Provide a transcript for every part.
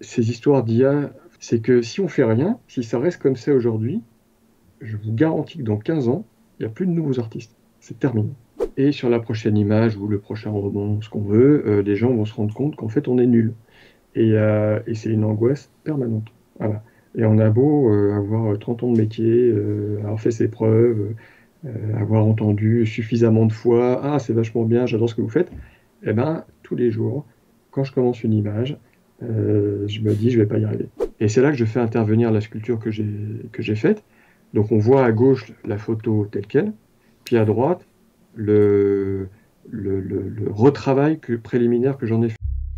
ces histoires d'IA, c'est que si on fait rien, si ça reste comme ça aujourd'hui, je vous garantis que dans 15 ans, il n'y a plus de nouveaux artistes. C'est terminé. Et sur la prochaine image ou le prochain roman, ce qu'on veut, les gens vont se rendre compte qu'en fait, on est nul. Et c'est une angoisse permanente. Voilà. Et on a beau avoir 30 ans de métier, avoir fait ses preuves, avoir entendu suffisamment de fois, ah, c'est vachement bien, j'adore ce que vous faites. Eh ben, tous les jours, quand je commence une image, je me dis, je vais pas y arriver. Et c'est là que je fais intervenir la sculpture que j'ai faite. Donc on voit à gauche la photo telle quelle, puis à droite le retravail préliminaire que j'en ai fait.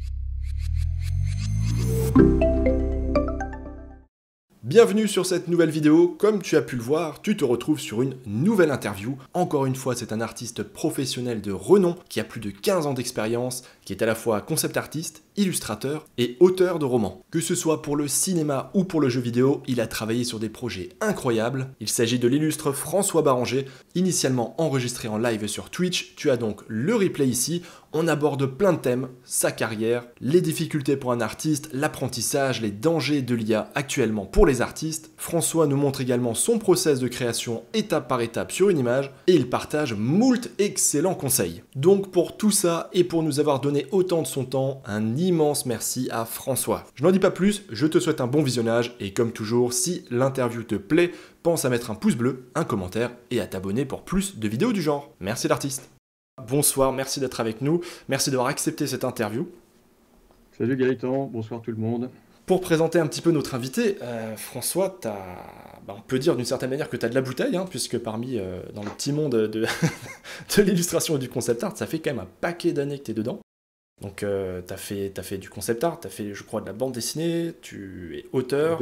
Bienvenue sur cette nouvelle vidéo. Comme tu as pu le voir, tu te retrouves sur une nouvelle interview. Encore une fois, c'est un artiste professionnel de renom qui a plus de 15 ans d'expérience, qui est à la fois concept artiste, illustrateur et auteur de romans. Que ce soit pour le cinéma ou pour le jeu vidéo, il a travaillé sur des projets incroyables. Il s'agit de l'illustre François Barranger, initialement enregistré en live sur Twitch. Tu as donc le replay ici. On aborde plein de thèmes, sa carrière, les difficultés pour un artiste, l'apprentissage, les dangers de l'IA actuellement pour les artistes. François nous montre également son process de création étape par étape sur une image et il partage moult excellents conseils. Donc pour tout ça et pour nous avoir donné autant de son temps, un immense merci à François. Je n'en dis pas plus, je te souhaite un bon visionnage et comme toujours, si l'interview te plaît, pense à mettre un pouce bleu, un commentaire et à t'abonner pour plus de vidéos du genre. Merci l'artiste. Bonsoir, merci d'être avec nous, merci d'avoir accepté cette interview. Salut Gaëtan, bonsoir tout le monde. Pour présenter un petit peu notre invité, François, on peut dire d'une certaine manière que tu as de la bouteille, hein, puisque dans le petit monde de, de l'illustration et du concept art, ça fait quand même un paquet d'années que tu es dedans. Donc tu as fait du concept art, tu as fait je crois de la bande dessinée, tu es auteur,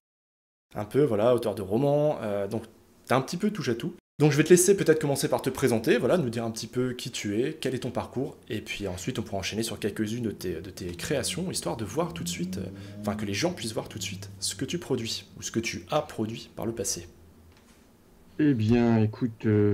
un peu voilà, auteur de romans, donc tu as un petit peu touche à tout. Donc je vais te laisser peut-être commencer par te présenter, voilà, nous dire un petit peu qui tu es, quel est ton parcours, et puis ensuite on pourra enchaîner sur quelques-unes de tes créations, histoire de voir tout de suite, que les gens puissent voir tout de suite ce que tu produis, ou ce que tu as produit par le passé. Eh bien, écoute,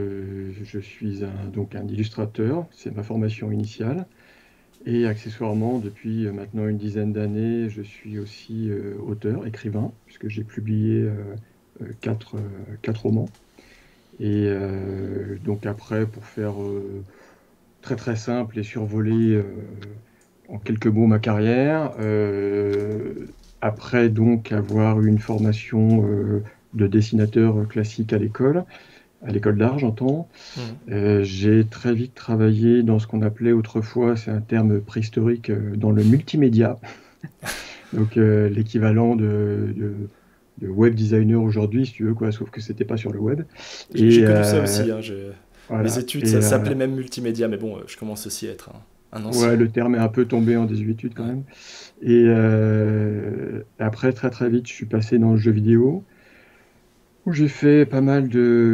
je suis donc un illustrateur, c'est ma formation initiale, et accessoirement, depuis maintenant une dizaine d'années, je suis aussi auteur, écrivain, puisque j'ai publié quatre romans. Et donc après, pour faire très très simple et survoler en quelques mots ma carrière, après donc avoir eu une formation de dessinateur classique à l'école d'art j'entends, j'ai très vite travaillé dans ce qu'on appelait autrefois, c'est un terme préhistorique, dans le multimédia, donc l'équivalent de web designer aujourd'hui, si tu veux, quoi, sauf que c'était pas sur le web. J'ai connu ça aussi, hein, voilà. mes études, ça s'appelait même multimédia, mais bon, je commence aussi à être un ancien. Ouais, le terme est un peu tombé en désuétude quand même. Et après, très très vite, je suis passé dans le jeu vidéo, où j'ai fait pas mal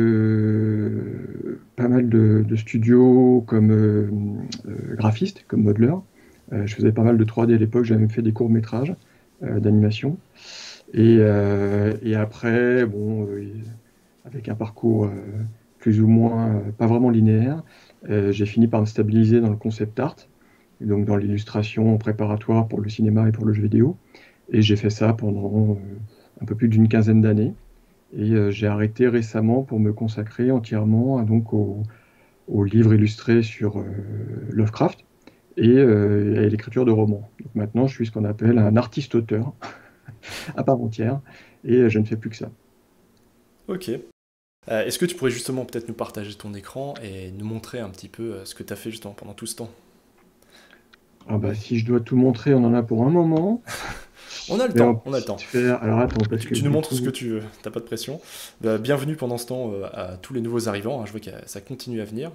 de studios comme graphiste, comme modeleur. Je faisais pas mal de 3D à l'époque, j'avais même fait des courts-métrages d'animation. Et après, bon, avec un parcours plus ou moins pas vraiment linéaire, j'ai fini par me stabiliser dans le concept art, et donc dans l'illustration préparatoire pour le cinéma et pour le jeu vidéo. Et j'ai fait ça pendant un peu plus d'une quinzaine d'années. Et j'ai arrêté récemment pour me consacrer entièrement donc aux livres illustrés sur Lovecraft et à l'écriture de romans. Donc maintenant, je suis ce qu'on appelle un artiste-auteur à part entière, et je ne fais plus que ça. Ok. Est-ce que tu pourrais justement peut-être nous partager ton écran et nous montrer un petit peu ce que tu as fait justement pendant tout ce temps? Ah bah, si je dois tout montrer, on en a pour un moment. On a le Mais temps, on a le temps. Alors attends, parce que Tu nous montres ce que tu veux, t'as pas de pression. Bienvenue pendant ce temps à tous les nouveaux arrivants, hein, je vois que ça continue à venir.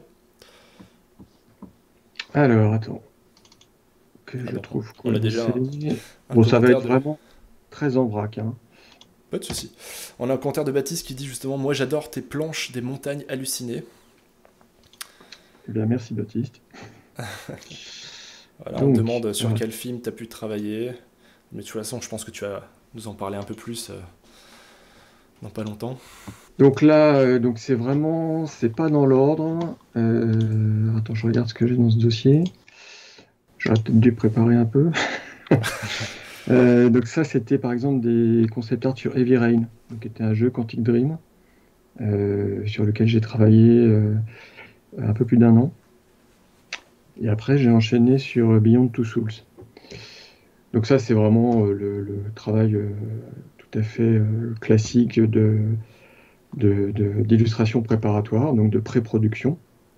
Alors attends, que je trouve quoi. On a déjà un bon, ça va être de... vraiment très en vrac, hein. Pas de souci. On a un commentaire de Baptiste qui dit justement « Moi j'adore tes planches des montagnes hallucinées ». Eh bien, merci Baptiste. Voilà, donc, on demande sur quel film tu as pu travailler. Mais de toute façon, je pense que tu vas nous en parler un peu plus dans pas longtemps. Donc là, donc c'est vraiment, c'est pas dans l'ordre. Attends, je regarde ce que j'ai dans ce dossier. J'aurais peut-être dû préparer un peu. Donc ça, c'était par exemple des concept art sur Heavy Rain, donc, qui était un jeu Quantic Dream, sur lequel j'ai travaillé un peu plus d'un an. Et après, j'ai enchaîné sur Beyond Two Souls. Donc ça, c'est vraiment le travail tout à fait classique d'illustration préparatoire, donc de pré-production.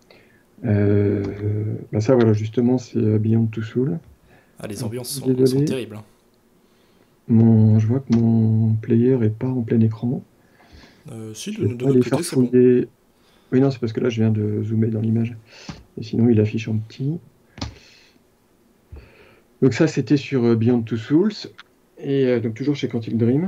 Bah ça, voilà, justement, c'est Beyond Two Souls. Ah, les Alors, ambiances sont désolé, terribles, hein. je vois que mon player est pas en plein écran. Si, Je vais de pas notre aller côté, c'est bon. farfouiller. Oui, non, c'est parce que là, je viens de zoomer dans l'image. Et sinon, il affiche en petit. Donc ça, c'était sur Beyond Two Souls. Et donc toujours chez Quantic Dream.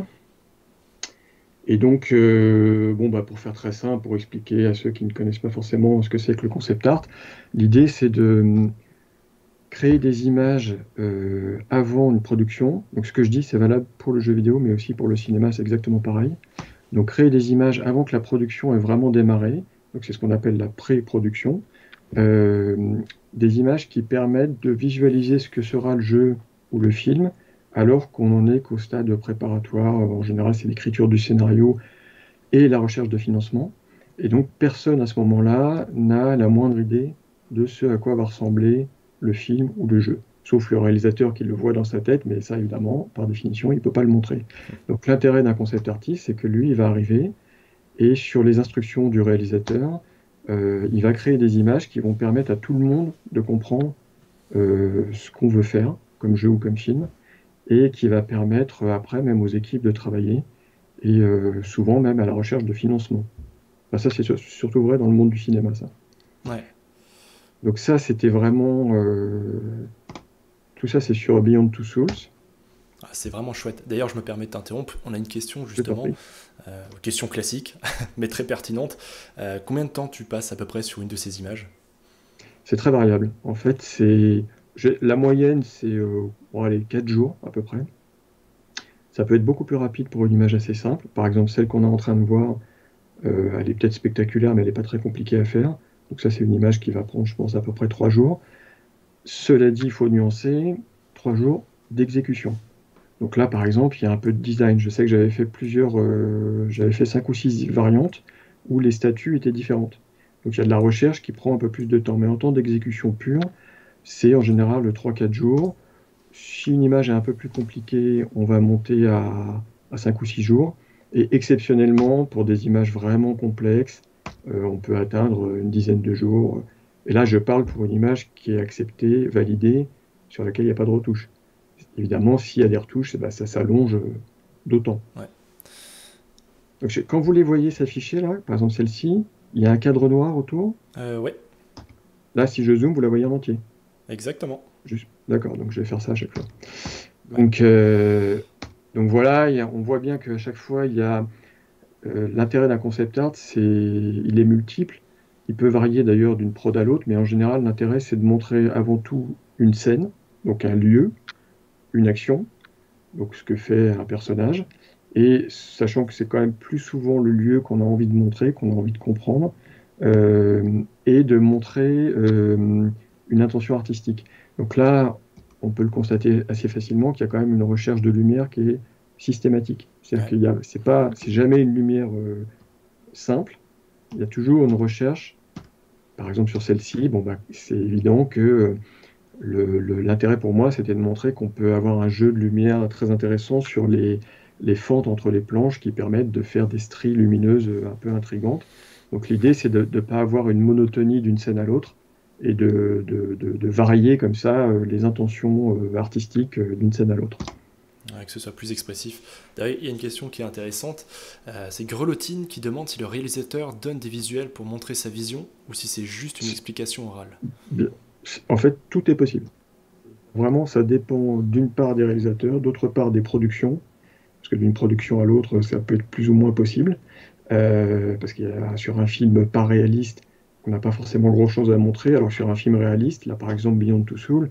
Et donc, bon, bah, pour faire très simple, pour expliquer à ceux qui ne connaissent pas forcément ce que c'est que le concept art, l'idée, c'est de créer des images avant une production. Donc ce que je dis, c'est valable pour le jeu vidéo, mais aussi pour le cinéma, c'est exactement pareil. Donc créer des images avant que la production ait vraiment démarré. Donc c'est ce qu'on appelle la pré-production. Euh, des images qui permettent de visualiser ce que sera le jeu ou le film, alors qu'on n'en est qu'au stade préparatoire. En général, c'est l'écriture du scénario et la recherche de financement. Et donc, personne à ce moment-là n'a la moindre idée de ce à quoi va ressembler le film ou le jeu. Sauf le réalisateur qui le voit dans sa tête, mais ça, évidemment, par définition, il ne peut pas le montrer. Donc, l'intérêt d'un concept artiste, c'est que lui, il va arriver et sur les instructions du réalisateur, il va créer des images qui vont permettre à tout le monde de comprendre ce qu'on veut faire, comme jeu ou comme film, et qui va permettre après même aux équipes de travailler, et souvent même à la recherche de financement. Enfin, ça, c'est surtout vrai dans le monde du cinéma, ça. Ouais. Donc ça, c'était vraiment... tout ça, c'est sur Beyond Two Souls. Ah, c'est vraiment chouette. D'ailleurs, je me permets de t'interrompre. On a une question Je t'en justement, prie. question classique, mais très pertinente. Combien de temps tu passes à peu près sur une de ces images? C'est très variable. En fait, la moyenne, c'est bon, allez, 4 jours à peu près. Ça peut être beaucoup plus rapide pour une image assez simple. Par exemple, celle qu'on est en train de voir, elle est peut-être spectaculaire, mais elle n'est pas très compliquée à faire. Donc ça, c'est une image qui va prendre, je pense, à peu près 3 jours. Cela dit, il faut nuancer, 3 jours d'exécution. Donc là, par exemple, il y a un peu de design. Je sais que j'avais fait 5 ou 6 variantes où les statues étaient différentes. Donc il y a de la recherche qui prend un peu plus de temps. Mais en temps d'exécution pure, c'est en général 3-4 jours. Si une image est un peu plus compliquée, on va monter à 5 ou 6 jours. Et exceptionnellement, pour des images vraiment complexes, on peut atteindre une dizaine de jours. Et là, je parle pour une image qui est acceptée, validée, sur laquelle il n'y a pas de retouche. Évidemment, s'il y a des retouches, eh ben, ça s'allonge d'autant. Ouais. Donc, quand vous les voyez s'afficher là, par exemple celle-ci, il y a un cadre noir autour. Ouais, Là, si je zoome, vous la voyez en entier. exactement. D'accord, donc je vais faire ça à chaque fois. Ouais. Donc voilà, on voit bien qu'à chaque fois, il y a l'intérêt d'un concept art, il est multiple. Il peut varier d'ailleurs d'une prod à l'autre, mais en général, l'intérêt, c'est de montrer avant tout une scène, donc un lieu, une action, donc ce que fait un personnage, et sachant que c'est quand même plus souvent le lieu qu'on a envie de montrer, qu'on a envie de comprendre, et de montrer une intention artistique. Donc là, on peut le constater assez facilement qu'il y a quand même une recherche de lumière qui est systématique. C'est-à-dire Ouais. c'est jamais une lumière simple. Il y a toujours une recherche. Par exemple, sur celle-ci, bon, bah, c'est évident que l'intérêt pour moi, c'était de montrer qu'on peut avoir un jeu de lumière très intéressant sur les fentes entre les planches qui permettent de faire des stries lumineuses un peu intrigantes. Donc l'idée, c'est de ne pas avoir une monotonie d'une scène à l'autre et de varier comme ça les intentions artistiques d'une scène à l'autre. Ouais, que ce soit plus expressif. D'ailleurs, il y a une question qui est intéressante. C'est Grelottine qui demande si le réalisateur donne des visuels pour montrer sa vision ou si c'est juste une explication orale. Bien. En fait, tout est possible. Vraiment, ça dépend d'une part des réalisateurs, d'autre part des productions, parce que d'une production à l'autre, ça peut être plus ou moins possible. Parce qu'il y a sur un film pas réaliste, on n'a pas forcément grand-chose à montrer, alors sur un film réaliste, là par exemple Beyond Two Souls,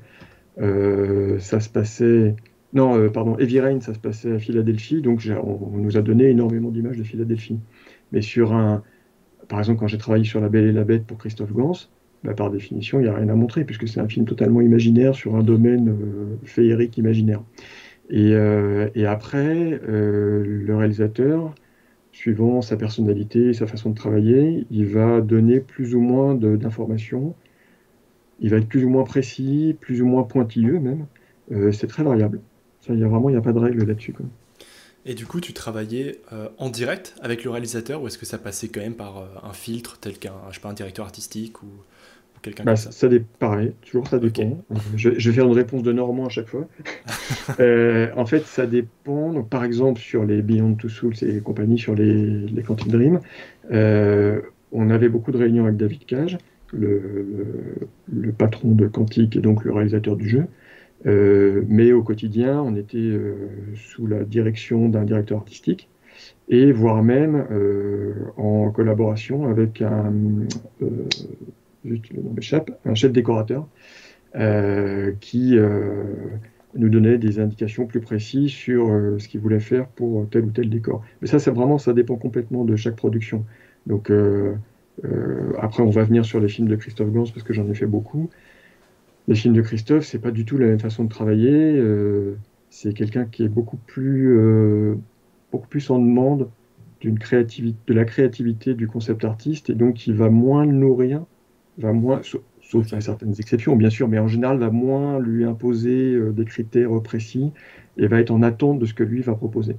ça se passait... Non, pardon, Heavy Rain, ça se passait à Philadelphie, donc on nous a donné énormément d'images de Philadelphie. Mais par exemple, quand j'ai travaillé sur La Belle et la Bête pour Christophe Gans, bah, par définition, il n'y a rien à montrer, puisque c'est un film totalement imaginaire sur un domaine féerique imaginaire. Et après, le réalisateur, suivant sa personnalité, sa façon de travailler, il va donner plus ou moins d'informations. Il va être plus ou moins précis, plus ou moins pointilleux même. C'est très variable. Ça, il n'y a pas de règle là-dessus, quoi. Et du coup, tu travaillais en direct avec le réalisateur ou est-ce que ça passait quand même par un filtre tel qu'un, je sais pas, un directeur artistique ou quelqu'un Bah, comme ça? pareil, toujours ça Ok, dépend. Je vais faire une réponse de Normand à chaque fois. En fait, ça dépend. Donc, par exemple, sur les Beyond Two Souls et compagnie, sur les Quantic Dream, euh, on avait beaucoup de réunions avec David Cage, le patron de Quantic et donc le réalisateur du jeu. Mais au quotidien, on était sous la direction d'un directeur artistique et voire même en collaboration avec euh, zut, le nom m'échappe, un chef décorateur qui nous donnait des indications plus précises sur ce qu'il voulait faire pour tel ou tel décor. Mais ça, c'est vraiment, ça dépend complètement de chaque production. Donc après, on va venir sur les films de Christophe Gans parce que j'en ai fait beaucoup. Les films de Christophe, c'est pas du tout la même façon de travailler. C'est quelqu'un qui est beaucoup plus en demande d'une créativité, de la créativité du concept artiste et donc il va moins le nourrir, va moins, sauf ok. à certaines exceptions bien sûr, mais en général va moins lui imposer des critères précis et va être en attente de ce que lui va proposer.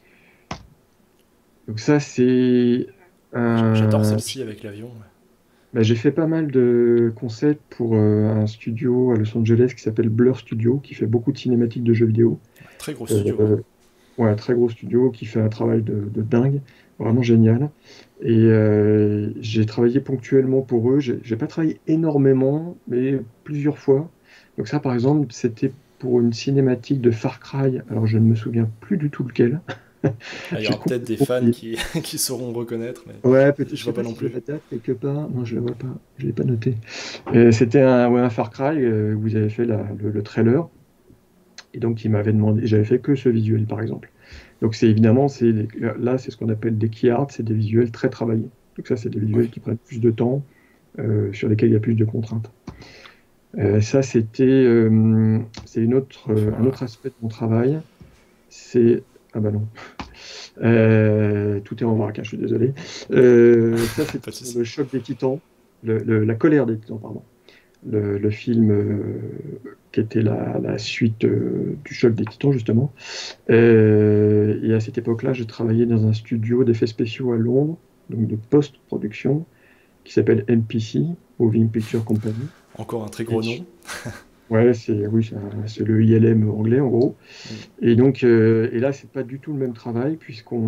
Donc ça c'est J'adore un... celle-ci avec l'avion. Ouais. Ben, j'ai fait pas mal de concepts pour un studio à Los Angeles qui s'appelle Blur Studio, qui fait beaucoup de cinématiques de jeux vidéo. Très gros studio, hein. Euh, ouais, un très gros studio qui fait un travail de dingue, vraiment génial. Et j'ai travaillé ponctuellement pour eux. J'ai pas travaillé énormément, mais plusieurs fois. Donc ça, par exemple, c'était pour une cinématique de Far Cry. Alors je ne me souviens plus du tout lequel. Ah, il y J'ai aura peut-être des complètement fans oublié. qui sauront reconnaître, mais Ouais, peut-être. je Je sais vois pas pas non si j'ai plus. la date quelque part. Non, je la vois pas. Je l'ai pas noté. C'était ouais, un Far Cry où vous avez fait le trailer. Et donc, il m'avait demandé, j'avais fait que ce visuel, par exemple. Donc, c'est évidemment, là, c'est ce qu'on appelle des key art, c'est des visuels très travaillés. Donc, ça, c'est des visuels Ouais. qui prennent plus de temps, sur lesquels il y a plus de contraintes. Ça, c'est un Voilà. autre aspect de mon travail. Ah bah non. Tout est en vrac, hein, je suis désolé. Ça, c'était Pas de sur souci. le choc des titans, la colère des titans, pardon. Le film qui était la suite du choc des titans, justement. Et à cette époque-là, je travaillais dans un studio d'effets spéciaux à Londres, donc de post-production, qui s'appelle MPC, Moving Picture Company. Encore un très Et gros nom. ouais, oui, c'est le ILM anglais, en gros. Mm. Et donc, et là, c'est pas du tout le même travail,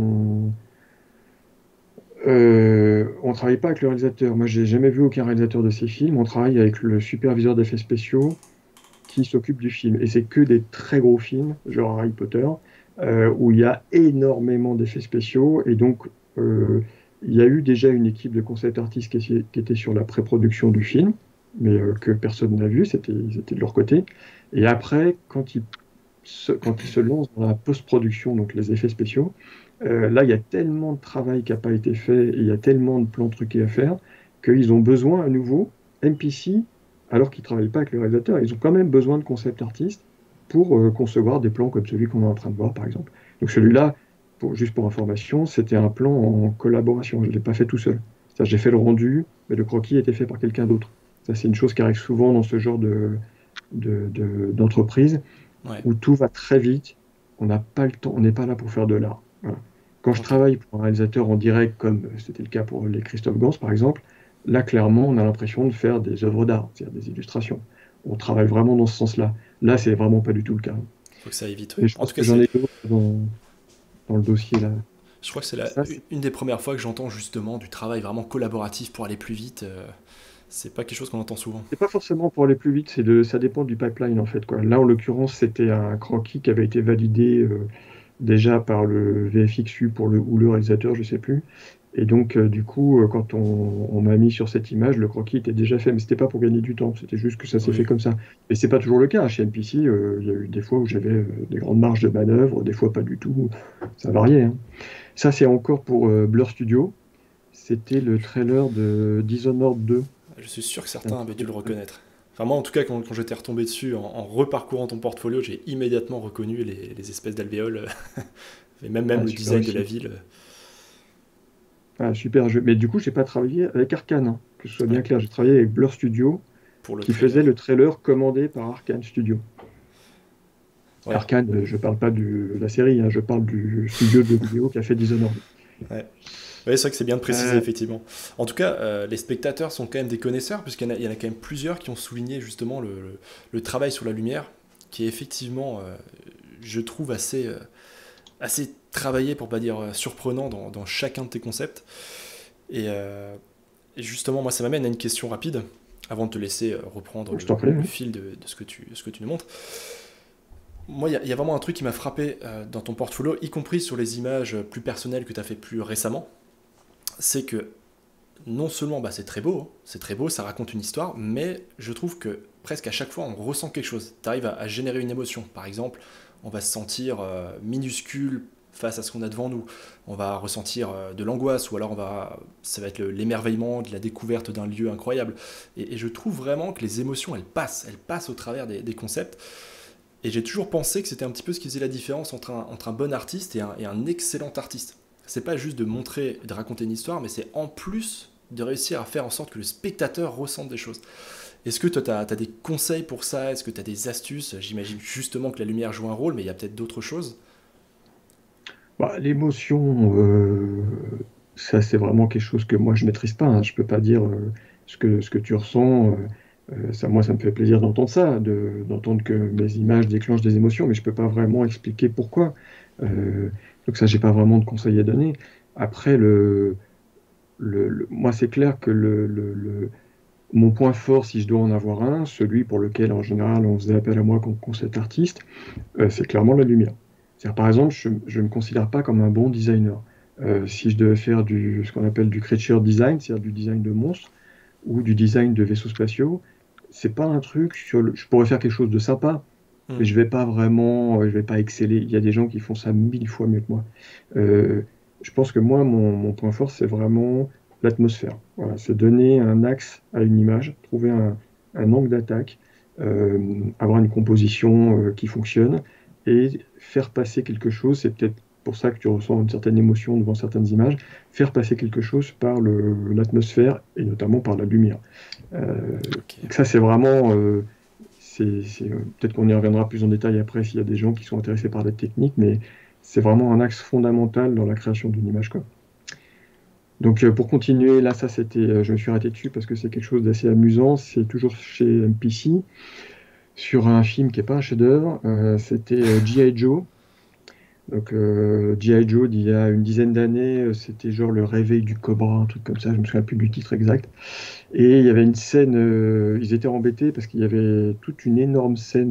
on travaille pas avec le réalisateur. Moi, j'ai jamais vu aucun réalisateur de ces films. On travaille avec le superviseur d'effets spéciaux qui s'occupe du film. Et c'est que des très gros films, genre Harry Potter, où il y a énormément d'effets spéciaux. Et donc, il y a eu déjà une équipe de concept artistes qui était sur la pré-production du film, mais que personne n'a vu, c'était de leur côté. Et après, quand ils se lancent dans la post-production, donc les effets spéciaux, là, il y a tellement de travail qui n'a pas été fait et il y a tellement de plans truqués à faire qu'ils ont besoin à nouveau, MPC, alors qu'ils ne travaillent pas avec le réalisateur, ils ont quand même besoin de concept artistes pour concevoir des plans comme celui qu'on est en train de voir, par exemple. Donc celui-là, juste pour information, c'était un plan en collaboration. Je ne l'ai pas fait tout seul. C'est-à-dire, j'ai fait le rendu, mais le croquis a été fait par quelqu'un d'autre. Ça, c'est une chose qui arrive souvent dans ce genre d'entreprise Ouais. où tout va très vite. On n'a pas le temps, on n'est pas là pour faire de l'art. Voilà. Quand je Ok. travaille pour un réalisateur en direct, comme c'était le cas pour les Christophe Gans, par exemple, là, clairement, on a l'impression de faire des œuvres d'art, c'est-à-dire des illustrations. On travaille vraiment dans ce sens-là. Là, c'est vraiment pas du tout le cas. Faut que ça aille vite. Ouais. Et je En tout pense cas, que j'en c'est. ai d'autres dans le dossier là. Je crois que c'est Ça, une des premières fois que j'entends justement du travail vraiment collaboratif pour aller plus vite. C'est pas quelque chose qu'on entend souvent. c'est pas forcément pour aller plus vite, ça dépend du pipeline en fait, quoi. Là, en l'occurrence, c'était un croquis qui avait été validé déjà par le VFXU ou le réalisateur, je sais plus. Et donc, du coup, quand on m'a mis sur cette image, le croquis était déjà fait, mais c'était pas pour gagner du temps, c'était juste que ça s'est fait Oui. comme ça. Et c'est pas toujours le cas. Chez NPC, il y a eu des fois où j'avais des grandes marges de manœuvre, des fois pas du tout. Ça variait, hein. Ça, c'est encore pour Blur Studio. C'était le trailer de Dishonored 2. Je suis sûr que Un certains avaient dû trailer le reconnaître. Enfin, moi, en tout cas, quand j'étais retombé dessus, en reparcourant ton portfolio, j'ai immédiatement reconnu les espèces d'alvéoles, et même Ah, le super design de la réussi. ville. Ah, super jeu. Mais du coup, j'ai pas travaillé avec Arkane, hein, que ce soit Ouais, bien clair. J'ai travaillé avec Blur Studio, pour le qui faisait trailer. le trailer commandé par Arkane Studio. Ouais, Arkane, je parle pas de la série, hein, je parle du studio de vidéo qui a fait Dishonored. ouais. Ouais, c'est vrai que c'est bien de préciser, Euh, effectivement. En tout cas, les spectateurs sont quand même des connaisseurs, il y en a quand même plusieurs qui ont souligné justement le travail sur la lumière, qui est effectivement, je trouve, assez travaillé, pour pas dire surprenant, dans chacun de tes concepts. Et justement, moi, ça m'amène à une question rapide, avant de te laisser reprendre je t'en prie. le Hein. fil de ce que tu nous montres. Moi, il y a vraiment un truc qui m'a frappé dans ton portfolio, y compris sur les images plus personnelles que tu as fait plus récemment, c'est que non seulement bah, c'est très beau, ça raconte une histoire, mais je trouve que presque à chaque fois on ressent quelque chose. Tu arrives à générer une émotion. Par exemple, on va se sentir minuscule face à ce qu'on a devant nous. On va ressentir de l'angoisse, ou alors ça va être l'émerveillement de la découverte d'un lieu incroyable. Et je trouve vraiment que les émotions, elles passent au travers des concepts. Et j'ai toujours pensé que c'était un petit peu ce qui faisait la différence entre un bon artiste et un excellent artiste. C'est pas juste de montrer, de raconter une histoire, mais c'est en plus de réussir à faire en sorte que le spectateur ressente des choses. Est-ce que toi, tu as des conseils pour ça? Est-ce que tu as des astuces? J'imagine justement que la lumière joue un rôle, mais il y a peut-être d'autres choses. Bah, l'émotion, ça c'est vraiment quelque chose que moi je maîtrise pas. Hein. Je peux pas dire ce que tu ressens. Ça, moi, ça me fait plaisir d'entendre ça, d'entendre que mes images déclenchent des émotions, mais je peux pas vraiment expliquer pourquoi. Donc ça, j'ai pas vraiment de conseils à donner. Après, moi, c'est clair que mon point fort, si je dois en avoir un, celui pour lequel en général on faisait appel à moi comme concept artiste, c'est clairement la lumière. C'est-à-dire, par exemple, je ne me considère pas comme un bon designer. Si je devais faire ce qu'on appelle du creature design, c'est-à-dire du design de monstres ou du design de vaisseaux spatiaux, c'est pas un truc je pourrais faire quelque chose de sympa, mais Hmm. je vais pas exceller. Il y a des gens qui font ça 1000 fois mieux que moi. Euh, je pense que moi, mon point fort, c'est vraiment l'atmosphère. Voilà, c'est donner un axe à une image, trouver un angle d'attaque, avoir une composition qui fonctionne et faire passer quelque chose. C'est peut-être pour ça que tu ressens une certaine émotion devant certaines images, faire passer quelque chose par l'atmosphère et notamment par la lumière. Ok. Donc ça, c'est vraiment, peut-être qu'on y reviendra plus en détail après s'il y a des gens qui sont intéressés par la technique, mais c'est vraiment un axe fondamental dans la création d'une image, quoi. Donc pour continuer, là, ça c'était, je me suis arrêté dessus parce que c'est quelque chose d'assez amusant. C'est toujours chez MPC sur un film qui n'est pas un chef-d'œuvre. C'était G.I. Joe. Donc G.I. Joe d'il y a une dizaine d'années, c'était genre le réveil du cobra, un truc comme ça. Je me souviens plus du titre exact. Et il y avait une scène, ils étaient embêtés parce qu'il y avait toute une énorme scène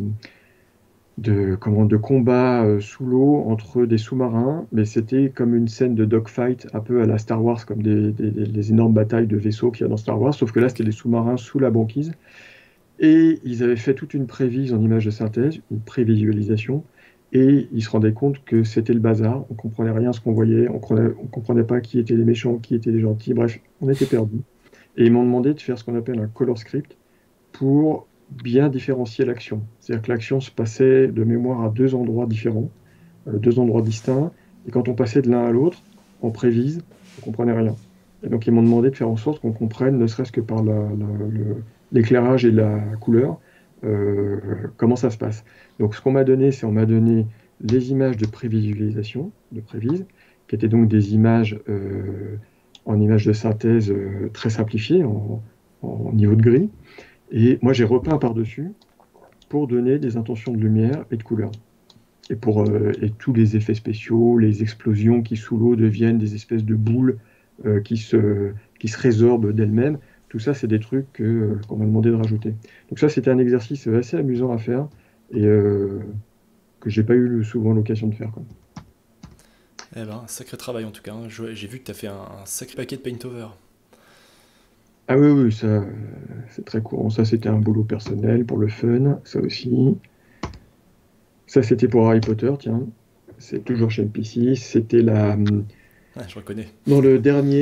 de combat sous l'eau entre des sous-marins, mais c'était comme une scène de dogfight un peu à la Star Wars, comme des énormes batailles de vaisseaux qu'il y a dans Star Wars, sauf que là Ok. c'était des sous-marins sous la banquise. Et ils avaient fait toute une prévise en image de synthèse, une prévisualisation, et ils se rendaient compte que c'était le bazar, on comprenait rien à ce qu'on voyait, on comprenait pas qui étaient les méchants, qui étaient les gentils, bref, on était perdus. Et ils m'ont demandé de faire ce qu'on appelle un color script pour bien différencier l'action. C'est-à-dire que l'action se passait de mémoire à deux endroits différents, deux endroits distincts, et quand on passait de l'un à l'autre, en prévise, on comprenait rien. Et donc ils m'ont demandé de faire en sorte qu'on comprenne, ne serait-ce que par l'éclairage et la couleur, comment ça se passe. Donc ce qu'on m'a donné, c'est on m'a donné les images de prévisualisation, de prévise, qui étaient donc des images en images de synthèse très simplifiées, en niveau de gris. Et moi, j'ai repeint par-dessus pour donner des intentions de lumière et de couleur. Et tous les effets spéciaux, les explosions qui sous l'eau deviennent des espèces de boules qui se résorbent d'elles-mêmes. Tout ça, c'est des trucs qu'on m'a demandé de rajouter. Donc ça, c'était un exercice assez amusant à faire et que j'ai pas eu souvent l'occasion de faire, quoi. Eh ben, sacré travail en tout cas, hein. J'ai vu que tu as fait un sacré paquet de paint-over. Ah oui, oui, ça, c'est très courant. Ça, c'était un boulot personnel pour le fun, ça aussi. Ça, c'était pour Harry Potter, tiens. C'est toujours chez NPC. C'était Ah, je reconnais. dans le dernier.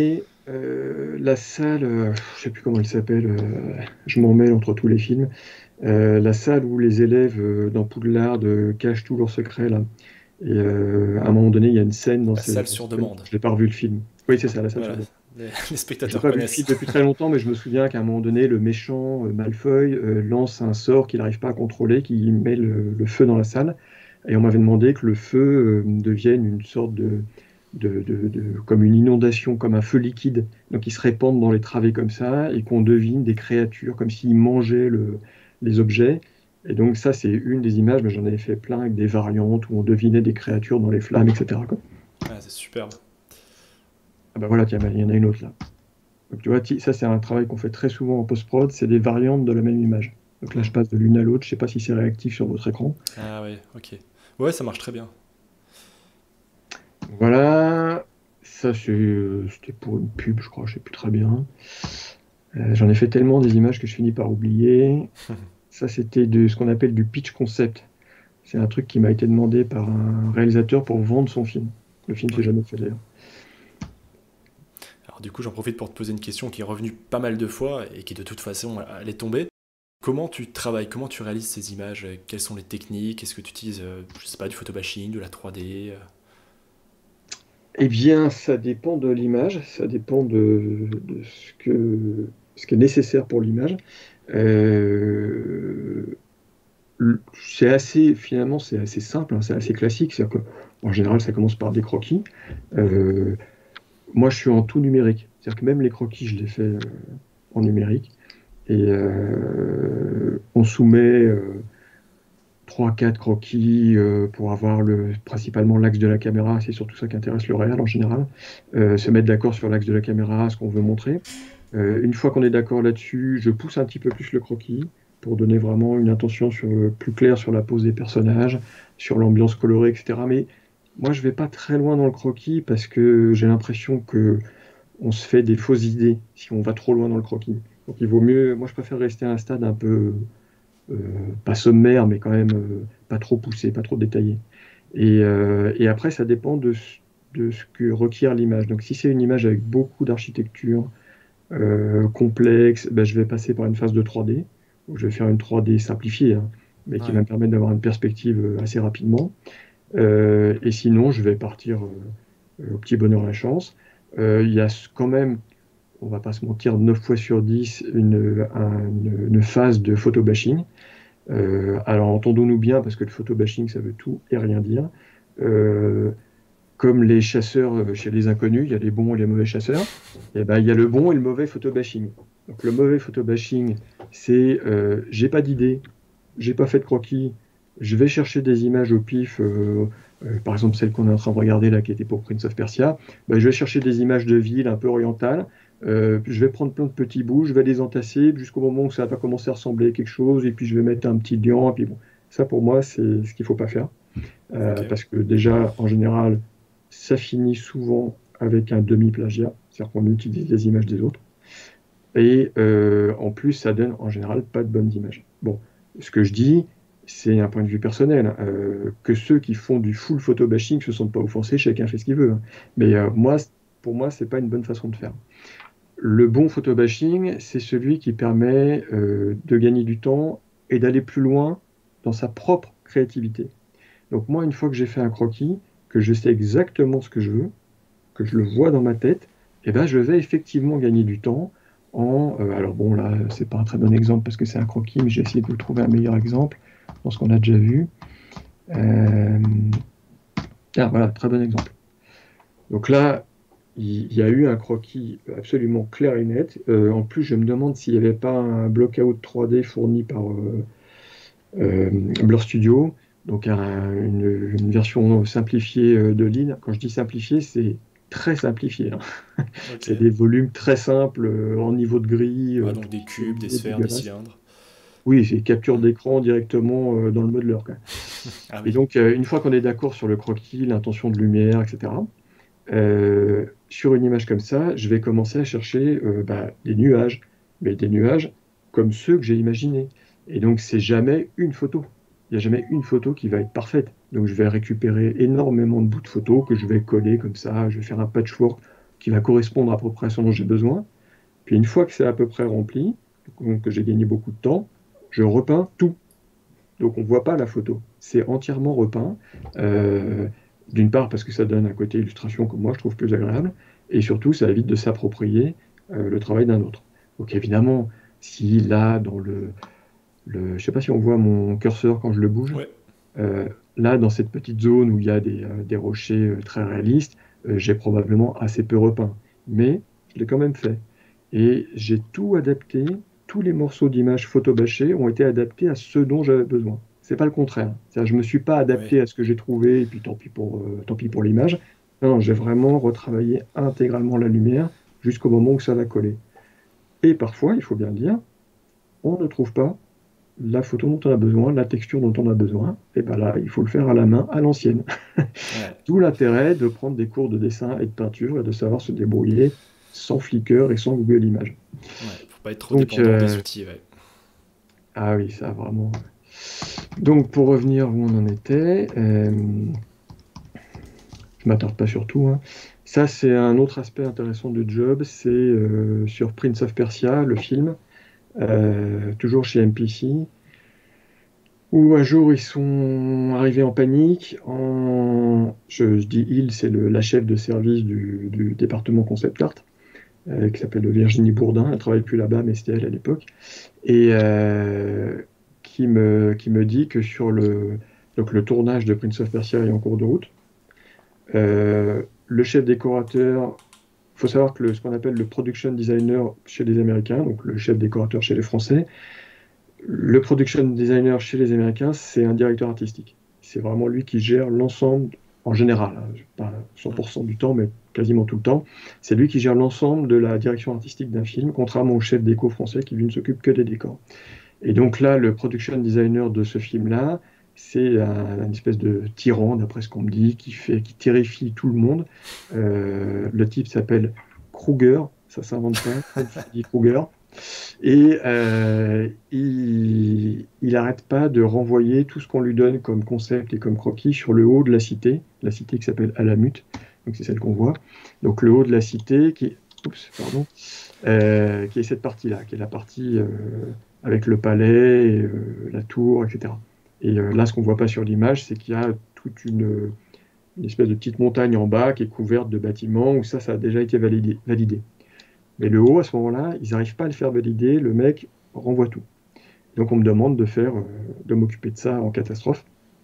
La salle, je sais plus comment elle s'appelle, je m'en mêle entre tous les films. La salle où les élèves dans Poudlard cachent tous leurs secrets là. Et à un moment donné, il y a une scène dans La salle dans sur cette scène. demande. Je n'ai pas revu le film. Oui, c'est ça, la salle sur Voilà, demande. les Je n'ai spectateurs pas vu le connaissent. film depuis très longtemps, mais je me souviens qu'à un moment donné, le méchant Malfoy lance un sort qu'il n'arrive pas à contrôler, qui met le feu dans la salle. Et on m'avait demandé que le feu devienne une sorte comme une inondation, comme un feu liquide, donc il se répande dans les travées comme ça, et qu'on devine des créatures comme s'ils mangeaient les objets. Et donc ça, c'est une des images, mais j'en avais fait plein avec des variantes où on devinait des créatures dans les flammes, etc., quoi. Ah, c'est superbe. Ah bah voilà, tiens, il y en a une autre là. Donc tu vois, ça c'est un travail qu'on fait très souvent en post-prod, c'est des variantes de la même image. Donc là, Hmm. je passe de l'une à l'autre, je sais pas si c'est réactif sur votre écran. Ah ouais, ok. Ouais, ça marche très bien. Voilà, ça c'était pour une pub, je crois, je sais plus très bien. J'en ai fait tellement des images que je finis par oublier. Ça, c'était de ce qu'on appelle du pitch concept. C'est un truc qui m'a été demandé par un réalisateur pour vendre son film. Le film s'est Ok. jamais fait d'ailleurs. Alors du coup, j'en profite pour te poser une question qui est revenue pas mal de fois et qui de toute façon allait tomber. Comment tu travailles, comment tu réalises ces images? Quelles sont les techniques? Est-ce que tu utilises, je sais pas, du photobashing, de la 3D? Eh bien, ça dépend de l'image, ça dépend de ce qui est nécessaire pour l'image. Euh, finalement, c'est assez simple, hein, c'est assez classique. C'est-à-dire que, en général, ça commence par des croquis. Euh, Moi, je suis en tout numérique. C'est-à-dire que même les croquis, je les fais en numérique. Et on soumet 3-4 croquis pour avoir principalement l'axe de la caméra. C'est surtout ça qui intéresse le réal en général. Se mettre d'accord sur l'axe de la caméra, ce qu'on veut montrer. Une fois qu'on est d'accord là-dessus, je pousse un petit peu plus le croquis pour donner vraiment une intention plus claire sur la pose des personnages, sur l'ambiance colorée, etc. Mais moi, je vais pas très loin dans le croquis parce que j'ai l'impression que on se fait des fausses idées si on va trop loin dans le croquis. Donc il vaut mieux, moi je préfère rester à un stade un peu, euh, pas sommaire, mais quand même pas trop poussé, pas trop détaillé. Et après, ça dépend de ce que requiert l'image. Donc si c'est une image avec beaucoup d'architecture, complexe, ben, je vais passer par une phase de 3D, où je vais faire une 3D simplifiée, hein, mais qui Ouais. va me permettre d'avoir une perspective assez rapidement. Et sinon, je vais partir au petit bonheur la chance. Il y a quand même, on va pas se mentir, 9 fois sur 10, une phase de photobashing. Alors entendons-nous bien, parce que le photobashing, ça veut tout et rien dire. Euh, Comme les chasseurs chez les inconnus, il y a les bons et les mauvais chasseurs. Et ben, il y a le bon et le mauvais photobashing. Donc le mauvais photobashing, c'est j'ai pas d'idée, j'ai pas fait de croquis, je vais chercher des images au pif, par exemple celle qu'on est en train de regarder là, qui était pour Prince of Persia. Ben, je vais chercher des images de villes un peu orientales. Je vais prendre plein de petits bouts, je vais les entasser jusqu'au moment où ça va commencer à ressembler à quelque chose, et puis je vais mettre un petit liant. Et puis bon, ça pour moi, c'est ce qu'il faut pas faire. Ok. Parce que déjà, en général, ça finit souvent avec un demi-plagiat, c'est-à-dire qu'on utilise les images des autres. Et en plus, ça donne en général pas de bonnes images. Bon, ce que je dis, c'est un point de vue personnel, hein. Que ceux qui font du full photobashing ne se sentent pas offensés, chacun fait ce qu'il veut, hein. Mais pour moi, c'est pas une bonne façon de faire. Le bon photobashing, c'est celui qui permet de gagner du temps et d'aller plus loin dans sa propre créativité. Donc moi, une fois que j'ai fait un croquis, que je sais exactement ce que je veux, que je le vois dans ma tête, eh ben, je vais effectivement gagner du temps alors bon, là, c'est pas un très bon exemple parce que c'est un croquis, mais j'ai essayé de vous trouver un meilleur exemple dans ce qu'on a déjà vu. Euh, voilà, très bon exemple. Donc là, il y a eu un croquis absolument clair et net. En plus, je me demande s'il n'y avait pas un block-out 3D fourni par Blur Studio, donc une version simplifiée de Lean. Quand je dis simplifié, c'est très simplifié, hein. Ok. C'est des volumes très simples, en niveau de grille, Ouais, donc des cubes, des pixelisés, sphères, des dégueulasse. cylindres. Oui, c'est capture Hmm. d'écran directement dans le modeleur, quoi. Ah Et oui. donc, une fois qu'on est d'accord sur le croquis, l'intention de lumière, etc., sur une image comme ça, je vais commencer à chercher des nuages, mais des nuages comme ceux que j'ai imaginés. Et donc, c'est jamais une photo. Il n'y a jamais une photo qui va être parfaite. Donc, je vais récupérer énormément de bouts de photos que je vais coller comme ça. Je vais faire un patchwork qui va correspondre à peu près à ce dont j'ai besoin. Puis une fois que c'est à peu près rempli, donc que j'ai gagné beaucoup de temps, je repeins tout. Donc on ne voit pas la photo. C'est entièrement repeint. Euh, D'une part parce que ça donne un côté illustration que moi je trouve plus agréable, et surtout ça évite de s'approprier le travail d'un autre. Donc évidemment, si là dans je ne sais pas si on voit mon curseur quand je le bouge, Ouais. là dans cette petite zone où il y a des rochers très réalistes, j'ai probablement assez peu repeint. Mais je l'ai quand même fait. Et j'ai tout adapté, tous les morceaux d'images photobâchées ont été adaptés à ce dont j'avais besoin. C'est pas le contraire. C'est-à-dire, je ne me suis pas Ouais. adapté à ce que j'ai trouvé et puis tant pis pour l'image. Non, non, j'ai vraiment retravaillé intégralement la lumière jusqu'au moment où ça va coller. Et parfois, il faut bien le dire, on ne trouve pas la photo dont on a besoin, la texture dont on a besoin. Et bien là, il faut le faire à la main, à l'ancienne. Ouais. D'où l'intérêt de prendre des cours de dessin et de peinture et de savoir se débrouiller sans Flickr et sans Google Images. Ouais. Faut pas être trop Donc, dépendant des outils. Ouais. ah oui, ça vraiment. Donc, pour revenir où on en était, je m'attarde pas sur tout, hein. Ça, c'est un autre aspect intéressant du job, c'est sur Prince of Persia, le film, toujours chez MPC, où un jour ils sont arrivés en panique. Je dis ils, c'est la chef de service du département concept art, qui s'appelle Virginie Bourdin. Elle travaille plus là-bas, mais c'était elle à l'époque. Et qui me dit que donc le tournage de Prince of Persia est en cours de route. Le chef décorateur, il faut savoir que ce qu'on appelle le production designer chez les Américains, donc le chef décorateur chez les Français, le production designer chez les Américains, c'est un directeur artistique. C'est vraiment lui qui gère l'ensemble, en général, hein, pas 100% du temps, mais quasiment tout le temps. C'est lui qui gère l'ensemble de la direction artistique d'un film, contrairement au chef déco français qui lui ne s'occupe que des décors. Et donc là, le production designer de ce film-là, c'est une espèce de tyran, d'après ce qu'on me dit, qui terrifie tout le monde. Le type s'appelle Kruger, ça s'invente pas, Freddy Krueger. Et il n'arrête pas de renvoyer tout ce qu'on lui donne comme concept et comme croquis sur le haut de la cité qui s'appelle Alamut, donc c'est celle qu'on voit. Donc le haut de la cité qui est cette partie-là, qui est la partie avec le palais, et, la tour, etc. Et là, ce qu'on ne voit pas sur l'image, c'est qu'il y a toute une espèce de petite montagne en bas qui est couverte de bâtiments où ça a déjà été validé. Mais le haut, à ce moment-là, ils n'arrivent pas à le faire valider, le mec renvoie tout. Donc on me demande de m'occuper de ça en catastrophe.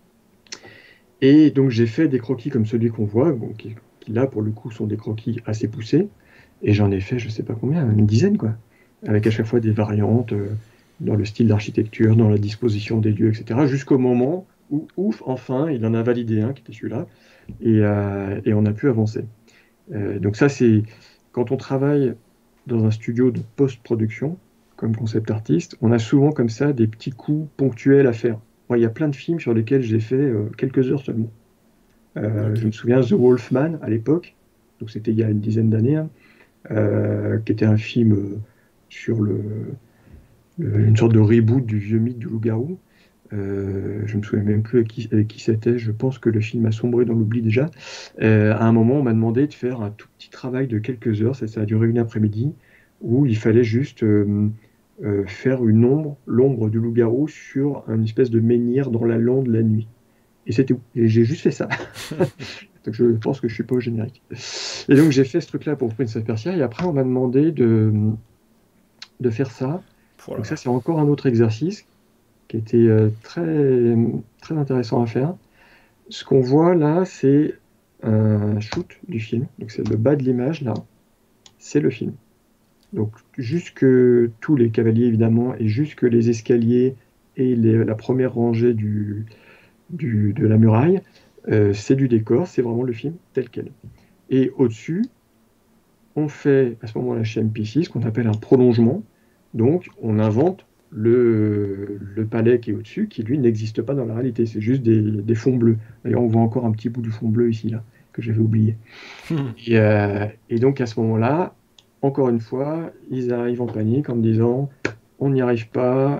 Et donc j'ai fait des croquis comme celui qu'on voit, bon, qui là pour le coup sont des croquis assez poussés. Et j'en ai fait, je sais pas combien, une dizaine quoi. Avec à chaque fois des variantes dans le style d'architecture, dans la disposition des lieux, etc. Jusqu'au moment où, ouf, enfin, il en a validé un qui était celui-là. Et on a pu avancer. Donc ça, c'est quand on travaille dans un studio de post-production, comme concept artiste, on a souvent comme ça des petits coups ponctuels à faire. Moi, il y a plein de films sur lesquels j'ai fait quelques heures seulement. Ok. Je me souviens The Wolfman à l'époque, donc c'était il y a une dizaine d'années, hein, qui était un film sur une sorte de reboot du vieux mythe du loup-garou. Je me souviens même plus avec qui c'était. Je pense que le film a sombré dans l'oubli déjà. À un moment, on m'a demandé de faire un tout petit travail de quelques heures. Ça a duré une après-midi où il fallait juste faire l'ombre du loup-garou sur une espèce de menhir dans la lande la nuit. Et c'est tout. Et j'ai juste fait ça. Donc je pense que je suis pas au générique. Et donc j'ai fait ce truc-là pour Prince of Persia. Et après, on m'a demandé de faire ça. Oh là Donc ça, là. c'est encore un autre exercice qui était très, très intéressant à faire. Ce qu'on voit là, c'est un shoot du film. Donc c'est le bas de l'image là, c'est le film. Donc jusque tous les cavaliers évidemment et jusque les escaliers et la première rangée de la muraille, c'est du décor, c'est vraiment le film tel quel. Et au-dessus, on fait à ce moment-là chez MPC ce qu'on appelle un prolongement. Donc on invente le palais qui est au-dessus, qui lui n'existe pas dans la réalité, c'est juste des fonds bleus. D'ailleurs, on voit encore un petit bout du fond bleu ici, là, que j'avais oublié. Et donc à ce moment-là, encore une fois, ils arrivent en panique en me disant on n'y arrive pas,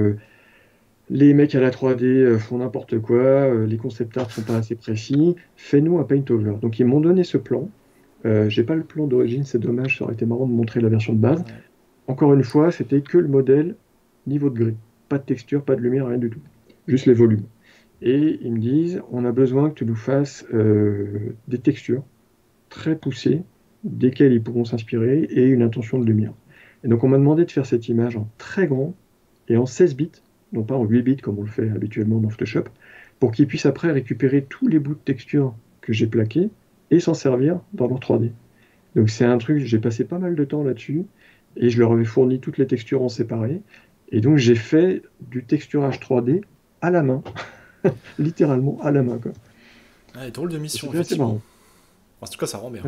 les mecs à la 3D font n'importe quoi, les concept art sont pas assez précis, fais-nous un paint over. Donc ils m'ont donné ce plan J'ai pas le plan d'origine, c'est dommage, ça aurait été marrant de montrer la version de base. Ouais. Encore une fois, c'était que le modèle niveau de gris. Pas de texture, pas de lumière, rien du tout. Juste les volumes. Et ils me disent, on a besoin que tu nous fasses des textures très poussées, desquelles ils pourront s'inspirer, et une intention de lumière. Et donc on m'a demandé de faire cette image en très grand et en 16 bits, non pas en 8 bits comme on le fait habituellement dans Photoshop, pour qu'ils puissent après récupérer tous les bouts de texture que j'ai plaqués et s'en servir dans leur 3D. Donc c'est un truc, j'ai passé pas mal de temps là-dessus, et je leur avais fourni toutes les textures en séparé. Et donc j'ai fait du texturage 3D à la main, littéralement à la main, quoi. Ouais, drôle de Et mission, c'était assez effectivement. marrant. En tout cas, ça rend bien. Ouais,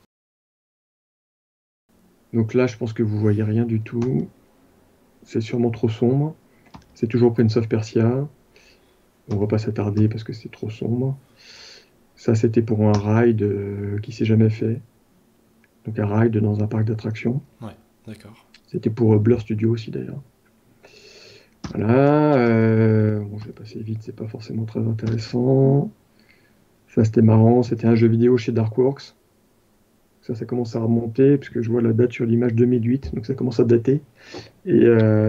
donc là, je pense que vous voyez rien du tout. C'est sûrement trop sombre. C'est toujours Prince of Persia. On va pas s'attarder parce que c'est trop sombre. Ça, c'était pour un ride qui s'est jamais fait. Donc un ride dans un parc d'attractions. Ouais, d'accord. C'était pour Blur Studio aussi d'ailleurs. Voilà. Bon, je vais passer vite, c'est pas forcément très intéressant. Ça, c'était marrant. C'était un jeu vidéo chez Darkworks. Ça commence à remonter, puisque je vois la date sur l'image 2008, donc ça commence à dater. Et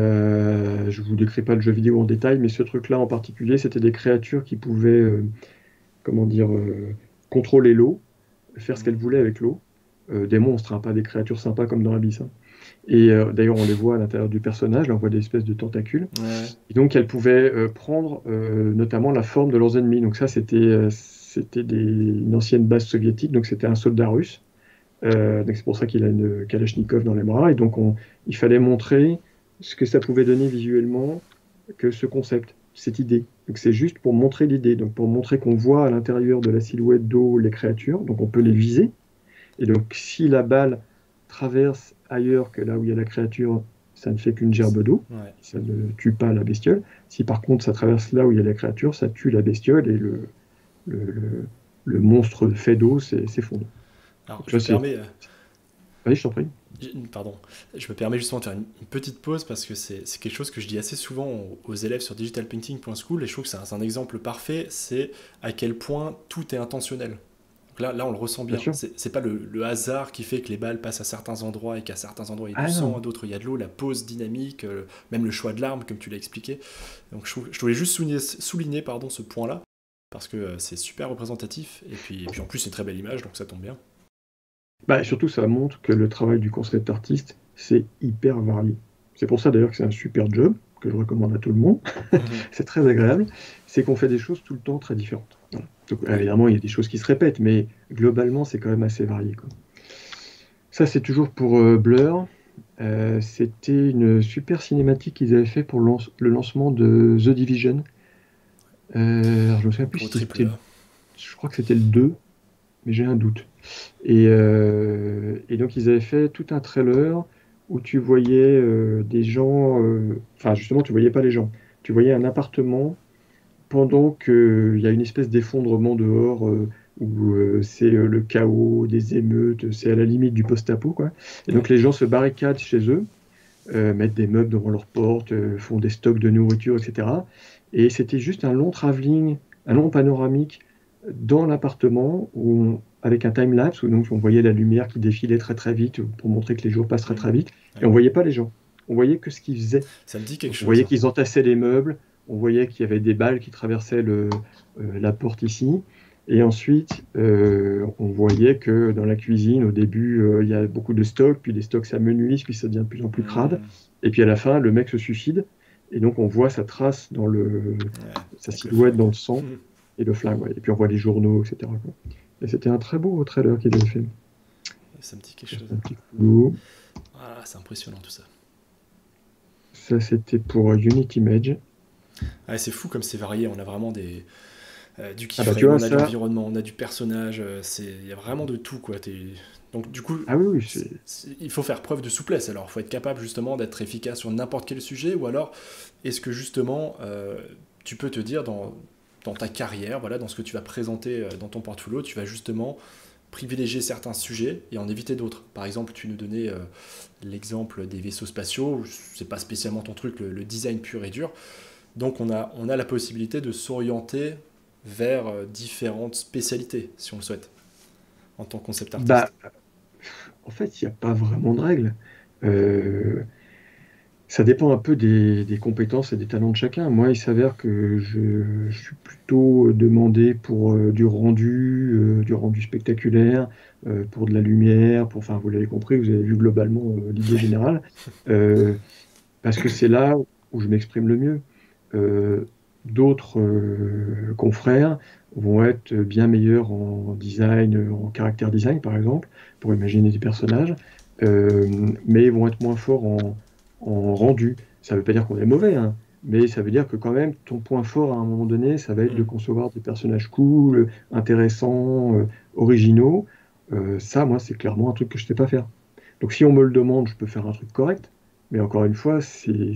je vous décris pas le jeu vidéo en détail, mais ce truc-là en particulier, c'était des créatures qui pouvaient, comment dire, contrôler l'eau, faire ce qu'elles voulaient avec l'eau. Des monstres, hein, pas des créatures sympas comme dans Abyss, hein. Et d'ailleurs, on les voit à l'intérieur du personnage, là, on voit des espèces de tentacules. Ouais. Et donc, elles pouvaient prendre notamment la forme de leurs ennemis. Donc ça, c'était une ancienne base soviétique, donc c'était un soldat russe. Donc c'est pour ça qu'il a une Kalachnikov dans les bras. Et donc il fallait montrer ce que ça pouvait donner visuellement que ce concept, cette idée. Donc c'est juste pour montrer l'idée, donc pour montrer qu'on voit à l'intérieur de la silhouette d'eau les créatures, donc on peut les viser. Et donc si la balle traverse ailleurs que là où il y a la créature, ça ne fait qu'une gerbe d'eau, Ouais. ça ne tue pas la bestiole. Si par contre ça traverse là où il y a la créature, ça tue la bestiole et le, le- le monstre fait d'eau s'effondre. Alors, Donc je là, me permets... Oui, je t'en prie. Pardon, je me permets justement de faire une petite pause parce que c'est quelque chose que je dis assez souvent aux élèves sur digitalpainting.school et je trouve que c'est un exemple parfait, c'est à quel point tout est intentionnel. Donc là on le ressent Bien bien. sûr. C'est pas le hasard qui fait que les balles passent à certains endroits et qu'à certains endroits il y a du Ah sang, non. à d'autres il y a de l'eau, la pose dynamique, même le choix de l'arme comme tu l'as expliqué. Donc je voulais juste souligner pardon, ce point-là parce que c'est super représentatif et puis en plus c'est une très belle image donc ça tombe bien. Bah, surtout, ça montre que le travail du concept artiste, c'est hyper varié. C'est pour ça d'ailleurs que c'est un super job, que je recommande à tout le monde. C'est très agréable. C'est qu'on fait des choses tout le temps très différentes. Voilà. Donc, Ouais. évidemment, il y a des choses qui se répètent, mais globalement, c'est quand même assez varié, quoi. Ça, c'est toujours pour Blur. C'était une super cinématique qu'ils avaient fait pour le lancement de The Division. Alors, je me souviens plus Gros si triple c'était, A. je crois que c'était le 2, mais j'ai un doute. Et donc, ils avaient fait tout un trailer où tu voyais des gens, enfin, justement, tu voyais pas les gens. Tu voyais un appartement pendant qu'il y a une espèce d'effondrement dehors où c'est le chaos, des émeutes, c'est à la limite du post-apo, quoi. Et Ouais. donc, les gens se barricadent chez eux, mettent des meubles devant leurs portes, font des stocks de nourriture, etc. Et c'était juste un long travelling, un long panoramique dans l'appartement avec un time-lapse où donc on voyait la lumière qui défilait très très vite pour montrer que les jours passent très très vite. Et Ouais. on voyait pas les gens. On voyait que ce qu'ils faisaient. Ça me dit quelque Donc on chose. voyait qu'ils entassaient les meubles, on voyait qu'il y avait des balles qui traversaient la porte ici. Et ensuite, on voyait que dans la cuisine, au début, il y a beaucoup de stocks, puis les stocks s'amenuisent, puis ça devient de plus en plus crade. Hmm. Et puis à la fin, le mec se suicide. Et donc on voit sa trace Ouais, sa avec le silhouette flingue. dans le sang et le flingue. Ouais. Et puis on voit les journaux, etc., quoi. Et c'était un très beau trailer qu'ils avaient fait. Ça me dit quelque Juste chose. un petit coup. Ah, c'est impressionnant tout ça. Ça, c'était pour Unity Image. Ouais, c'est fou comme c'est varié. On a vraiment du Ah bah tu keyframe, vois, on a de ça. l'environnement, on a du personnage. Il y a vraiment de tout quoi. Donc du coup, Ah oui, oui, c'est. il faut faire preuve de souplesse. Alors, il faut être capable justement d'être efficace sur n'importe quel sujet, ou alors est-ce que justement tu peux te dire dans ta carrière, voilà, dans ce que tu vas présenter dans ton portfolio, tu vas justement privilégier certains sujets et en éviter d'autres. Par exemple, tu nous donnais l'exemple des vaisseaux spatiaux, c'est pas spécialement ton truc, le design pur et dur. Donc on a la possibilité de s'orienter vers différentes spécialités, si on le souhaite. en tant que concept Bah, artiste? en fait, il n'y a pas vraiment de règles. Euh, Ça dépend un peu des compétences et des talents de chacun. Moi, il s'avère que je suis plutôt demandé pour du rendu spectaculaire, pour de la lumière, enfin, vous l'avez compris, vous avez vu globalement l'idée générale, euh, parce que c'est là où je m'exprime le mieux. Euh, D'autres confrères vont être bien meilleurs en design, en caractère design, par exemple, pour imaginer des personnages, mais ils vont être moins forts en rendu. Ça ne veut pas dire qu'on est mauvais, hein, mais ça veut dire que quand même, ton point fort à un moment donné, ça va être de Hmm. concevoir des personnages cool, intéressants, originaux. Ça, moi, c'est clairement un truc que je ne sais pas faire. Donc si on me le demande, je peux faire un truc correct, mais encore une fois,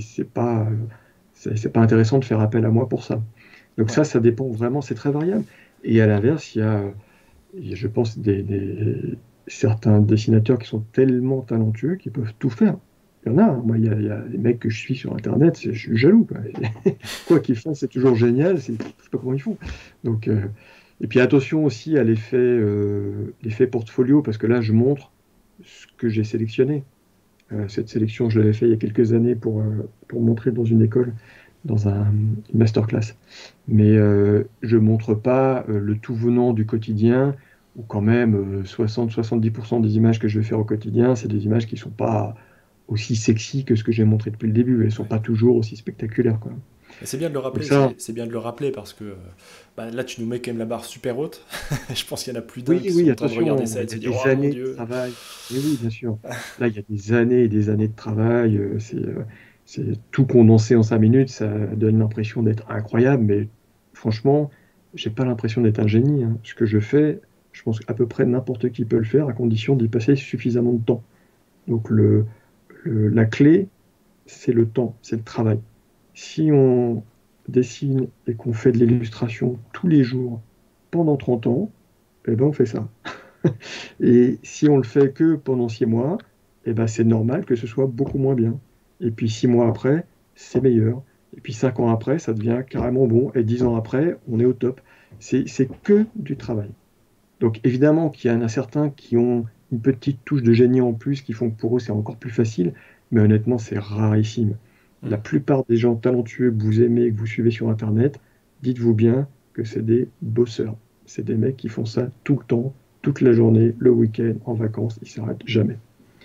c'est pas intéressant de faire appel à moi pour ça. Donc Ouais. ça dépend vraiment, c'est très variable. Et à l'inverse, je pense, certains dessinateurs qui sont tellement talentueux qu'ils peuvent tout faire. Il y en a, hein. Moi, il y a des mecs que je suis sur Internet, je suis jaloux, quoi. Quoi qu'ils fassent, c'est toujours génial, je sais pas comment ils font. Donc, et puis attention aussi à l'effet portfolio, parce que là, je montre ce que j'ai sélectionné. Cette sélection, je l'avais fait il y a quelques années pour montrer dans une école, une masterclass. Mais je ne montre pas le tout venant du quotidien, où quand même 60-70% des images que je vais faire au quotidien, c'est des images qui ne sont pas aussi sexy que ce que j'ai montré depuis le début. Elles ne sont Ouais. pas toujours aussi spectaculaires, quoi. Mais c'est bien de le Donc rappeler, ça, c'est bien de le rappeler parce que bah, là tu nous mets quand même la barre super haute. Je pense qu'il y en a plus d'un oui, qui sont oui, en train de regarder attention, ça et il de y se a dire des oh mon années de dieu. travail. Et oui, bien sûr. Là, il y a des années et des années de travail. C'est tout condensé en 5 minutes. Ça donne l'impression d'être incroyable, mais franchement, j'ai pas l'impression d'être un génie, hein. Ce que je fais, je pense qu'à peu près n'importe qui peut le faire à condition d'y passer suffisamment de temps. Donc, la clé, c'est le temps, c'est le travail. Si on dessine et qu'on fait de l'illustration tous les jours pendant 30 ans, eh ben on fait ça. Et si on le fait que pendant 6 mois, eh ben c'est normal que ce soit beaucoup moins bien. Et puis 6 mois après, c'est meilleur. Et puis 5 ans après, ça devient carrément bon. Et 10 ans après, on est au top. C'est que du travail. Donc évidemment qu'il y en a certains qui ont une petite touche de génie en plus, qui font que pour eux c'est encore plus facile, mais honnêtement c'est rarissime. Hmm. La plupart des gens talentueux que vous aimez, que vous suivez sur Internet, dites-vous bien que c'est des bosseurs. C'est des mecs qui font ça tout le temps, toute la journée, le week-end, en vacances, ils s'arrêtent jamais.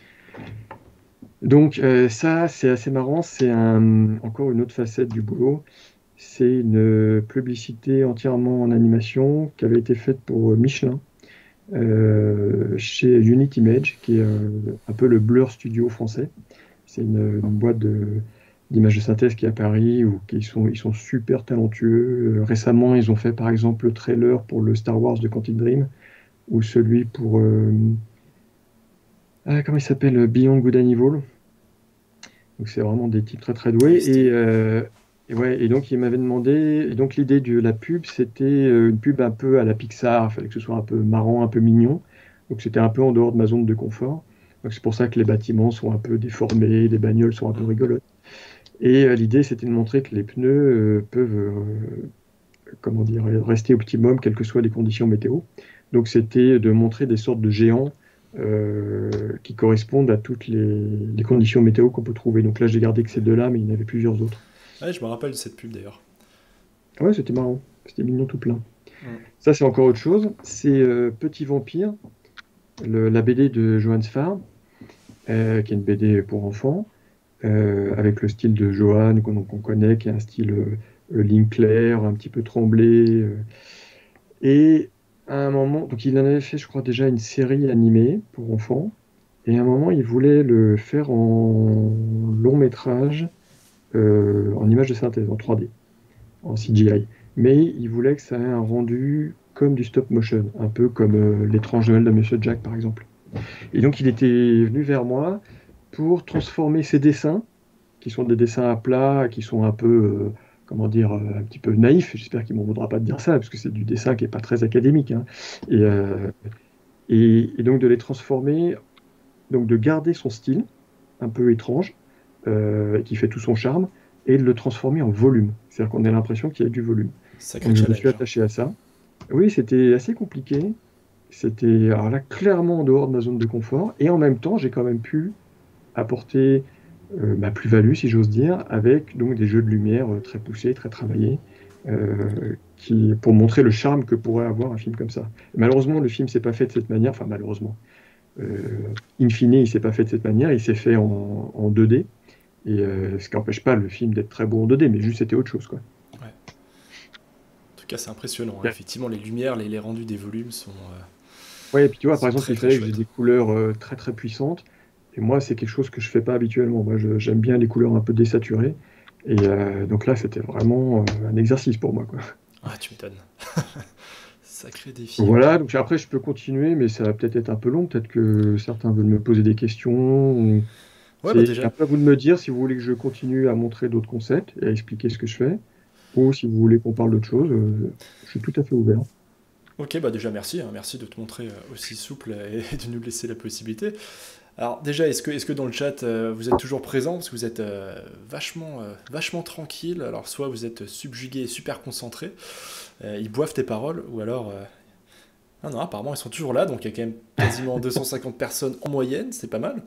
Donc ça c'est assez marrant, encore une autre facette du boulot. C'est une publicité entièrement en animation qui avait été faite pour Michelin chez Unit Image, qui est un peu le Blur Studio français. C'est une boîte d'image de synthèse qui est à Paris, ils sont super talentueux. Récemment, ils ont fait par exemple le trailer pour le Star Wars de Quantic Dream, ou celui pour, comment il s'appelle, Beyond Good and Evil. Donc c'est vraiment des types très très doués. Ouais, stylé. Et ouais, et donc il m'avait demandé, et donc l'idée de la pub, c'était une pub un peu à la Pixar, il fallait que ce soit un peu marrant, un peu mignon. Donc c'était un peu en dehors de ma zone de confort. Donc c'est pour ça que les bâtiments sont un peu déformés, les bagnoles sont un peu Hmm. rigolotes. Et l'idée, c'était de montrer que les pneus peuvent, comment dire, rester optimum, quelles que soient les conditions météo. Donc c'était de montrer des sortes de géants qui correspondent à toutes les conditions météo qu'on peut trouver. Donc là, j'ai gardé que ces deux-là, mais il y en avait plusieurs autres. Ouais, je me rappelle de cette pub d'ailleurs. Ah ouais, c'était marrant. C'était mignon tout plein. Hmm. Ça, c'est encore autre chose. C'est Petit Vampire, la BD de Johannes Farr, qui est une BD pour enfants, avec le style de Johann qu'on connaît, qui est un style ligne claire, un petit peu tremblé. Et à un moment, donc il en avait fait, je crois, déjà une série animée pour enfants. Et à un moment, il voulait le faire en long métrage, en image de synthèse, en 3D, en CGI. Mais il voulait que ça ait un rendu comme du stop motion, un peu comme L'étrange Noël de Monsieur Jack, par exemple. Et donc, il était venu vers moi pour transformer ses dessins, qui sont des dessins à plat, qui sont un peu, comment dire, un petit peu naïfs. J'espère qu'il ne m'en voudra pas de dire ça, parce que c'est du dessin qui n'est pas très académique, hein. Et, euh, et donc de les transformer, donc de garder son style un peu étrange, qui fait tout son charme, et de le transformer en volume. C'est-à-dire qu'on a l'impression qu'il y a du volume. Sacré Donc je me suis challenge. attaché à ça. Oui, c'était assez compliqué. c'était alors là clairement en dehors de ma zone de confort, et en même temps, j'ai quand même pu apporter ma plus-value, si j'ose dire, avec donc des jeux de lumière très poussés, très travaillés, pour montrer le charme que pourrait avoir un film comme ça. Malheureusement, le film s'est pas fait de cette manière, enfin malheureusement. In fine, il s'est pas fait de cette manière, il s'est fait en 2D, et ce qui n'empêche pas le film d'être très beau en 2D, mais juste c'était autre chose, quoi. Ouais. En tout cas, c'est impressionnant, hein. Effectivement, les lumières, les rendus des volumes Ouais, et puis tu vois, par sont exemple, très il très fallait que j'ai chouettes. des couleurs très très puissantes, et moi, c'est quelque chose que je fais pas habituellement. Moi, j'aime bien les couleurs un peu désaturées, et donc là, c'était vraiment un exercice pour moi, quoi. Ah, tu m'étonnes. Sacré défi, ouais. Voilà, donc après, je peux continuer, mais ça va peut-être être un peu long. Peut-être que certains veulent me poser des questions. Ouais, bah C'est déjà, un peu à vous de me dire si vous voulez que je continue à montrer d'autres concepts et à expliquer ce que je fais, ou si vous voulez qu'on parle d'autre chose, je suis tout à fait ouvert. ok, bah déjà merci, hein, merci de te montrer aussi souple et de nous laisser la possibilité. Alors déjà, est-ce que dans le chat, vous êtes toujours présent parce que vous êtes vachement tranquille. Alors soit vous êtes subjugué et super concentré, ils boivent tes paroles, ou alors... Ah non, apparemment ils sont toujours là, donc il y a quand même quasiment 250 personnes en moyenne, c'est pas mal.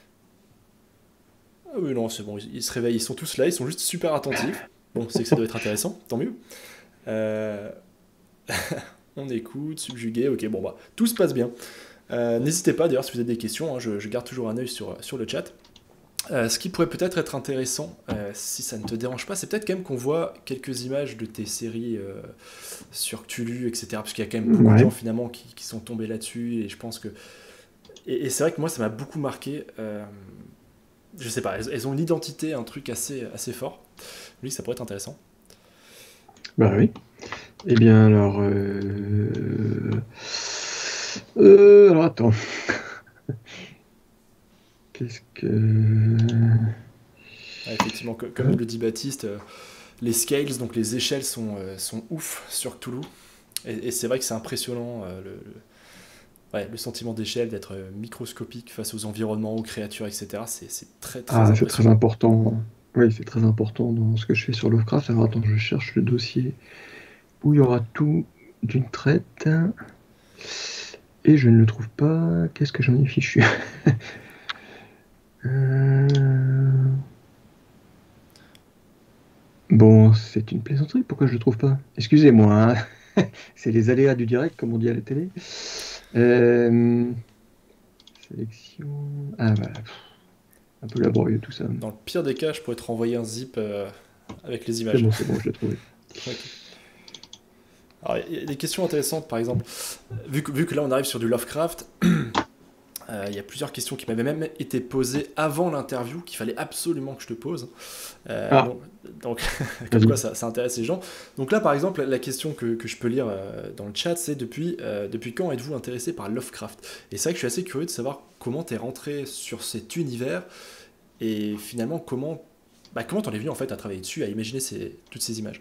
Ah oui, non, c'est bon, ils se réveillent, ils sont tous là, ils sont juste super attentifs. Bon, c'est que ça doit être intéressant, tant mieux. Euh, on écoute, subjugué, ok, bon bah, tout se passe bien. N'hésitez pas d'ailleurs si vous avez des questions, hein, je garde toujours un œil sur le chat. Ce qui pourrait peut-être être intéressant, si ça ne te dérange pas, c'est peut-être quand même qu'on voit quelques images de tes séries sur Cthulhu, etc. Parce qu'il y a quand même beaucoup de gens Ouais. finalement qui sont tombés là-dessus, et je pense que... Et c'est vrai que moi ça m'a beaucoup marqué. Je sais pas, elles ont une identité, un truc assez fort. Oui, ça pourrait être intéressant. Bah oui. Eh bien, alors attends. Qu'est-ce que... Ouais, effectivement, comme le dit Baptiste, les scales, donc les échelles sont ouf sur Cthulhu. Et c'est vrai que c'est impressionnant ouais, le sentiment d'échelle, d'être microscopique face aux environnements, aux créatures, etc. C'est très très Ah, c'est très impressionnant. important. Oui, c'est très important dans ce que je fais sur Lovecraft. Alors attends, je cherche le dossier où il y aura tout d'une traite. Et je ne le trouve pas. Qu'est-ce que j'en ai fichu? Euh, Bon, c'est une plaisanterie. Pourquoi je le trouve pas? Excusez-moi, hein. C'est les aléas du direct, comme on dit à la télé. Euh, Sélection. Ah, voilà. Un peu laborieux tout ça. Dans le pire des cas, je pourrais te renvoyer un zip avec les images. C'est bon, je l'ai trouvé. Ok. Alors, il y a des questions intéressantes, par exemple. Vu que là, on arrive sur du Lovecraft, il y a plusieurs questions qui m'avaient même été posées avant l'interview, qu'il fallait absolument que je te pose. Ah, Donc, comme vas-y. quoi ça intéresse les gens. Donc là, par exemple, la question que je peux lire dans le chat, c'est depuis quand êtes-vous intéressé par Lovecraft? Et c'est vrai que je suis assez curieux de savoir comment t'es rentré sur cet univers et finalement comment t'en es venu en fait à travailler dessus, à imaginer toutes ces images.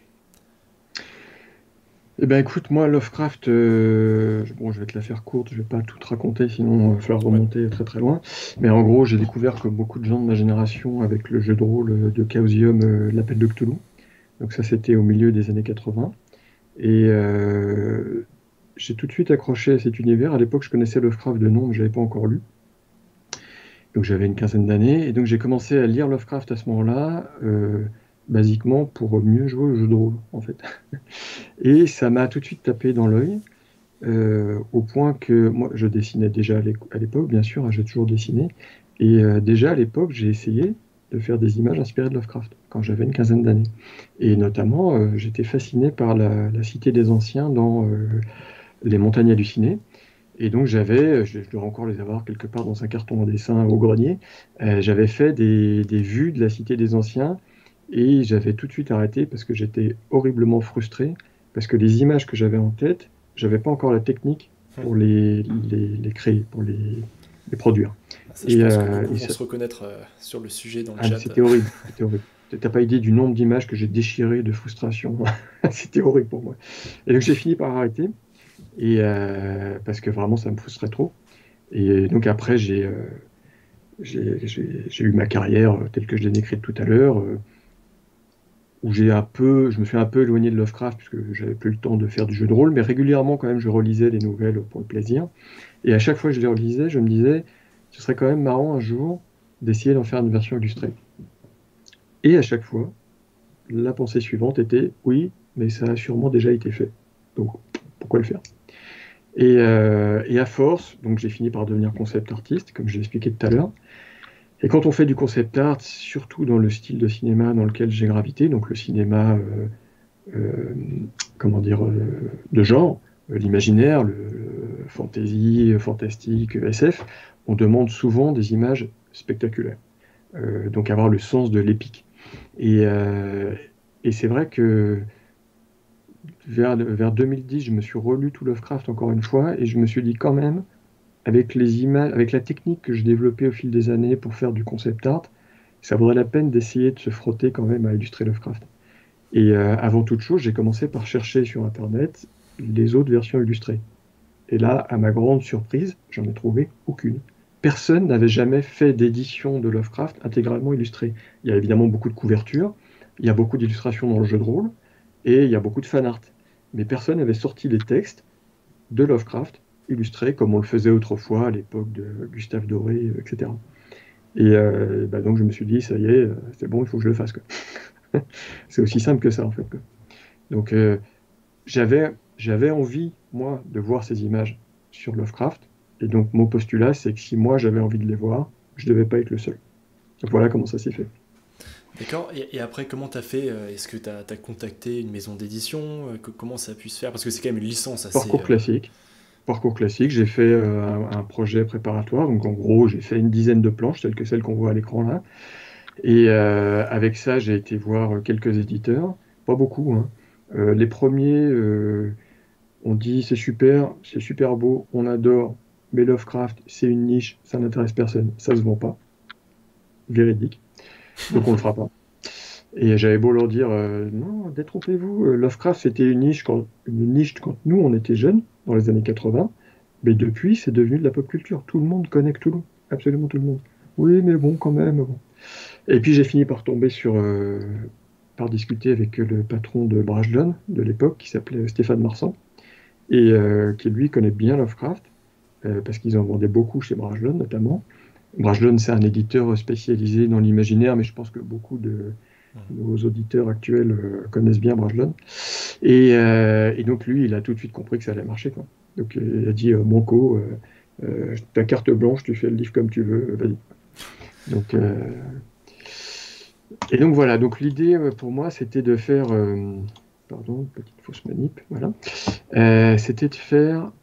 Eh ben écoute, moi, Lovecraft, bon, je vais te la faire courte, je vais pas tout te raconter, sinon il va falloir Ouais. remonter très très loin. Mais en gros, j'ai découvert, comme beaucoup de gens de ma génération, avec le jeu de rôle de Chaosium, l'Appel de Cthulhu. Donc ça, c'était au milieu des années 80. Et j'ai tout de suite accroché à cet univers. À l'époque, je connaissais Lovecraft de nom, mais je l'avais pas encore lu. Donc j'avais une quinzaine d'années. Et donc j'ai commencé à lire Lovecraft à ce moment-là, basiquement pour mieux jouer au jeu de rôle, en fait. Et ça m'a tout de suite tapé dans l'œil. Au point que moi, je dessinais déjà à l'époque, bien sûr, hein, j'ai toujours dessiné. Et déjà à l'époque, j'ai essayé de faire des images inspirées de Lovecraft, quand j'avais une quinzaine d'années. Et notamment, j'étais fasciné par la cité des anciens dans Les Montagnes hallucinées. Et donc je dois encore les avoir quelque part dans un carton en dessin au grenier, j'avais fait des vues de la cité des anciens et j'avais tout de suite arrêté parce que j'étais horriblement frustré, parce que les images que j'avais en tête, j'avais pas encore la technique pour les créer, pour les produire. Ça, je Et, pense que euh, beaucoup et vont ça- se reconnaître sur le sujet dans le mais chat. c'était horrible, c'était horrible. T'as pas idée du nombre d'images que j'ai déchirées de frustration. C'était horrible pour moi. Et donc j'ai fini par arrêter, parce que vraiment ça me frustrait trop. Et donc après, j'ai eu ma carrière telle que je l'ai décrite tout à l'heure. où je me suis un peu éloigné de Lovecraft, puisque j'avais plus le temps de faire du jeu de rôle, mais régulièrement, quand même, je relisais les nouvelles pour le plaisir. Et à chaque fois que je les relisais, je me disais, ce serait quand même marrant un jour d'essayer d'en faire une version illustrée. Et à chaque fois, la pensée suivante était, oui, mais ça a sûrement déjà été fait. Donc, pourquoi le faire? Et à force, donc j'ai fini par devenir concept artiste, comme je l'ai expliqué tout à l'heure. Et quand on fait du concept art, surtout dans le style de cinéma dans lequel j'ai gravité, donc le cinéma, euh, comment dire, de genre, l'imaginaire, le fantasy, fantastique, SF, on demande souvent des images spectaculaires. Donc avoir le sens de l'épique. Et, euh, et c'est vrai que vers 2010, je me suis relu tout Lovecraft encore une fois, et je me suis dit quand même, avec les images, avec la technique que je développais au fil des années pour faire du concept art, ça vaudrait la peine d'essayer de se frotter quand même à illustrer Lovecraft. Et avant toute chose, j'ai commencé par chercher sur Internet les autres versions illustrées. Et là, à ma grande surprise, j'en ai trouvé aucune. Personne n'avait jamais fait d'édition de Lovecraft intégralement illustrée. Il y a évidemment beaucoup de couvertures, il y a beaucoup d'illustrations dans le jeu de rôle, et il y a beaucoup de fan art. Mais personne n'avait sorti les textes de Lovecraft illustrés comme on le faisait autrefois à l'époque de Gustave Doré, etc. Et bah donc je me suis dit, ça y est, c'est bon, il faut que je le fasse, quoi. C'est aussi simple que ça, en fait, quoi. Donc j'avais envie, moi, de voir ces images sur Lovecraft. Et donc mon postulat, c'est que si moi j'avais envie de les voir, je ne devais pas être le seul. Donc voilà comment ça s'est fait. D'accord. Et après, comment t'as fait? Est-ce que t'as contacté une maison d'édition? Comment ça a pu se faire? Parce que c'est quand même une licence assez... Parcours classique. Parcours classique, j'ai fait un projet préparatoire. Donc en gros, j'ai fait une dizaine de planches, telles que celles qu'on voit à l'écran là. Et avec ça, j'ai été voir quelques éditeurs. Pas beaucoup, hein. Les premiers ont dit c'est super beau, on adore, mais Lovecraft, c'est une niche, ça n'intéresse personne, ça se vend pas. Véridique. Donc on le fera pas. Et j'avais beau leur dire non, détrompez-vous, Lovecraft c'était une niche quand nous on était jeunes, dans les années 80, mais depuis c'est devenu de la pop culture. Tout le monde connaît Cthulhu, absolument tout le monde. Oui, mais bon, quand même. Bon. Et puis j'ai fini par tomber par discuter avec le patron de Brajlon de l'époque, qui s'appelait Stéphane Marsan, et qui lui connaît bien Lovecraft, parce qu'ils en vendaient beaucoup chez Brajlon notamment. Brajlon, c'est un éditeur spécialisé dans l'imaginaire, mais je pense que beaucoup de nos auditeurs actuels connaissent bien Brajlon. Et donc lui, il a tout de suite compris que ça allait marcher, quoi. Donc il a dit Banco, ta carte blanche, tu fais le livre comme tu veux, vas-y. Donc, et donc voilà, donc l'idée pour moi c'était de faire, pardon, petite fausse manip, voilà. C'était de faire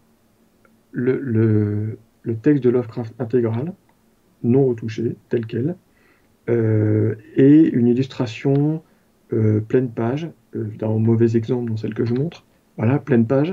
le texte de Lovecraft intégral, non retouché, tel quel, et une illustration pleine page, dans mauvais exemple dans celle que je montre, voilà, pleine page,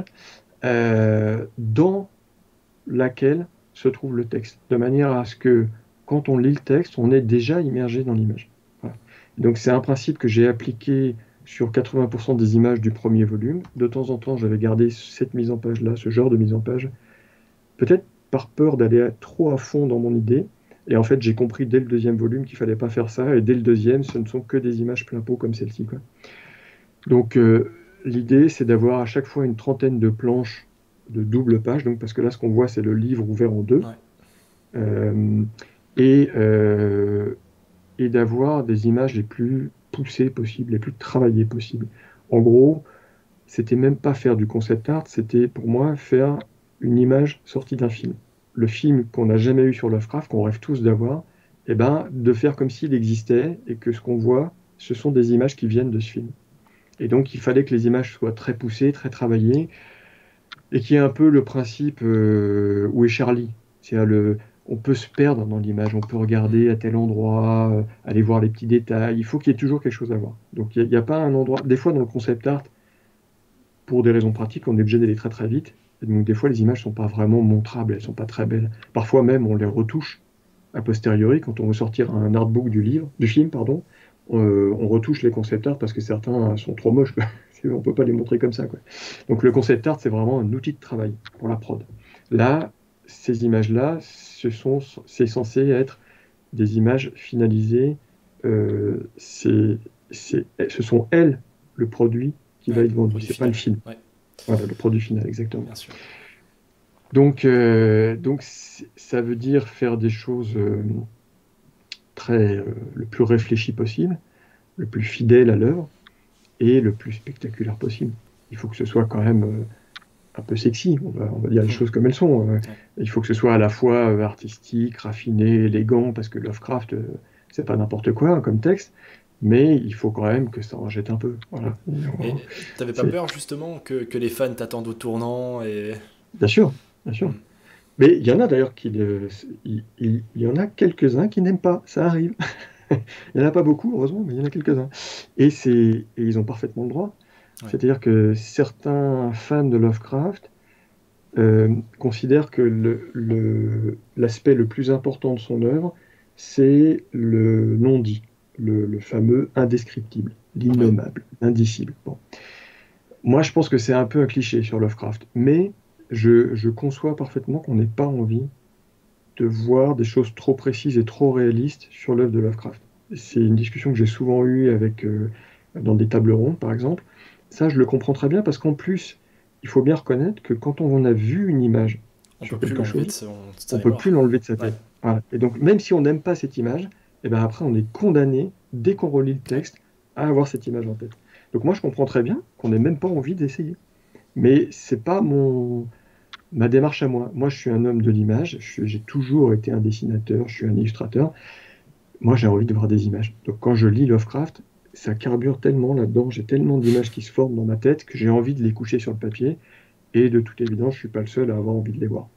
dans laquelle se trouve le texte, de manière à ce que quand on lit le texte, on est déjà immergé dans l'image. Voilà. Donc c'est un principe que j'ai appliqué sur 80% des images du premier volume. De temps en temps, j'avais gardé cette mise en page-là, ce genre de mise en page, peut-être par peur d'aller trop à fond dans mon idée. Et en fait, j'ai compris dès le deuxième volume qu'il fallait pas faire ça. Et dès le deuxième, ce ne sont que des images plein pot comme celle-ci, quoi. Donc l'idée, c'est d'avoir à chaque fois une trentaine de planches de double page. Donc, parce que là, ce qu'on voit, c'est le livre ouvert en deux. Ouais. Euh, et et d'avoir des images les plus poussées possibles, les plus travaillées possibles. En gros, c'était même pas faire du concept art, c'était pour moi faire une image sortie d'un film. Le film qu'on n'a jamais eu sur Lovecraft, qu'on rêve tous d'avoir, et ben, de faire comme s'il existait et que ce qu'on voit, ce sont des images qui viennent de ce film. Et donc, il fallait que les images soient très poussées, très travaillées, et qu'il y ait un peu le principe où est Charlie. On peut se perdre dans l'image, on peut regarder à tel endroit, aller voir les petits détails. Il faut qu'il y ait toujours quelque chose à voir. Donc, il n'y a pas un endroit. Des fois, dans le concept art, pour des raisons pratiques, on est obligé d'aller très très vite. Et donc des fois, les images sont pas vraiment montrables, elles sont pas très belles. Parfois même, on les retouche a posteriori quand on veut sortir un artbook du film, pardon. On retouche les concept art parce que certains sont trop moches, quoi. On peut pas les montrer comme ça, quoi. Donc le concept art, c'est vraiment un outil de travail pour la prod. Là, ces images-là, c'est censé être des images finalisées. C'est ce sont elles le produit qui va Ouais, être vendu, produit c'est pas le final. film. Ouais, Voilà, le produit final, exactement. bien sûr. Donc ça veut dire faire des choses le plus réfléchi possible, le plus fidèle à l'œuvre et le plus spectaculaire possible. Il faut que ce soit quand même un peu sexy, on va dire les choses comme elles sont. Ouais. Il faut que ce soit à la fois artistique, raffiné, élégant, parce que Lovecraft, c'est pas n'importe quoi hein, comme texte, mais il faut quand même que ça en jette un peu. Voilà. Et t'avais pas C'est, peur justement que les fans t'attendent au tournant et... bien sûr, bien sûr. Hmm. Mais il y en a d'ailleurs il y en a quelques-uns qui n'aiment pas, ça arrive. Il n'y en a pas beaucoup, heureusement, mais il y en a quelques-uns. Et ils ont parfaitement le droit. Ouais, C'est-à-dire que certains fans de Lovecraft considère que l'aspect le plus important de son œuvre, c'est le non-dit, le fameux indescriptible, ouais, l'innommable, l'indicible. Bon. Moi, je pense que c'est un peu un cliché sur Lovecraft, mais je conçois parfaitement qu'on n'ait pas envie de voir des choses trop précises et trop réalistes sur l'œuvre de Lovecraft. C'est une discussion que j'ai souvent eue dans des tables rondes, par exemple. Ça, je le comprends très bien parce qu'en plus, il faut bien reconnaître que quand on a vu une image on peut sur plus quelque l'enlever chose, de sa on ne peut plus mémoire. l'enlever de sa Ouais, tête. Voilà. Et donc, même si on n'aime pas cette image, et ben après, on est condamné, dès qu'on relit le ouais, texte, à avoir cette image en tête. Donc moi, je comprends très bien qu'on n'ait même pas envie d'essayer. Mais c'est pas ma démarche à moi. Moi, je suis un homme de l'image, j'ai toujours été un dessinateur, je suis un illustrateur. Moi, j'ai envie de voir des images. Donc quand je lis Lovecraft, ça carbure tellement là-dedans, j'ai tellement d'images qui se forment dans ma tête que j'ai envie de les coucher sur le papier. Et de toute évidence, je ne suis pas le seul à avoir envie de les voir.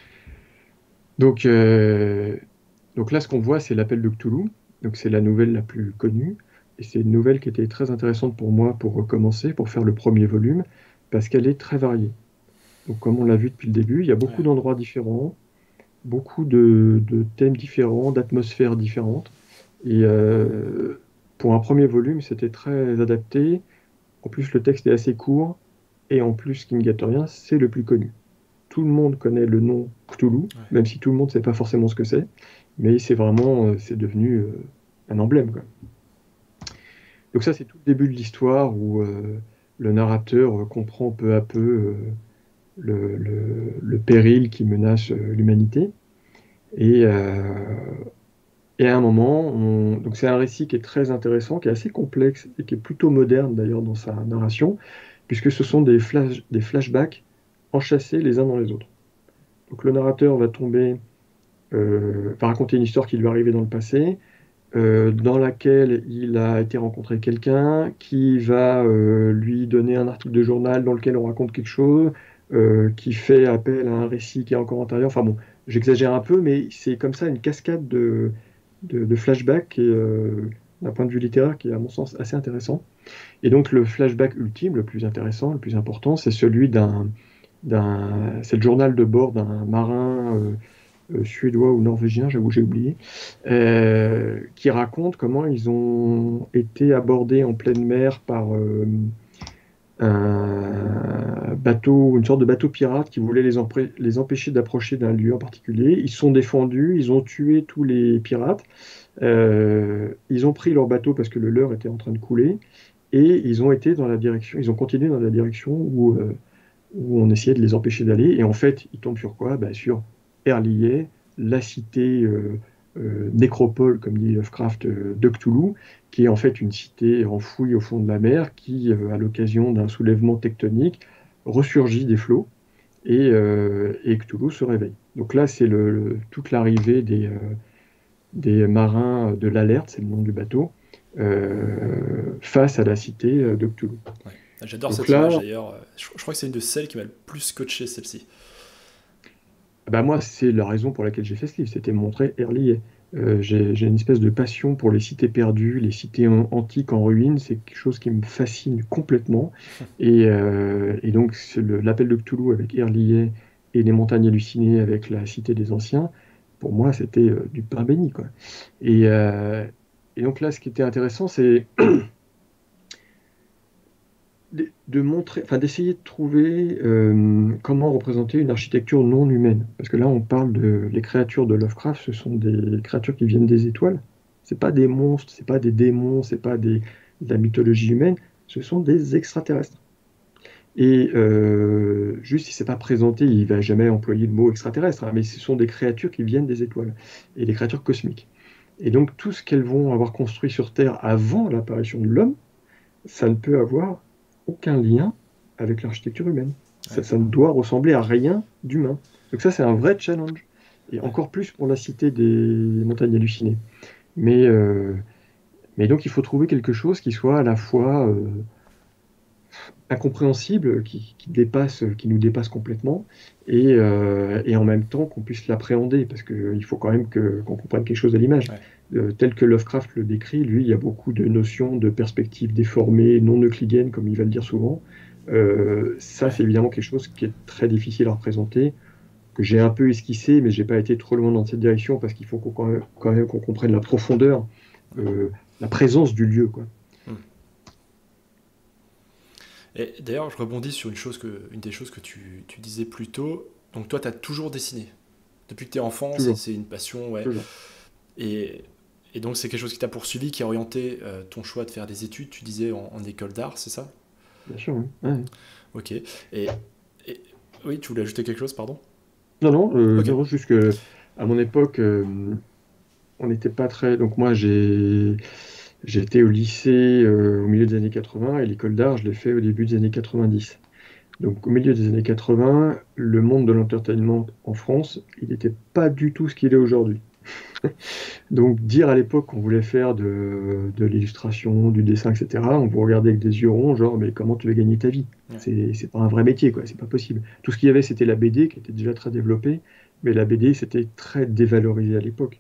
Donc, euh, donc là, ce qu'on voit, c'est l'appel de Cthulhu. Donc c'est la nouvelle la plus connue. Et c'est une nouvelle qui était très intéressante pour moi pour recommencer, pour faire le premier volume, parce qu'elle est très variée. Donc comme on l'a vu depuis le début, il y a beaucoup ouais. d'endroits différents, beaucoup de thèmes différents, d'atmosphères différentes. Et pour un premier volume, c'était très adapté. En plus, le texte est assez court. Et en plus, ce qui ne gâte rien, c'est le plus connu. Tout le monde connaît le nom Cthulhu, Ouais. même si tout le monde ne sait pas forcément ce que c'est. Mais c'est vraiment, c'est devenu un emblème, quoi. Donc ça, c'est tout le début de l'histoire où le narrateur comprend peu à peu le péril qui menace l'humanité. Et, et à un moment, donc c'est un récit qui est très intéressant, qui est assez complexe et qui est plutôt moderne d'ailleurs dans sa narration, puisque ce sont des flashbacks enchâssés les uns dans les autres. Donc le narrateur va raconter une histoire qui lui est arrivée dans le passé, dans laquelle il a été rencontrer quelqu'un qui va lui donner un article de journal dans lequel on raconte quelque chose, qui fait appel à un récit qui est encore antérieur. Enfin bon, j'exagère un peu, mais c'est comme ça une cascade de flashbacks et d'un point de vue littéraire qui est à mon sens assez intéressant. Et donc le flashback ultime, le plus intéressant, le plus important, c'est celui c'est le journal de bord d'un marin suédois ou norvégien, j'avoue, j'ai oublié, qui raconte comment ils ont été abordés en pleine mer par un bateau, une sorte de bateau pirate qui voulait les empêcher d'approcher d'un lieu en particulier. Ils se sont défendus, ils ont tué tous les pirates, ils ont pris leur bateau parce que le leur était en train de couler, et ils ont continué dans la direction où on essayait de les empêcher d'aller. Et en fait, ils tombent sur quoi? Bah, sur Erlier, la cité nécropole, comme dit Lovecraft, de Cthulhu, qui est en fait une cité enfouie au fond de la mer, qui, à l'occasion d'un soulèvement tectonique, ressurgit des flots et Cthulhu se réveille. Donc là, c'est toute l'arrivée des marins de l'Alerte, c'est le nom du bateau, face à la cité de Cthulhu. Ouais. J'adore Donc cette image là, d'ailleurs. Je crois que c'est une de celles qui m'a le plus scotché, celle-ci. bah moi, c'est la raison pour laquelle j'ai fait ce livre, c'était montrer Erlier. J'ai une espèce de passion pour les cités perdues, les cités antiques en ruine, c'est quelque chose qui me fascine complètement. Et donc, l'appel de Cthulhu avec Erlier et les montagnes hallucinées avec la cité des anciens, pour moi, c'était du pain béni, quoi. Et, euh, et donc là, ce qui était intéressant, c'est de montrer, enfin d'essayer de trouver comment représenter une architecture non humaine. Parce que là, on parle les créatures de Lovecraft, ce sont des créatures qui viennent des étoiles. C'est pas des monstres, c'est pas des démons, c'est pas de la mythologie humaine, ce sont des extraterrestres. Et juste, il ne s'est pas présenté, il ne va jamais employer le mot extraterrestre, hein, mais ce sont des créatures qui viennent des étoiles, et des créatures cosmiques. Et donc, tout ce qu'elles vont avoir construit sur Terre avant l'apparition de l'homme, ça ne peut avoir aucun lien avec l'architecture humaine. Ça ne doit ressembler à rien d'humain. Donc ça, c'est un vrai challenge. Et encore plus pour la cité des montagnes hallucinées. Mais donc, il faut trouver quelque chose qui soit à la fois incompréhensible, qui nous dépasse complètement, et en même temps qu'on puisse l'appréhender, parce qu'il faut quand même qu'on comprenne quelque chose à l'image. Tel que Lovecraft le décrit, lui, il y a beaucoup de notions de perspectives déformées, non euclidiennes, comme il va le dire souvent. Ça, c'est évidemment quelque chose qui est très difficile à représenter, que j'ai un peu esquissé, mais j'ai pas été trop loin dans cette direction, parce qu'il faut quand même qu'on comprenne la profondeur, la présence du lieu, quoi. Et d'ailleurs, je rebondis sur une des choses que tu disais plus tôt. Donc toi, tu as toujours dessiné. Depuis que tu es enfant, c'est une passion. Ouais. Et donc, c'est quelque chose qui t'a poursuivi, qui a orienté ton choix de faire des études, tu disais, en école d'art, c'est ça? Bien sûr, oui. Ouais. Ok. Et oui, tu voulais ajouter quelque chose, pardon? Non, Ok. non, juste que à mon époque, on n'était pas très. Donc moi, j'étais au lycée au milieu des années 80 et l'école d'art, je l'ai fait au début des années 90. Donc au milieu des années 80, le monde de l'entertainment en France, il n'était pas du tout ce qu'il est aujourd'hui. Donc dire à l'époque qu'on voulait faire de l'illustration, du dessin, etc., on vous regardait avec des yeux ronds, genre mais comment tu vas gagner ta vie? C'est pas un vrai métier, quoi, c'est pas possible. Tout ce qu'il y avait, c'était la BD qui était déjà très développée, mais la BD c'était très dévalorisé à l'époque.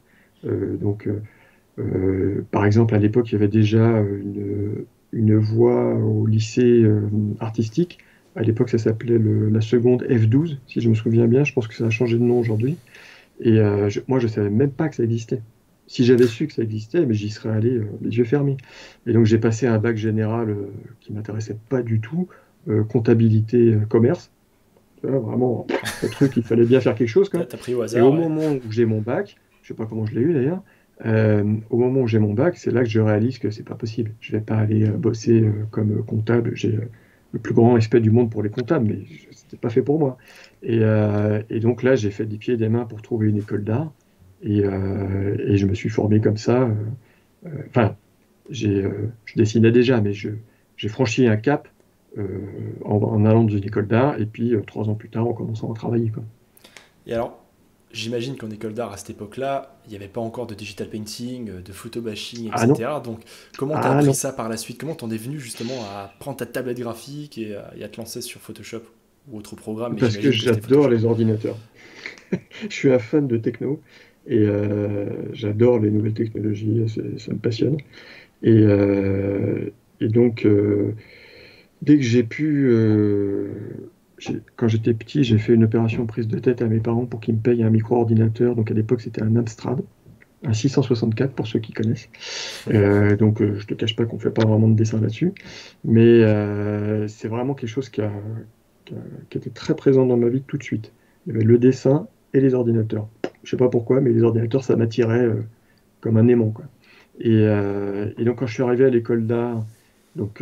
Par exemple, à l'époque, il y avait déjà une voie au lycée artistique. À l'époque, ça s'appelait la seconde F12, si je me souviens bien. Je pense que ça a changé de nom aujourd'hui. Et moi, je ne savais même pas que ça existait. Si j'avais su que ça existait, mais j'y serais allé les yeux fermés. Et donc, j'ai passé un bac général qui ne m'intéressait pas du tout, comptabilité, commerce. Tu vois, vraiment, le truc, il fallait bien faire quelque chose, quoi. T'as pris au Et au hasard, ouais. moment où j'ai mon bac, je ne sais pas comment je l'ai eu d'ailleurs, au moment où j'ai mon bac, c'est là que je réalise que c'est pas possible. Je vais pas aller bosser comme comptable. J'ai le plus grand respect du monde pour les comptables, mais c'était pas fait pour moi. Et donc là, j'ai fait des pieds et des mains pour trouver une école d'art, et je me suis formé comme ça. Enfin, je dessinais déjà, mais j'ai franchi un cap en allant dans une école d'art, et puis 3 ans plus tard, en commençant à travailler, quoi. Et alors, j'imagine qu'en école d'art, à cette époque-là, il n'y avait pas encore de digital painting, de photobashing, Ah non, etc. Donc, comment t'as ah appris non. ça par la suite? Comment t'en es venu justement à prendre ta tablette graphique et à te lancer sur Photoshop ou autre programme? Mais Parce que j'imagine que c'était j'adore Photoshop. les ordinateurs. Je suis un fan de techno et j'adore les nouvelles technologies, ça me passionne. Et, euh, et donc, dès que j'ai pu, quand j'étais petit, j'ai fait une opération prise de tête à mes parents pour qu'ils me payent un micro-ordinateur. Donc à l'époque, c'était un Amstrad, un 664 pour ceux qui connaissent. Donc je te cache pas qu'on fait pas vraiment de dessin là-dessus, mais c'est vraiment quelque chose qui a- qui était très présent dans ma vie tout de suite. Il y avait le dessin et les ordinateurs. Je sais pas pourquoi, mais les ordinateurs, ça m'attirait comme un aimant, quoi. Et donc, quand je suis arrivé à l'école d'art, donc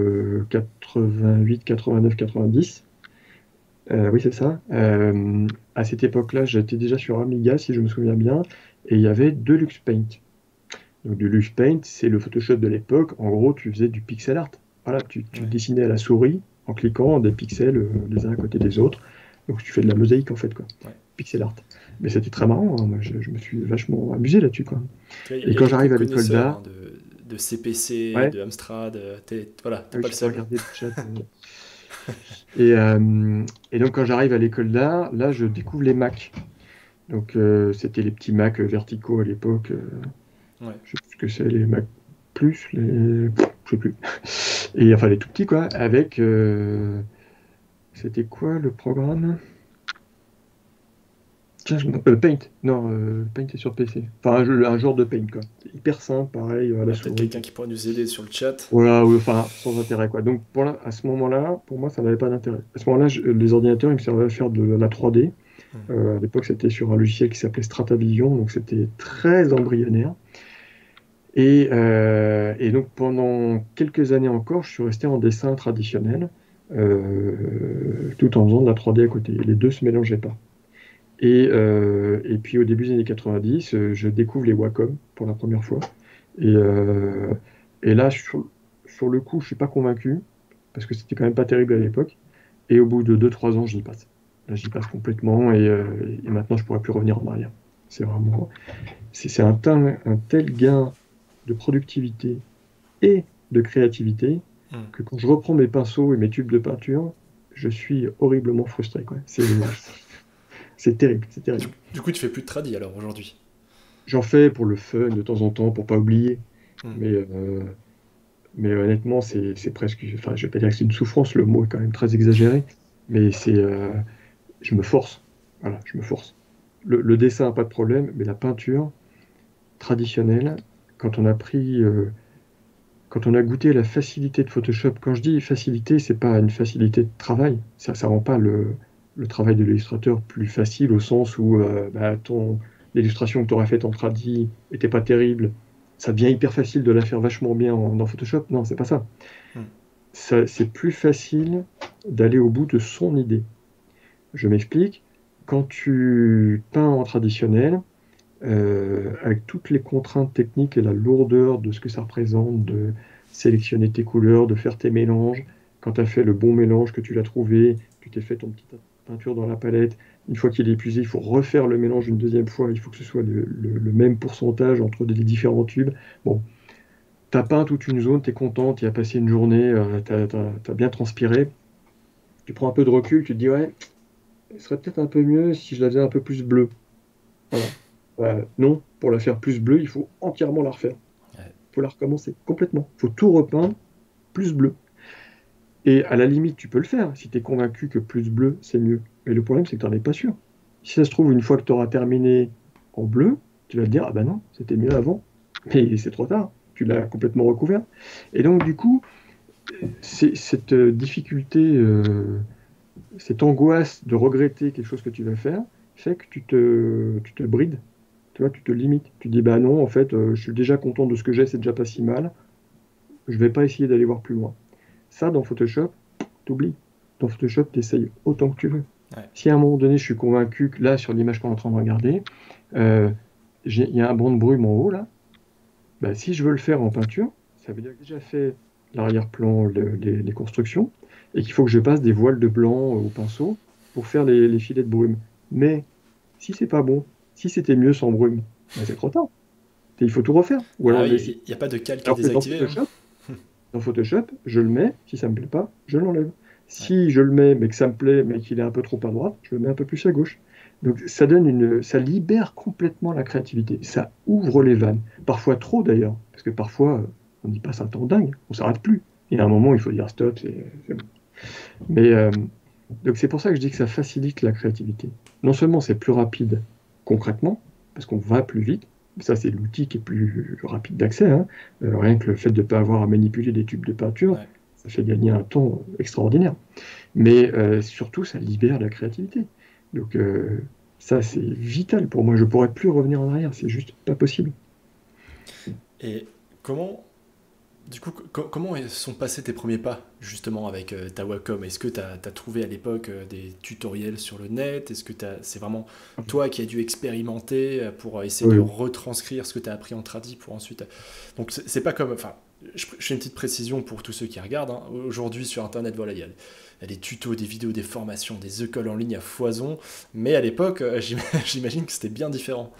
88, 89, 90, oui, c'est ça. À cette époque-là, j'étais déjà sur Amiga, si je me souviens bien, et il y avait Deluxe Paint. Donc, Deluxe Paint, c'est le Photoshop de l'époque. En gros, tu faisais du pixel art. Voilà, tu Ouais. dessinais à la souris en cliquant des pixels les uns à côté des autres. Donc, tu fais de la mosaïque, en fait, quoi. Ouais. Pixel art. Mais c'était très marrant, hein. Moi, je me suis vachement amusé là-dessus, quoi. Tu vois, il Et y a quand beaucoup j'arrive de à l'école connaisseurs d'art, hein, de CPC, ouais, de Amstrad. Voilà, ah t'es oui, pas je le sais pas seul. regarder le chat. Et, euh, et donc, quand j'arrive à l'école d'art, là, je découvre les Mac. Donc, c'était les petits Mac verticaux à l'époque. Ouais. Je sais plus ce que c'est, les Mac Plus, je sais plus. Et enfin, les tout petits, quoi, avec. C'était quoi le programme? Tiens, Paint. Non, Paint est sur PC. Enfin, un genre de Paint, quoi. Hyper simple, pareil, à Il la y a peut-être souris. quelqu'un qui pourrait nous aider sur le chat. Voilà, oui, enfin, sans intérêt, quoi. Donc, à ce moment-là, pour moi, ça n'avait pas d'intérêt. À ce moment-là, les ordinateurs, ils me servaient à faire de la 3D. À l'époque, c'était sur un logiciel qui s'appelait StrataVision, donc c'était très embryonnaire. Et donc pendant quelques années encore, je suis resté en dessin traditionnel, tout en faisant de la 3D à côté. Les deux se mélangeaient pas. Et puis au début des années 90, je découvre les Wacom pour la première fois. Et, euh, et là, sur le coup, je suis pas convaincu, parce que c'était quand même pas terrible à l'époque. Et au bout de 2 3 ans, j'y passe. Là, j'y passe complètement, et maintenant, je pourrais plus revenir en arrière. C'est vraiment, c'est un tel gain de productivité et de créativité Hmm. que quand je reprends mes pinceaux et mes tubes de peinture, je suis horriblement frustré, quoi. C'est terrible, c'est Du, terrible. du coup, tu fais plus de tradi alors aujourd'hui. J'en fais pour le fun de temps en temps, pour pas oublier. Hmm. Mais, euh, mais honnêtement, c'est presque. Enfin, je vais pas dire que c'est une souffrance, le mot est quand même très exagéré. Mais je me force. Voilà, je me force. Le dessin, pas de problème, mais la peinture traditionnelle, quand on a pris, quand on a goûté la facilité de Photoshop, quand je dis facilité, c'est pas une facilité de travail. Ça rend pas le travail de l'illustrateur plus facile au sens où bah, l'illustration que tu aurais faite en tradi était pas terrible. Ça devient hyper facile de la faire vachement bien dans Photoshop. Non, c'est pas ça. Hmm. C'est plus facile d'aller au bout de son idée. Je m'explique. Quand tu peins en traditionnel, avec toutes les contraintes techniques et la lourdeur de ce que ça représente, de sélectionner tes couleurs, de faire tes mélanges. Quand tu as fait le bon mélange, que tu l'as trouvé, tu t'es fait ton petite peinture dans la palette, une fois qu'il est épuisé, il faut refaire le mélange une deuxième fois, il faut que ce soit le même pourcentage entre les différents tubes. Bon, tu as peint toute une zone, tu es content, tu y as passé une journée, tu as bien transpiré, tu prends un peu de recul, tu te dis ouais, il serait peut-être un peu mieux si je la faisais un peu plus bleue. Voilà. Non, pour la faire plus bleue, il faut entièrement la refaire. Ouais. Il faut la recommencer complètement. Il faut tout repeindre plus bleu. Et à la limite, tu peux le faire si tu es convaincu que plus bleu, c'est mieux. Mais le problème, c'est que tu n'en es pas sûr. Si ça se trouve, une fois que tu auras terminé en bleu, tu vas te dire, ah ben non, c'était mieux avant. Mais c'est trop tard. Tu l'as complètement recouvert. Et donc, du coup, c'est cette difficulté, cette angoisse de regretter quelque chose que tu vas faire, fait que tu te brides. Tu vois, tu te limites. Tu dis, bah non, en fait, je suis déjà content de ce que j'ai, c'est déjà pas si mal. Je vais pas essayer d'aller voir plus loin. Ça, dans Photoshop, t'oublies. Dans Photoshop, t'essayes autant que tu veux. Ouais. Si à un moment donné, je suis convaincu que là, sur l'image qu'on est en train de regarder, euh, il y a un banc de brume en haut, là, bah, si je veux le faire en peinture, ça veut dire que j'ai déjà fait l'arrière-plan, les constructions, et qu'il faut que je passe des voiles de blanc au pinceau pour faire les filets de brume. Mais si c'est pas bon, si c'était mieux sans brume, bah, c'est trop tard. Il faut tout refaire. Ou Ah alors oui, laisser. il n'y a pas de calque à Alors que désactiver, hein. Dans Photoshop, je le mets, si ça me plaît pas, je l'enlève. Ouais. Si je le mets, mais que ça me plaît, mais qu'il est un peu trop à droite, je le mets un peu plus à gauche. Donc ça libère complètement la créativité. Ça ouvre les vannes. Parfois trop d'ailleurs, parce que parfois on y passe un temps dingue, on s'arrête plus. Et à un moment, il faut dire stop, c'est bon. Mais donc c'est pour ça que je dis que ça facilite la créativité. Non seulement c'est plus rapide concrètement, parce qu'on va plus vite, ça c'est l'outil qui est plus rapide d'accès, hein. Rien que le fait de ne pas avoir à manipuler des tubes de peinture, Ouais. ça fait gagner un temps extraordinaire. Mais surtout, ça libère la créativité. Donc ça c'est vital pour moi, je ne pourrais plus revenir en arrière, c'est juste pas possible. Et comment, du coup, comment sont passés tes premiers pas justement avec ta Wacom? Est-ce que tu as trouvé à l'époque des tutoriels sur le net? Est-ce que c'est vraiment toi qui as dû expérimenter pour essayer de Oui, oui. retranscrire ce que tu as appris en tradi pour ensuite... Donc c'est pas comme... Enfin, je fais une petite précision pour tous ceux qui regardent, hein. Aujourd'hui sur Internet, voilà, il y a des tutos, des vidéos, des formations, des écoles en ligne à foison. Mais à l'époque, j'imagine que c'était bien différent.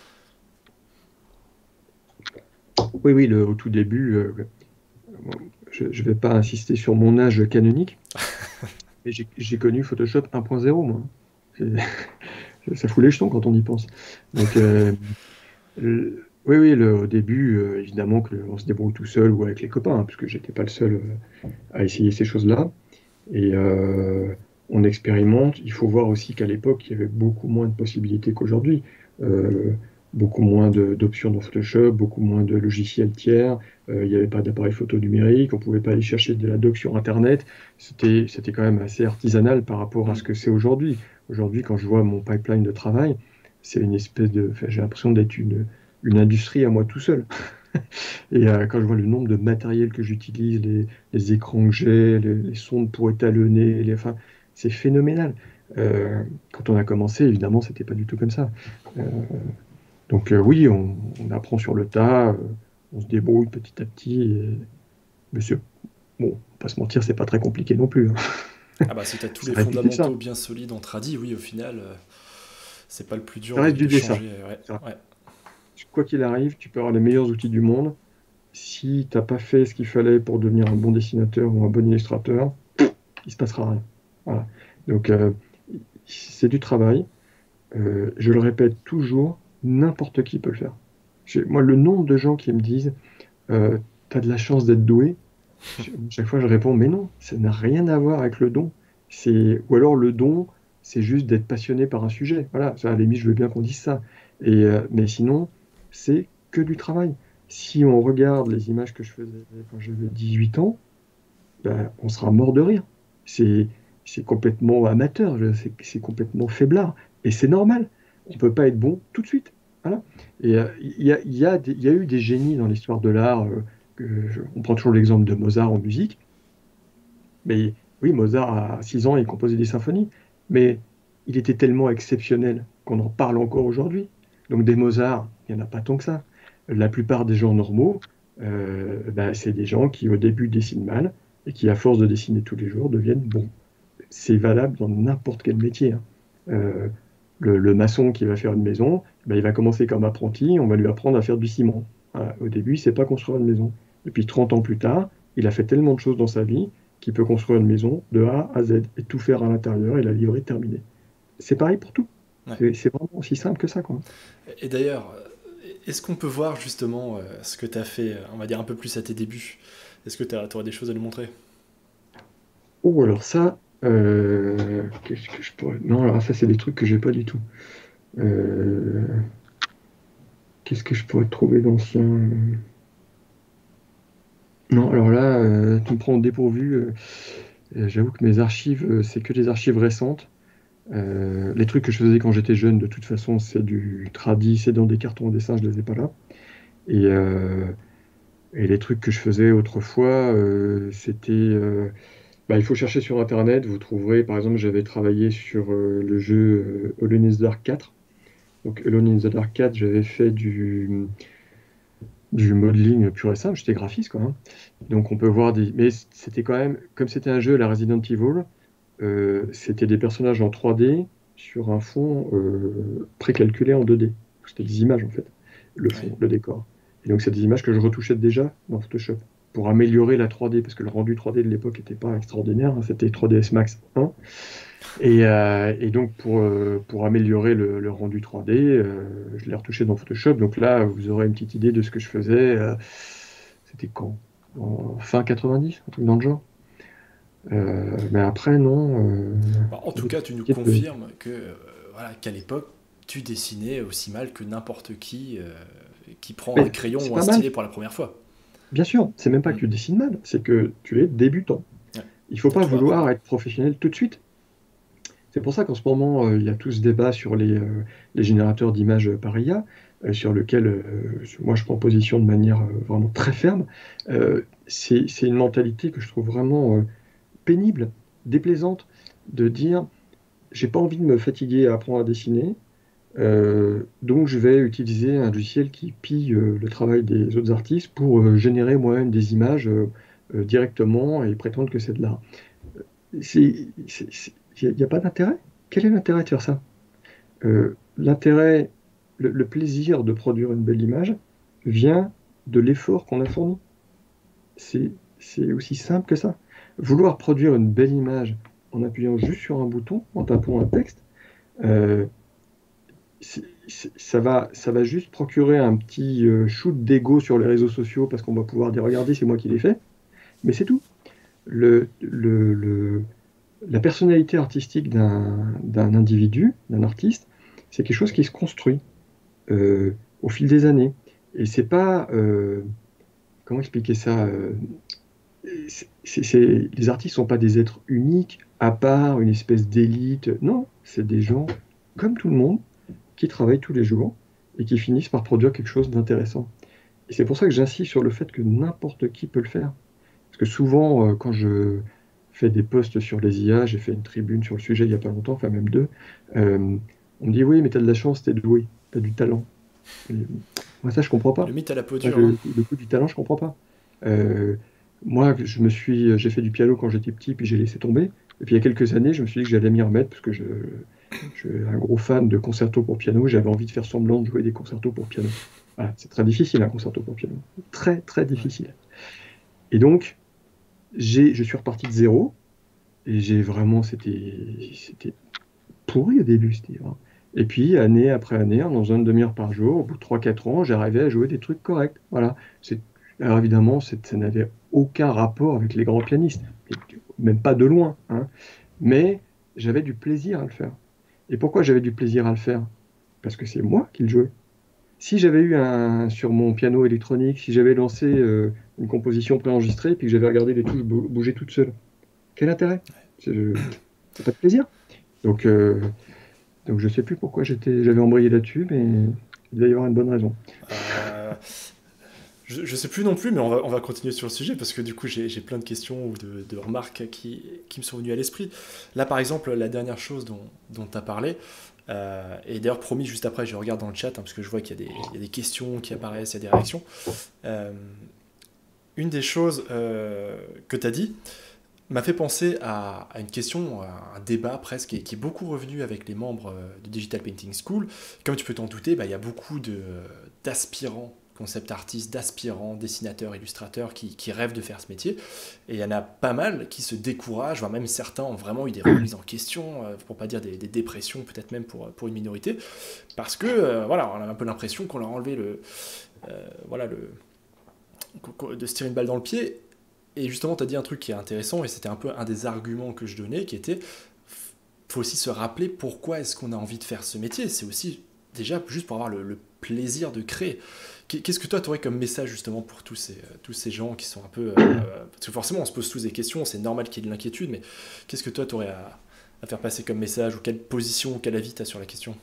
Oui, oui, au tout début, je ne vais pas insister sur mon âge canonique, mais j'ai connu Photoshop 1.0, moi. C'est- Ça fout les jetons quand on y pense. Donc, oui, oui, au début, évidemment, on se débrouille tout seul ou avec les copains, hein, parce que j'étais pas le seul à essayer ces choses-là. Et on expérimente. Il faut voir aussi qu'à l'époque, il y avait beaucoup moins de possibilités qu'aujourd'hui. Euh, Beaucoup moins d'options dans Photoshop, beaucoup moins de logiciels tiers. Il n'y avait pas d'appareil photo numérique. On ne pouvait pas aller chercher de la doc sur Internet. C'était quand même assez artisanal par rapport à ce Hmm. que c'est aujourd'hui. Aujourd'hui, quand je vois mon pipeline de travail, c'est une espèce de. Enfin, j'ai l'impression d'être une industrie à moi tout seul. Et quand je vois le nombre de matériel que j'utilise, les écrans que j'ai, les sondes pour étalonner, enfin, c'est phénoménal. Quand on a commencé, évidemment, c'était pas du tout comme ça. Euh, donc oui, on apprend sur le tas, on se débrouille petit à petit. Monsieur, bon, on va pas se mentir, c'est pas très compliqué non plus, hein. Ah bah si t'as tous Ça les reste du dessin. fondamentaux bien solides en tradi, oui, au final, c'est pas le plus dur Ça reste du de dessin. changer. Ouais, ouais. Quoi qu'il arrive, tu peux avoir les meilleurs outils du monde. Si t'as pas fait ce qu'il fallait pour devenir un bon dessinateur ou un bon illustrateur, il se passera rien. Voilà. Donc, c'est du travail. Je le répète toujours, n'importe qui peut le faire. Moi, le nombre de gens qui me disent t'as de la chance d'être doué, chaque fois je réponds mais non, ça n'a rien à voir avec le don. Ou alors le don, c'est juste d'être passionné par un sujet. Voilà, ça, à la limite, je veux bien qu'on dise ça. Mais sinon, c'est que du travail. Si on regarde les images que je faisais quand j'avais 18 ans, ben, on sera mort de rire. C'est, c'est complètement amateur, c'est complètement faiblard. Et c'est normal. On ne peut pas être bon tout de suite. Voilà. Et il y a eu des génies dans l'histoire de l'art. On prend toujours l'exemple de Mozart en musique. Mais oui, Mozart, à 6 ans, il composait des symphonies. Mais il était tellement exceptionnel qu'on en parle encore aujourd'hui. Donc des Mozart, il n'y en a pas tant que ça. La plupart des gens normaux, ben, c'est des gens qui au début dessinent mal et qui, à force de dessiner tous les jours, deviennent bons. C'est valable dans n'importe quel métier, hein. Euh, le maçon qui va faire une maison, ben, il va commencer comme apprenti, on va lui apprendre à faire du ciment. Voilà. Au début, il ne sait pas construire une maison. Et puis 30 ans plus tard, il a fait tellement de choses dans sa vie qu'il peut construire une maison de A à Z et tout faire à l'intérieur et la livrer terminée. C'est pareil pour tout. Ouais. C'est vraiment aussi simple que ça, quoi. Et d'ailleurs, est-ce qu'on peut voir justement ce que tu as fait, on va dire un peu plus à tes débuts? Est-ce que tu aurais des choses à nous montrer? Oh, alors ça, qu'est-ce que je pourrais... Non, alors ça, c'est des trucs que j'ai pas du tout. Euh, Qu'est-ce que je pourrais trouver d'ancien? Non, alors là, tu me prends au dépourvu. J'avoue que mes archives, c'est que des archives récentes. Les trucs que je faisais quand j'étais jeune, de toute façon, c'est du tradi, c'est dans des cartons à dessin, je les ai pas là. Et, euh, et les trucs que je faisais autrefois, c'était... bah, il faut chercher sur Internet, vous trouverez, par exemple, j'avais travaillé sur le jeu Alone in the Dark 4. Donc Alone in the Dark 4, j'avais fait du modeling pur et simple, j'étais graphiste, quoi, hein. Donc on peut voir des... Mais c'était quand même, comme c'était un jeu à la Resident Evil, c'était des personnages en 3D sur un fond précalculé en 2D. C'était des images en fait, le Ouais. fond, le décor. Et donc c'est des images que je retouchais déjà dans Photoshop pour améliorer la 3D, parce que le rendu 3D de l'époque n'était pas extraordinaire, hein, c'était 3ds Max 1. Et donc pour améliorer le rendu 3D, je l'ai retouché dans Photoshop. Donc là, vous aurez une petite idée de ce que je faisais. C'était quand? Fin 90, un truc dans le genre. Mais après, non. Bah, en tout D'autres cas, tu nous équipes. confirmes que voilà, qu'à l'époque, tu dessinais aussi mal que n'importe qui prend un Mais crayon c'est ou un pas mal. stylet pour la première fois. Bien sûr, c'est même pas que Mm. tu dessines mal, c'est que tu es débutant. Ouais. Il faut Et pas tout vouloir apprendre. être professionnel tout de suite. C'est pour ça qu'en ce moment, il y a tout ce débat sur les générateurs d'images par IA, sur lequel moi je prends position de manière vraiment très ferme. C'est une mentalité que je trouve vraiment pénible, déplaisante, de dire j'ai pas envie de me fatiguer à apprendre à dessiner, donc je vais utiliser un logiciel qui pille le travail des autres artistes pour générer moi-même des images directement et prétendre que c'est de l'art. Il n'y a pas d'intérêt. Quel est l'intérêt de faire ça? L'intérêt, le plaisir de produire une belle image vient de l'effort qu'on a fourni. C'est aussi simple que ça. Vouloir produire une belle image en appuyant juste sur un bouton, en tapant un texte, euh, ça va juste procurer un petit shoot d'ego sur les réseaux sociaux parce qu'on va pouvoir dire regardez, c'est moi qui l'ai fait, mais c'est tout. Le, le, le- la personnalité artistique d'un individu, d'un artiste, c'est quelque chose qui se construit au fil des années. Et c'est pas, comment expliquer ça? Les artistes sont pas des êtres uniques, à part, une espèce d'élite. Non, c'est des gens comme tout le monde qui travaillent tous les jours et qui finissent par produire quelque chose d'intéressant. Et c'est pour ça que j'insiste sur le fait que n'importe qui peut le faire. Parce que souvent, quand je fais des posts sur les IA, j'ai fait une tribune sur le sujet il n'y a pas longtemps, enfin même deux, euh, on me dit oui, mais tu as de la chance, tu es doué, tu as du talent. Et moi, ça, je comprends Le pas. mythe à la peau Moi, dure, hein. le coup du talent, je comprends pas. Euh, Moi, j'ai fait du piano quand j'étais petit, puis j'ai laissé tomber. Et puis il y a quelques années, je me suis dit que j'allais m'y remettre parce que je suis un gros fan de concertos pour piano. J'avais envie de faire semblant de jouer des concertos pour piano. Voilà, c'est très difficile un concerto pour piano, très très Ouais. difficile. Et donc, je suis reparti de zéro. Et j'ai vraiment, c'était pourri au début, c'était vraiment. Et puis, année après année, en faisant une demi-heure par jour, au bout de 3 4 ans, j'arrivais à jouer des trucs corrects. Voilà. Alors évidemment, ça n'avait aucun rapport avec les grands pianistes, et même pas de loin, hein. Mais j'avais du plaisir à le faire. Et pourquoi j'avais du plaisir à le faire? Parce que c'est moi qui le jouais. Si j'avais eu sur mon piano électronique, si j'avais lancé une composition préenregistrée, puis que j'avais regardé les touches bouger toutes seules, quel intérêt? C'est c'est pas de plaisir. Donc, je sais plus pourquoi j'avais embrayé là-dessus, mais il doit y avoir une bonne raison. Euh, je sais plus non plus, mais on va continuer sur le sujet parce que du coup j'ai plein de questions ou de remarques qui me sont venues à l'esprit. Là par exemple, la dernière chose dont tu as parlé, et d'ailleurs promis juste après, je regarde dans le chat hein, parce que je vois qu'il y a des questions qui apparaissent, il y a des réactions. Euh, une des choses que tu as dit m'a fait penser à une question, à un débat presque, qui est beaucoup revenu avec les membres de Digital Painting School. Comme tu peux t'en douter, bah, il y a beaucoup d'aspirants concept artistes, d'aspirants, dessinateurs, illustrateurs qui rêvent de faire ce métier. Et il y en a pas mal qui se découragent, voire même certains ont vraiment eu des remises en question, pour pas dire des dépressions, peut-être même pour une minorité, parce que voilà, on a un peu l'impression qu'on leur a enlevé voilà, de se tirer une balle dans le pied. Et justement, tu as dit un truc qui est intéressant, et c'était un peu un des arguments que je donnais, qui était, faut aussi se rappeler pourquoi est-ce qu'on a envie de faire ce métier. C'est aussi déjà juste pour avoir le plaisir de créer. Qu'est-ce que toi, tu aurais comme message justement pour tous ces gens qui sont un peu... parce que forcément, on se pose tous des questions, c'est normal qu'il y ait de l'inquiétude, mais qu'est-ce que toi, tu aurais à faire passer comme message, ou quelle position, ou quel avis tu as sur la question?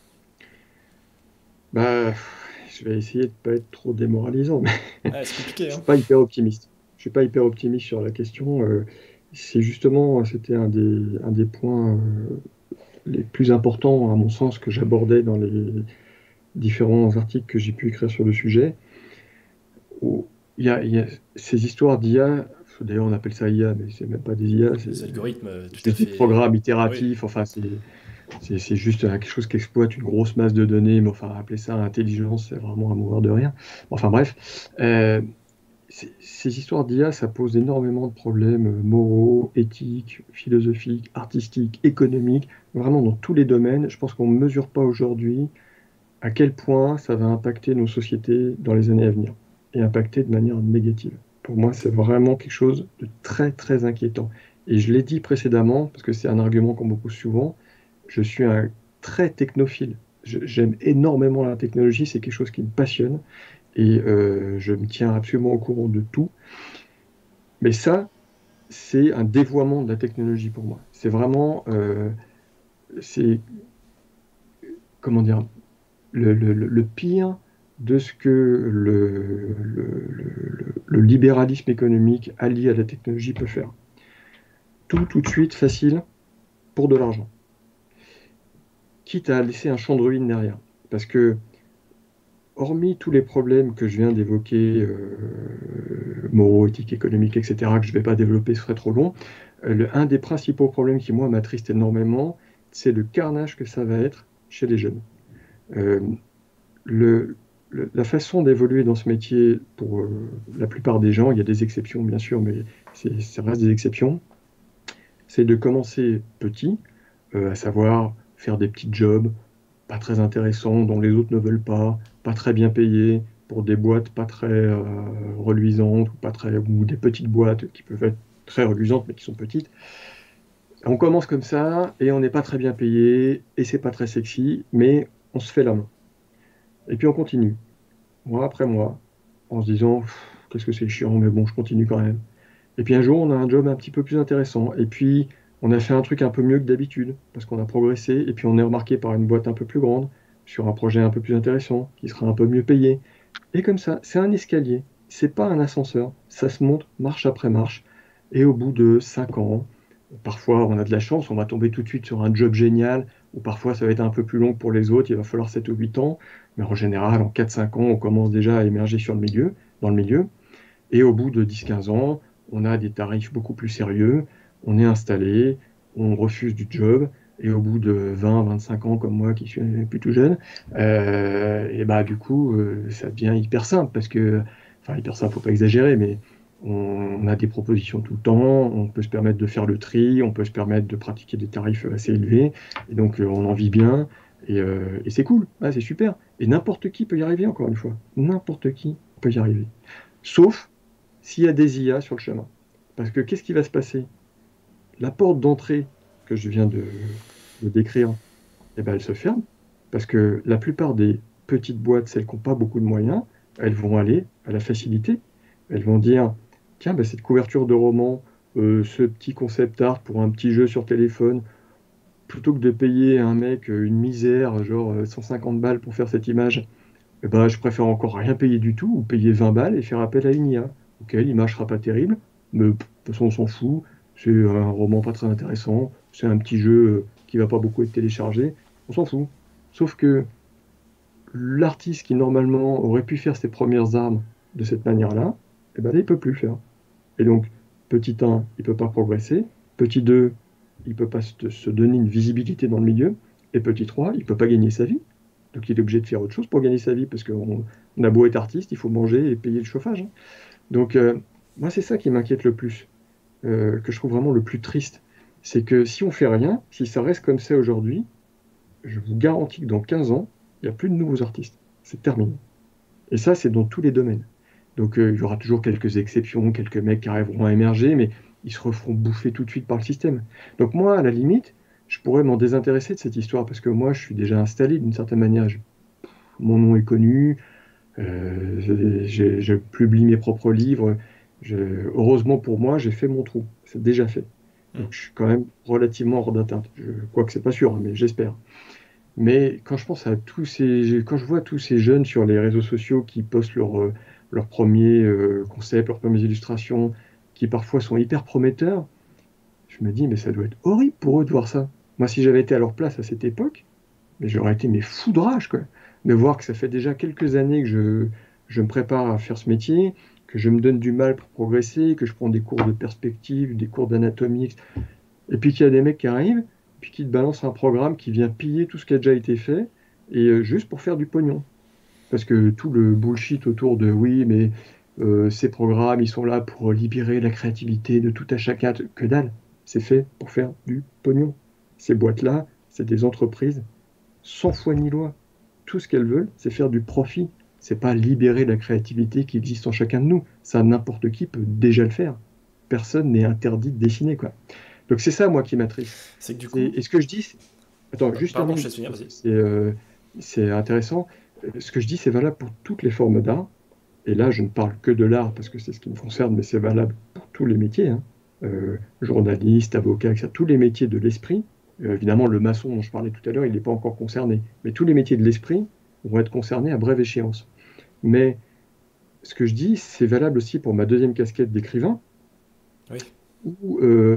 Bah, je vais essayer de pas être trop démoralisant, mais Ah, c'est compliqué, je hein. suis pas hyper optimiste. Je suis pas hyper optimiste sur la question. C'était un des points les plus importants, à mon sens, que j'abordais dans les différents articles que j'ai pu écrire sur le sujet. Où il y a ces histoires d'IA, d'ailleurs on appelle ça IA, mais c'est même pas des IA, Des algorithmes tout à c'est des fait... programmes Oui, itératifs, enfin c'est juste quelque chose qui exploite une grosse masse de données, mais enfin appeler ça intelligence, c'est vraiment à mourir de rien. Enfin bref, ces histoires d'IA, ça pose énormément de problèmes moraux, éthiques, philosophiques, artistiques, économiques, vraiment dans tous les domaines. Je pense qu'on ne mesure pas aujourd'hui à quel point ça va impacter nos sociétés dans les années à venir, et impacter de manière négative. Pour moi, c'est vraiment quelque chose de très, très inquiétant. Et je l'ai dit précédemment, parce que c'est un argument qu'on me pose souvent, je suis un très technophile. J'aime énormément la technologie, c'est quelque chose qui me passionne, et je me tiens absolument au courant de tout. Mais ça, c'est un dévoiement de la technologie pour moi. C'est vraiment, c'est, comment dire, le pire de ce que le libéralisme économique allié à la technologie peut faire. Tout de suite, facile, pour de l'argent. Quitte à laisser un champ de ruines derrière. Parce que, hormis tous les problèmes que je viens d'évoquer, moraux, éthiques, économiques, etc., que je ne vais pas développer, ce serait trop long, un des principaux problèmes qui, moi, m'attriste énormément, c'est le carnage que ça va être chez les jeunes. Euh, le, la façon d'évoluer dans ce métier, pour la plupart des gens, il y a des exceptions bien sûr, mais ça reste des exceptions, c'est de commencer petit, à savoir faire des petits jobs pas très intéressants, dont les autres ne veulent pas très bien payés, pour des boîtes pas très reluisantes, ou des petites boîtes qui peuvent être très reluisantes mais qui sont petites. On commence comme ça et on n'est pas très bien payé et c'est pas très sexy, mais on se fait la main. Et puis on continue, mois après mois, en se disant qu'est-ce que c'est chiant, mais bon, je continue quand même. Et puis un jour, on a un job un petit peu plus intéressant. Et puis, on a fait un truc un peu mieux que d'habitude, parce qu'on a progressé. Et puis, on est remarqué par une boîte un peu plus grande, sur un projet un peu plus intéressant, qui sera un peu mieux payé. Et comme ça, c'est un escalier, c'est pas un ascenseur, ça se monte marche après marche. Et au bout de 5 ans, parfois on a de la chance, on va tomber tout de suite sur un job génial, ou parfois ça va être un peu plus long pour les autres, il va falloir 7 ou 8 ans. Mais en général, en 4-5 ans, on commence déjà à émerger dans le milieu. Et au bout de 10-15 ans, on a des tarifs beaucoup plus sérieux, on est installé, on refuse du job, et au bout de 20-25 ans, comme moi qui suis plutôt jeune, et bah, du coup, ça devient hyper simple, parce que, enfin hyper simple, faut pas exagérer, mais on a des propositions tout le temps, on peut se permettre de faire le tri, on peut se permettre de pratiquer des tarifs assez élevés, et donc on en vit bien, et c'est cool, ah, c'est super. Et n'importe qui peut y arriver, encore une fois, n'importe qui peut y arriver. Sauf s'il y a des IA sur le chemin. Parce que qu'est-ce qui va se passer? La porte d'entrée que je viens de décrire, eh ben, elle se ferme. Parce que la plupart des petites boîtes, celles qui n'ont pas beaucoup de moyens, elles vont aller à la facilité. Elles vont dire, tiens, ben, cette couverture de roman, ce petit concept art pour un petit jeu sur téléphone, plutôt que de payer un mec une misère, genre 150 balles pour faire cette image, eh ben, je préfère encore rien payer du tout, ou payer 20 balles et faire appel à une IA. Ok, l'image sera pas terrible, mais de toute façon, on s'en fout. C'est un roman pas très intéressant, c'est un petit jeu qui va pas beaucoup être téléchargé, on s'en fout. Sauf que l'artiste qui normalement aurait pu faire ses premières armes de cette manière-là, eh ben, là, il peut plus le faire. Et donc, petit 1, il peut pas progresser. Petit 2, il peut pas se donner une visibilité dans le milieu. Et petit 3, il peut pas gagner sa vie. Donc il est obligé de faire autre chose pour gagner sa vie, parce qu'on a beau être artiste, il faut manger et payer le chauffage, hein. Donc moi, c'est ça qui m'inquiète le plus, que je trouve vraiment le plus triste. C'est que si on fait rien, si ça reste comme ça aujourd'hui, je vous garantis que dans 15 ans, il n'y a plus de nouveaux artistes. C'est terminé. Et ça, c'est dans tous les domaines. Donc il y aura toujours quelques exceptions, quelques mecs qui arriveront à émerger, mais ils se referont bouffer tout de suite par le système. Donc moi, à la limite, je pourrais m'en désintéresser de cette histoire, parce que moi, je suis déjà installé d'une certaine manière. Mon nom est connu, je publie mes propres livres. Heureusement pour moi, j'ai fait mon trou. C'est déjà fait. Donc je suis quand même relativement hors d'atteinte. Quoique c'est pas sûr, hein, mais j'espère. Mais quand je pense à quand je vois tous ces jeunes sur les réseaux sociaux qui postent leurs premiers concepts, leurs premières illustrations, qui parfois sont hyper prometteurs, je me dis, mais ça doit être horrible pour eux de voir ça. Moi, si j'avais été à leur place à cette époque, mais j'aurais été mes fous de rage, quoi. De voir que ça fait déjà quelques années que je me prépare à faire ce métier, que je me donne du mal pour progresser, que je prends des cours de perspective, des cours d'anatomie, et puis qu'il y a des mecs qui arrivent, puis qui te balancent un programme qui vient piller tout ce qui a déjà été fait, et juste pour faire du pognon. Parce que tout le bullshit autour de oui, mais ces programmes, ils sont là pour libérer la créativité de tout à chacun, que dalle, c'est fait pour faire du pognon. Ces boîtes-là, c'est des entreprises sans foi ni loi. Tout ce qu'elles veulent, c'est faire du profit. C'est pas libérer la créativité qui existe en chacun de nous. Ça, n'importe qui peut déjà le faire. Personne n'est interdit de dessiner, quoi. Donc c'est ça, moi, qui m'attriste. C'est que du coup... Et ce que je dis... Attends, juste Pardon, termine, je te souviens, vas-y. c'est intéressant. Ce que je dis, c'est valable pour toutes les formes d'art. Et là, je ne parle que de l'art parce que c'est ce qui me concerne, mais c'est valable pour tous les métiers, hein. Journaliste, avocat, etc. Tous les métiers de l'esprit. Évidemment, le maçon dont je parlais tout à l'heure, il n'est pas encore concerné. Mais tous les métiers de l'esprit vont être concernés à brève échéance. Mais ce que je dis, c'est valable aussi pour ma deuxième casquette d'écrivain, Oui. où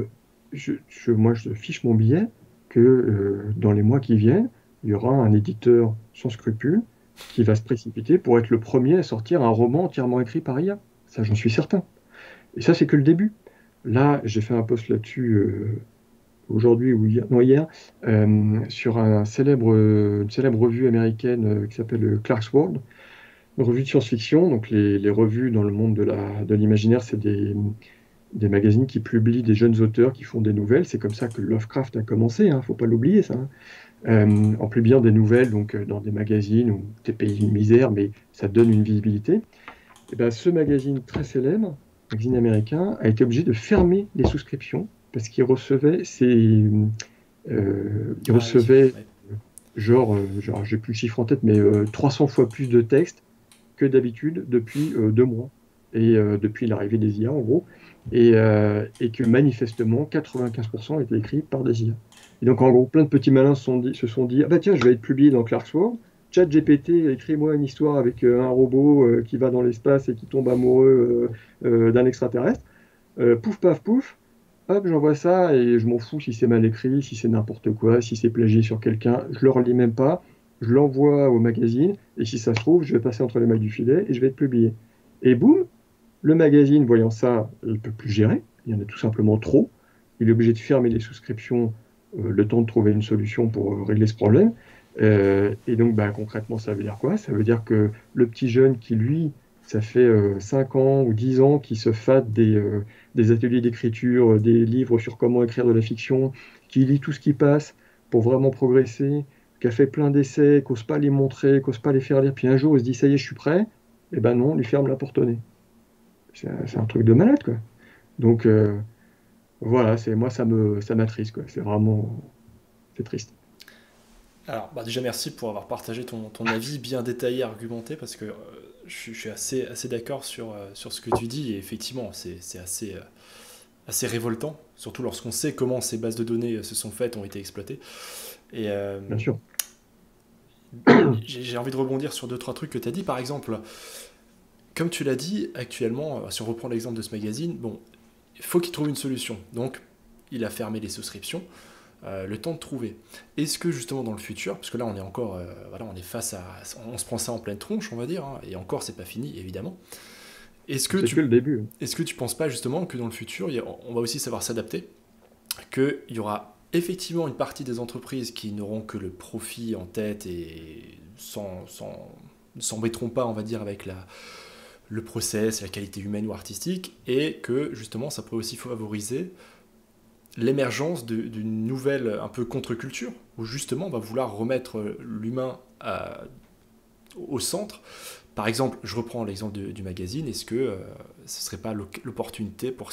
moi, je fiche mon billet que dans les mois qui viennent, il y aura un éditeur sans scrupule qui va se précipiter pour être le premier à sortir un roman entièrement écrit par IA. Ça, j'en suis certain. Et ça, c'est que le début. Là, j'ai fait un post là-dessus aujourd'hui ou hier, non, hier, sur une célèbre revue américaine qui s'appelle Clark's World, une revue de science-fiction. Donc les revues dans le monde de l'imaginaire, c'est des magazines qui publient des jeunes auteurs qui font des nouvelles. C'est comme ça que Lovecraft a commencé, hein, faut pas l'oublier ça, hein. En publiant des nouvelles donc, dans des magazines ou des pays de misère, mais ça donne une visibilité. Et ben, ce magazine très célèbre, magazine américain, a été obligé de fermer les souscriptions parce qu'il recevait il recevait Oui. genre, j'ai plus le chiffre en tête, mais 300 fois plus de textes que d'habitude depuis 2 mois. Et depuis l'arrivée des IA, en gros. Et que manifestement, 95% étaient écrits par des IA. Et donc, en gros, plein de petits malins se sont dit, ah bah tiens, je vais être publié dans Clark's World. ChatGPT, écris-moi une histoire avec un robot qui va dans l'espace et qui tombe amoureux d'un extraterrestre. Pouf, paf, pouf. Hop, j'envoie ça et je m'en fous si c'est mal écrit, si c'est n'importe quoi, si c'est plagié sur quelqu'un. Je le relis même pas. Je l'envoie au magazine et si ça se trouve, je vais passer entre les mailles du filet et je vais être publié. Et boum, le magazine, voyant ça, il ne peut plus gérer. Il y en a tout simplement trop. Il est obligé de fermer les souscriptions le temps de trouver une solution pour régler ce problème. Et donc, bah, concrètement, ça veut dire quoi? Ça veut dire que le petit jeune qui, lui, ça fait 5 ans ou 10 ans qu'il se fade des ateliers d'écriture, des livres sur comment écrire de la fiction, qui lit tout ce qui passe pour vraiment progresser, qui a fait plein d'essais, qui n'ose pas les montrer, qui n'ose pas les faire lire, puis un jour il se dit ça y est, je suis prêt, et ben non, on lui ferme la porte au nez. C'est un truc de malade, quoi. Donc voilà, moi ça m'attriste, quoi. C'est vraiment, c'est triste. Alors, bah déjà merci pour avoir partagé ton avis bien détaillé, argumenté, parce que je suis assez d'accord sur ce que tu dis, et effectivement, c'est assez révoltant, surtout lorsqu'on sait comment ces bases de données se sont faites, ont été exploitées. Et Bien sûr. j'ai envie de rebondir sur deux, trois trucs que tu as dit. Par exemple, comme tu l'as dit, actuellement, si on reprend l'exemple de ce magazine, bon, il faut qu'il trouve une solution. Donc, il a fermé les souscriptions. Le temps de trouver. Est-ce que justement dans le futur, parce que là on est encore, voilà, on est face à, on se prend ça en pleine tronche, on va dire, hein, et encore c'est pas fini évidemment. Est-ce que C'est que le début. est-ce que tu penses pas justement que dans le futur, on va aussi savoir s'adapter, qu'il y aura effectivement une partie des entreprises qui n'auront que le profit en tête et ne s'embêteront pas, on va dire, avec le process, la qualité humaine ou artistique, et que justement ça pourrait aussi favoriser l'émergence d'une nouvelle un peu contre-culture, où justement on va vouloir remettre l'humain au centre. Par exemple, je reprends l'exemple du magazine, est-ce que ce ne serait pas l'opportunité pour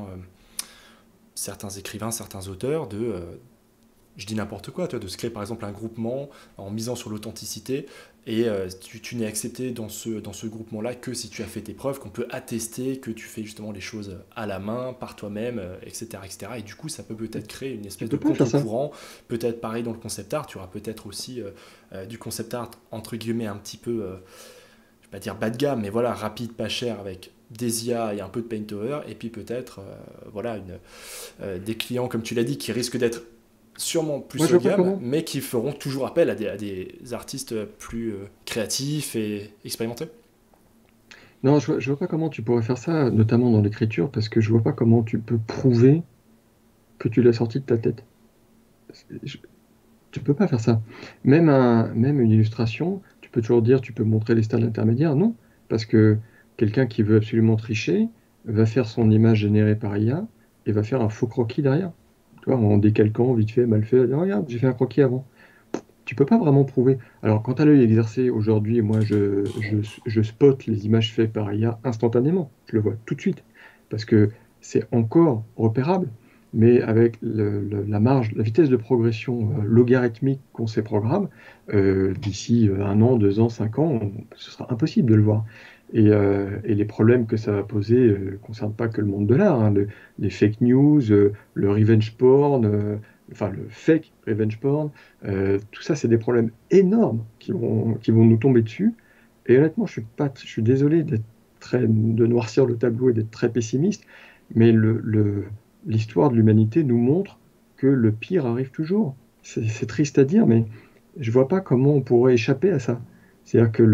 certains écrivains, certains auteurs je dis n'importe quoi, de se créer par exemple un groupement en misant sur l'authenticité, et tu n'es accepté dans ce groupement-là que si tu as fait tes preuves, qu'on peut attester que tu fais justement les choses à la main, par toi-même, etc., etc. Et du coup, ça peut peut-être créer une Tu espèce de peux pas faire ça. contre-courant, peut-être pareil dans le concept art, tu auras peut-être aussi du concept art, entre guillemets, un petit peu, je vais pas dire bas de gamme, mais voilà, rapide, pas cher, avec des IA et un peu de paint over, et puis peut-être voilà, des clients, comme tu l'as dit, qui risquent d'être sûrement Moi, plus je haut de vois pas gamme, comment. mais qui feront toujours appel à des artistes plus créatifs et expérimentés. Non, je vois pas comment tu pourrais faire ça, notamment dans l'écriture, parce que je vois pas comment tu peux prouver que tu l'as sorti de ta tête. Je- Tu peux pas faire ça. Même une illustration, tu peux toujours dire, tu peux montrer les stades intermédiaires. Non, parce que quelqu'un qui veut absolument tricher va faire son image générée par IA et va faire un faux croquis derrière. Tu vois, en décalquant, vite fait, mal fait, regarde, j'ai fait un croquis avant. Tu peux pas vraiment prouver. Alors, quant à l'œil exercé, aujourd'hui, moi, je spot les images faites par IA instantanément. Je le vois tout de suite. Parce que c'est encore repérable, mais avec la marge, la vitesse de progression logarithmique qu'ont ces programmes, d'ici 1 an, 2 ans, 5 ans, ce sera impossible de le voir. Et les problèmes que ça va poser ne concernent pas que le monde de l'art, hein. Les fake news, le revenge porn, enfin le fake revenge porn, tout ça, c'est des problèmes énormes qui vont nous tomber dessus. Et honnêtement, je suis désolé de noircir le tableau et d'être très pessimiste, mais l'histoire de l'humanité nous montre que le pire arrive toujours. C'est triste à dire, mais je vois pas comment on pourrait échapper à ça. C'est-à-dire que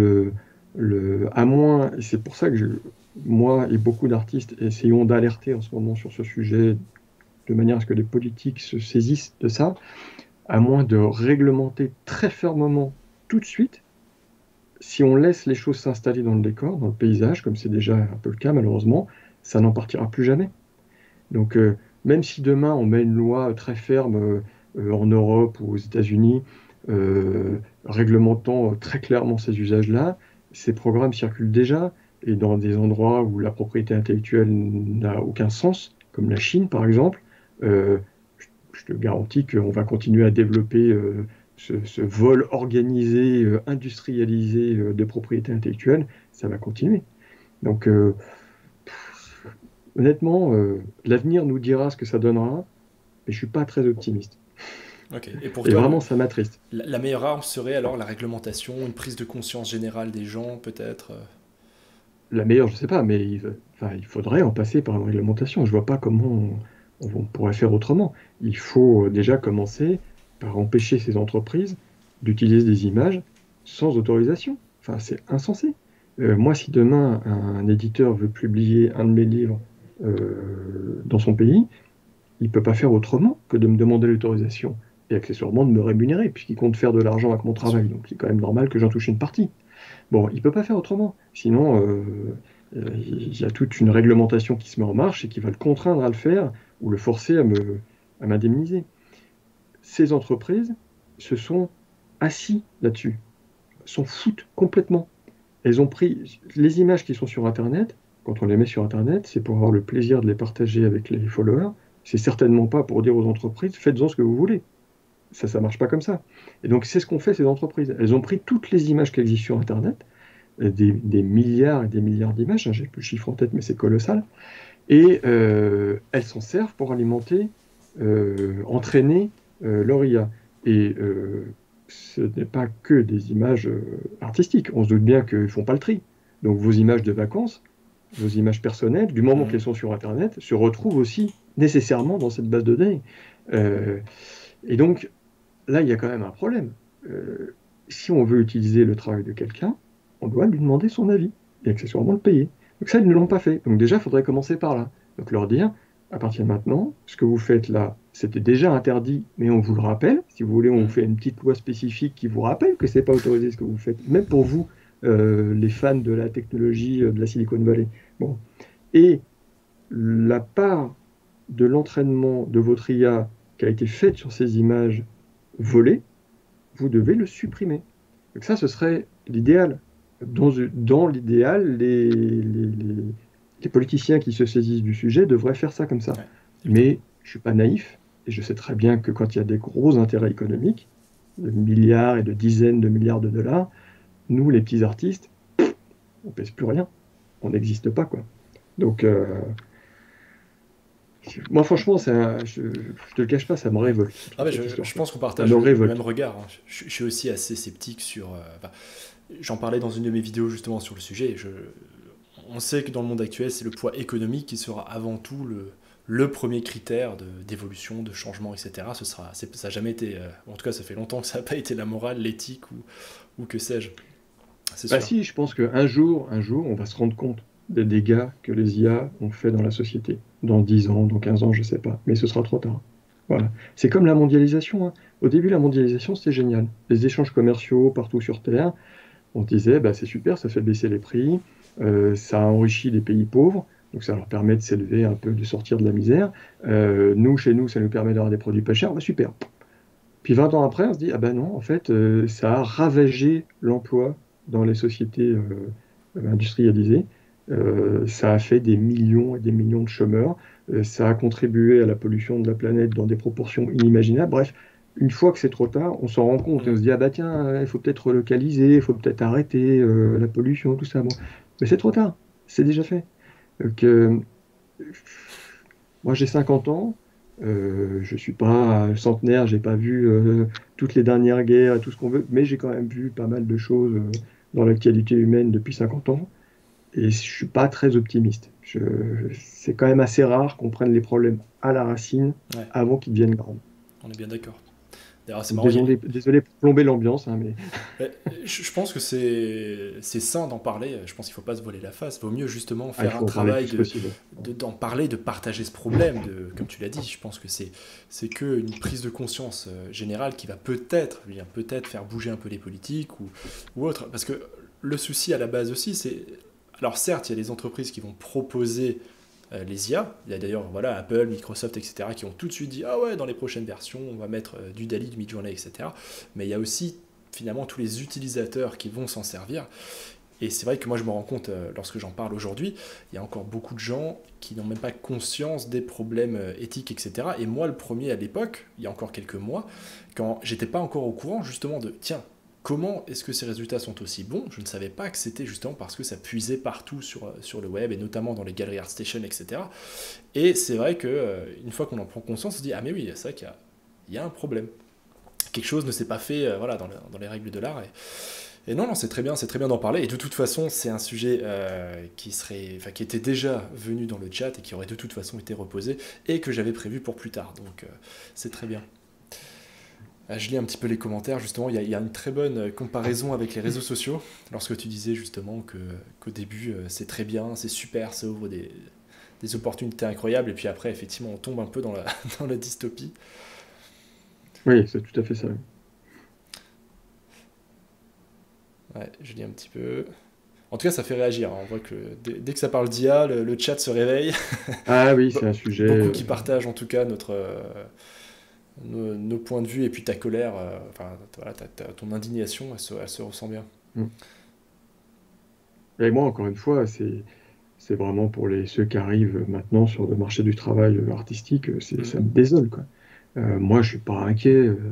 à moins, et c'est pour ça que moi et beaucoup d'artistes essayons d'alerter en ce moment sur ce sujet de manière à ce que les politiques se saisissent de ça, à moins de réglementer très fermement tout de suite, si on laisse les choses s'installer dans le décor, dans le paysage, comme c'est déjà un peu le cas malheureusement, ça n'en partira plus jamais. Donc même si demain on met une loi très ferme en Europe ou aux États-Unis, réglementant très clairement ces usages-là, ces programmes circulent déjà et dans des endroits où la propriété intellectuelle n'a aucun sens, comme la Chine par exemple, euh, je te garantis qu'on va continuer à développer ce vol organisé, industrialisé de propriété intellectuelle, ça va continuer. Donc, honnêtement, l'avenir nous dira ce que ça donnera, mais je suis pas très optimiste. Ok. Et pour Et toi, vraiment, ça m'attriste. la meilleure arme serait alors la réglementation, une prise de conscience générale des gens, peut-être. La meilleure, je sais pas, mais enfin, il faudrait en passer par une réglementation. Je vois pas comment on pourrait faire autrement. Il faut déjà commencer par empêcher ces entreprises d'utiliser des images sans autorisation. Enfin, c'est insensé. Moi, si demain un éditeur veut publier un de mes livres dans son pays, il peut pas faire autrement que de me demander l'autorisation et accessoirement de me rémunérer, puisqu'il compte faire de l'argent avec mon Bien sûr. travail. Donc, c'est quand même normal que j'en touche une partie. Bon, il peut pas faire autrement. Sinon, il y a toute une réglementation qui se met en marche et qui va le contraindre à le faire ou le forcer à m'indemniser. Ces entreprises se sont assis là-dessus, s'en foutent complètement. Elles ont pris les images qui sont sur Internet. Quand on les met sur Internet, c'est pour avoir le plaisir de les partager avec les followers. C'est certainement pas pour dire aux entreprises, faites-en ce que vous voulez. Ça marche pas comme ça. Et donc, c'est ce qu'ont fait ces entreprises. Elles ont pris toutes les images qui existent sur Internet, des milliards et des milliards d'images, hein, j'ai plus le chiffre en tête, mais c'est colossal, et elles s'en servent pour alimenter, entraîner leur IA. Et ce n'est pas que des images artistiques, on se doute bien qu'ils ne font pas le tri. Donc vos images de vacances, vos images personnelles, du moment Mhm. qu'elles sont sur Internet, se retrouvent aussi nécessairement dans cette base de données. Euh, et donc, là, il y a quand même un problème. Euh, Si on veut utiliser le travail de quelqu'un, on doit lui demander son avis et accessoirement le payer. Donc ça, ils ne l'ont pas fait. Donc déjà, il faudrait commencer par là. Donc leur dire, à partir de maintenant, ce que vous faites là, c'était déjà interdit, mais on vous le rappelle. Si vous voulez, on vous Mhm. fait une petite loi spécifique qui vous rappelle que c'est pas autorisé ce que vous faites, même pour vous, les fans de la technologie de la Silicon Valley. Bon. Et la part de l'entraînement de votre IA qui a été faite sur ces images volées, vous devez le supprimer. Donc ça, ce serait l'idéal. Dans l'idéal, les politiciens qui se saisissent du sujet devraient faire ça comme ça. Ouais, évidemment. Mais je ne suis pas naïf, et je sais très bien que quand il y a des gros intérêts économiques, de milliards et de dizaines de milliards de dollars, nous, les petits artistes, on ne pèse plus rien. On n'existe pas, quoi. Donc, moi, franchement, je te le cache pas, ça me Ouais. révolte, Ah bah, cette histoire, je quoi. pense qu'on Ça partage me le même révolte. regard, hein. Je suis aussi assez sceptique sur. Enfin, j'en parlais dans une de mes vidéos justement sur le sujet. On sait que dans le monde actuel, c'est le poids économique qui sera avant tout le premier critère d'évolution, de changement, etc. Ça n'a jamais été. En tout cas, ça fait longtemps que ça n'a pas été la morale, l'éthique ou que sais-je. C'est Bah sûr. si, je pense un jour, on va se rendre compte des dégâts que les IA ont fait dans la société. Dans 10 ans, dans 15 ans, je sais pas. Mais ce sera trop tard. Voilà. C'est comme la mondialisation, hein. Au début, la mondialisation, c'était génial. Les échanges commerciaux partout sur Terre, on se disait, bah, c'est super, ça fait baisser les prix, ça enrichit les pays pauvres, donc ça leur permet de s'élever un peu, de sortir de la misère. Nous, chez nous, ça nous permet d'avoir des produits pas chers, bah, super. Puis 20 ans après, on se dit, ah ben non, en fait, ça a ravagé l'emploi dans les sociétés industrialisées. Ça a fait des millions et des millions de chômeurs. Ça a contribué à la pollution de la planète dans des proportions inimaginables. Bref, une fois que c'est trop tard, on s'en rend compte et on Mhm. se dit, ah bah tiens, il faut peut-être relocaliser, il faut peut-être arrêter la pollution, tout ça. Bon. Mais c'est trop tard, c'est déjà fait. Donc, moi, j'ai 50 ans. Je ne suis pas centenaire, j'ai pas vu toutes les dernières guerres et tout ce qu'on veut, mais j'ai quand même vu pas mal de choses dans l'actualité humaine depuis 50 ans, et je suis pas très optimiste. C'est quand même assez rare qu'on prenne les problèmes à la racine Ouais, avant qu'ils deviennent grands. on est bien d'accord. D'ailleurs, c'est Donc, marrant. désolé, désolé pour plomber l'ambiance, hein, mais Mais je pense que c'est sain d'en parler. Je pense qu'il ne faut pas se voiler la face. Il vaut mieux justement ah, il faire un faut en parler le travail plus possible. d'en parler, de partager ce problème. Comme tu l'as dit, je pense que c'est qu'une prise de conscience générale qui va peut-être faire bouger un peu les politiques ou autre. Parce que le souci à la base aussi, c'est. Alors certes, il y a des entreprises qui vont proposer les IA. Il y a d'ailleurs voilà, Apple, Microsoft, etc., qui ont tout de suite dit ah ouais, dans les prochaines versions, on va mettre du DALL-E, du Midjourney, etc. Mais il y a aussi finalement tous les utilisateurs qui vont s'en servir. Et c'est vrai que moi je me rends compte, lorsque j'en parle aujourd'hui, il y a encore beaucoup de gens qui n'ont même pas conscience des problèmes éthiques, etc. Et moi le premier à l'époque, il y a encore quelques mois, quand j'étais pas encore au courant justement de tiens, comment est-ce que ces résultats sont aussi bons? Je ne savais pas que c'était justement parce que ça puisait partout sur le web et notamment dans les galeries ArtStation, etc. Et c'est vrai que une fois qu'on en prend conscience, on se dit ah mais oui, c'est vrai qu'il y a un problème. quelque chose ne s'est pas fait voilà, dans les règles de l'art. Et non, non, c'est très bien d'en parler. Et de toute façon, c'est un sujet qui était déjà venu dans le chat et qui aurait de toute façon été reposé et que j'avais prévu pour plus tard. Donc c'est très bien. Je lis un petit peu les commentaires, justement, il y a une très bonne comparaison avec les réseaux sociaux, lorsque tu disais justement qu'au début c'est très bien, c'est super, ça ouvre des opportunités incroyables, et puis après effectivement on tombe un peu dans dans la dystopie. Oui, c'est tout à fait ça. Ouais, je lis un petit peu. En tout cas ça fait réagir, hein. On voit que dès que ça parle d'IA, le chat se réveille. Ah oui, c'est un sujet. Beaucoup qui partagent en tout cas nos points de vue, et puis ta colère, enfin voilà, ton indignation, elle se ressent bien. Mm. Et moi, encore une fois, c'est vraiment pour ceux qui arrivent maintenant sur le marché du travail artistique, ça me désole, quoi. Moi, je suis pas inquiet.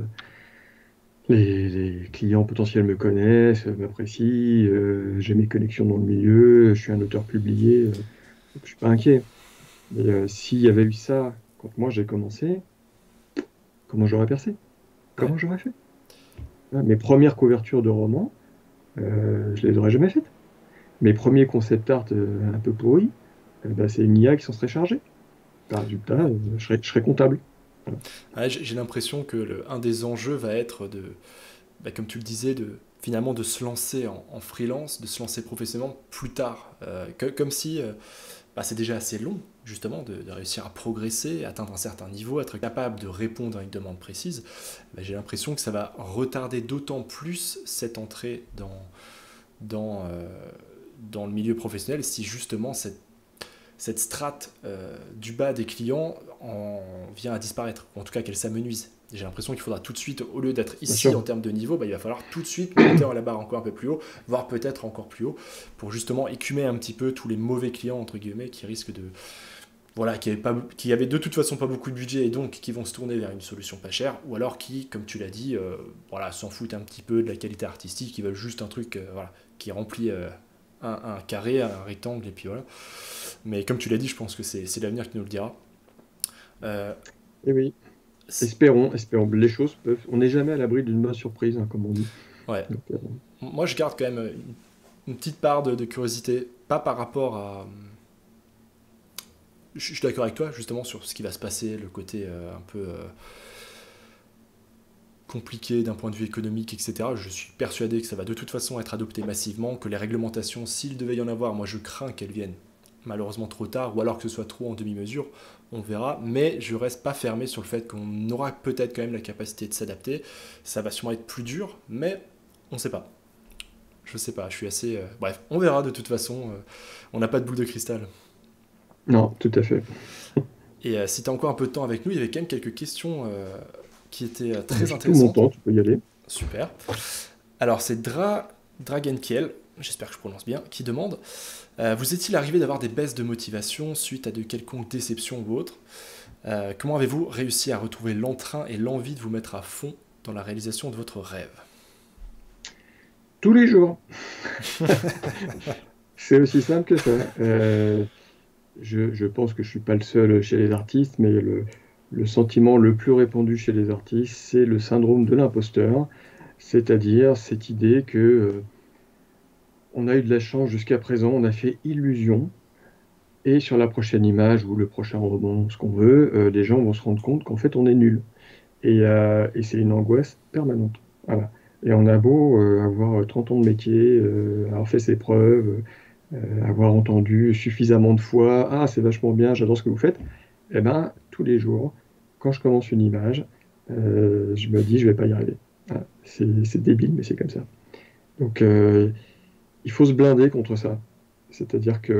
Les clients potentiels me connaissent, m'apprécient, j'ai mes connexions dans le milieu, je suis un auteur publié, donc je suis pas inquiet. Mais s'il y avait eu ça quand moi j'ai commencé, comment j'aurais percé? Ouais. Comment j'aurais fait? Hein, mes premières couvertures de romans, je les aurais jamais faites. Mes premiers concept art un peu pourris, bah, c'est une IA qui s'en serait chargée. Bah, résultat, je serais comptable. Voilà. Ouais, j'ai l'impression que un des enjeux va être comme tu le disais, finalement de se lancer en freelance, de se lancer professionnellement plus tard. Comme si c'est déjà assez long, justement, de réussir à progresser, atteindre un certain niveau, être capable de répondre à une demande précise. J'ai l'impression que ça va retarder d'autant plus cette entrée dans, euh, dans le milieu professionnel si justement cette strate du bas des clients vient à disparaître, ou en tout cas qu'elle s'amenuise. J'ai l'impression qu'il faudra tout de suite, au lieu d'être Bien ici sûr. en termes de niveau, il va falloir tout de suite monter la barre encore un peu plus haut, voire peut-être encore plus haut, pour justement écumer un petit peu tous les mauvais clients, entre guillemets, qui risquent de... Voilà, qui avaient de toute façon pas beaucoup de budget et donc qui vont se tourner vers une solution pas chère, ou alors qui, comme tu l'as dit, voilà, s'en foutent un petit peu de la qualité artistique, qui veulent juste un truc voilà, qui remplit un carré, un rectangle, et puis voilà. Mais comme tu l'as dit, je pense que c'est l'avenir qui nous le dira. Euh, Et oui, c'est- espérons. Les choses peuvent. On n'est jamais à l'abri d'une bonne surprise, hein, comme on dit. ouais. Donc, Moi, je garde quand même une petite part de curiosité, pas par rapport à... Je suis d'accord avec toi, justement, sur ce qui va se passer, le côté un peu compliqué d'un point de vue économique, etc. Je suis persuadé que ça va de toute façon être adopté massivement, que les réglementations, s'il devait y en avoir, moi je crains qu'elles viennent malheureusement trop tard, ou alors que ce soit trop en demi-mesure, on verra, mais je reste pas fermé sur le fait qu'on aura peut-être quand même la capacité de s'adapter. Ça va sûrement être plus dur, mais on sait pas. Je sais pas, je suis assez... Bref, on verra de toute façon, on n'a pas de boule de cristal. non, tout à fait. Et si tu as encore un peu de temps avec nous, il y avait quand même quelques questions qui étaient très J'ai tout mon intéressantes. temps, tu peux y aller. Super. Alors c'est Dragenkiel, j'espère que je prononce bien, qui demande vous est-il arrivé d'avoir des baisses de motivation suite à de quelconques déceptions ou autres Comment avez-vous réussi à retrouver l'entrain et l'envie de vous mettre à fond dans la réalisation de votre rêve? Tous les jours. C'est aussi simple que ça. Je pense que je suis pas le seul chez les artistes, mais le sentiment le plus répandu chez les artistes, c'est le syndrome de l'imposteur, c'est-à-dire cette idée que on a eu de la chance jusqu'à présent, on a fait illusion, et sur la prochaine image ou le prochain roman, ce qu'on veut, les gens vont se rendre compte qu'en fait on est nul. Et c'est une angoisse permanente. Voilà. Et on a beau avoir 30 ans de métier, avoir fait ses preuves, avoir entendu suffisamment de fois, ah c'est vachement bien, j'adore ce que vous faites, eh ben tous les jours, quand je commence une image, je me dis je vais pas y arriver. Voilà. C'est débile, mais c'est comme ça. Donc il faut se blinder contre ça. C'est-à-dire que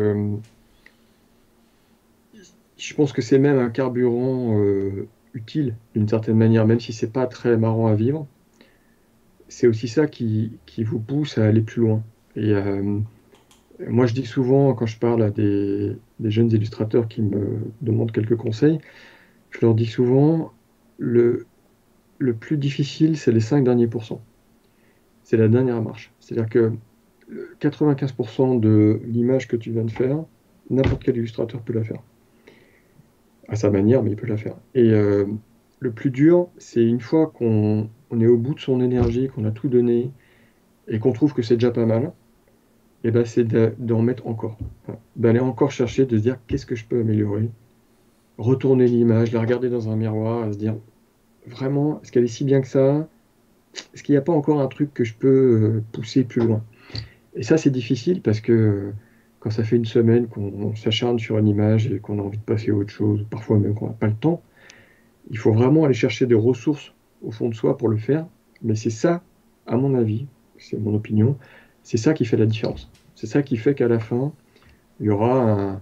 je pense que c'est même un carburant utile d'une certaine manière, même si c'est pas très marrant à vivre. C'est aussi ça qui vous pousse à aller plus loin. Et moi, je dis souvent, quand je parle à des jeunes illustrateurs qui me demandent quelques conseils, je leur dis souvent, le, le plus difficile, c'est les 5 derniers pourcents. C'est la dernière marche. C'est-à-dire que 95% de l'image que tu viens de faire, n'importe quel illustrateur peut la faire. À sa manière, mais il peut la faire. Et le plus dur, c'est une fois qu'on on est au bout de son énergie, qu'on a tout donné, et qu'on trouve que c'est déjà pas mal, et ben c'est d'en mettre encore. Enfin, d'aller encore chercher, de se dire qu'est-ce que je peux améliorer, retourner l'image, la regarder dans un miroir, et se dire vraiment, est-ce qu'elle est si bien que ça? Est-ce qu'il n'y a pas encore un truc que je peux pousser plus loin? Et ça, c'est difficile parce que quand ça fait une semaine qu'on s'acharne sur une image et qu'on a envie de passer à autre chose, parfois même qu'on n'a pas le temps, il faut vraiment aller chercher des ressources au fond de soi pour le faire. Mais c'est ça, à mon avis, c'est mon opinion, c'est ça qui fait la différence. C'est ça qui fait qu'à la fin, il y aura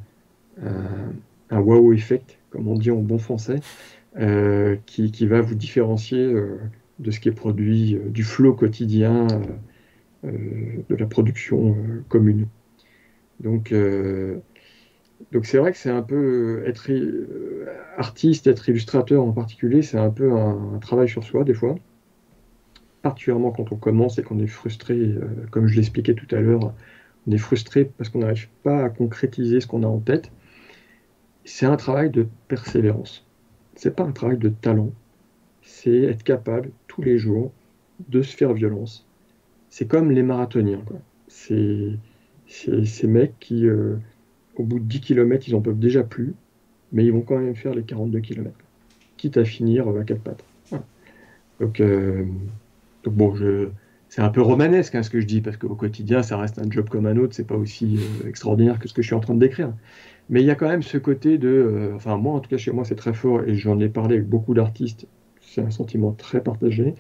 un, un wow effect, comme on dit en bon français, qui va vous différencier de ce qui est produit, du flow quotidien, de la production commune. Donc, donc c'est vrai que c'est un peu être artiste, être illustrateur en particulier, c'est un peu un travail sur soi des fois, particulièrement quand on commence et qu'on est frustré, comme je l'expliquais tout à l'heure, on est frustré parce qu'on n'arrive pas à concrétiser ce qu'on a en tête. C'est un travail de persévérance. C'est pas un travail de talent, c'est être capable tous les jours de se faire violence. C'est comme les marathoniens, quoi. C'est ces mecs qui, au bout de 10 kilomètres, ils en peuvent déjà plus, mais ils vont quand même faire les 42 kilomètres, quitte à finir à quatre pattes. Voilà. Donc, donc bon, c'est un peu romanesque hein, ce que je dis, parce qu'au quotidien, ça reste un job comme un autre, c'est pas aussi extraordinaire que ce que je suis en train de décrire. Mais il y a quand même ce côté de, enfin moi en tout cas chez moi c'est très fort et j'en ai parlé avec beaucoup d'artistes, c'est un sentiment très partagé.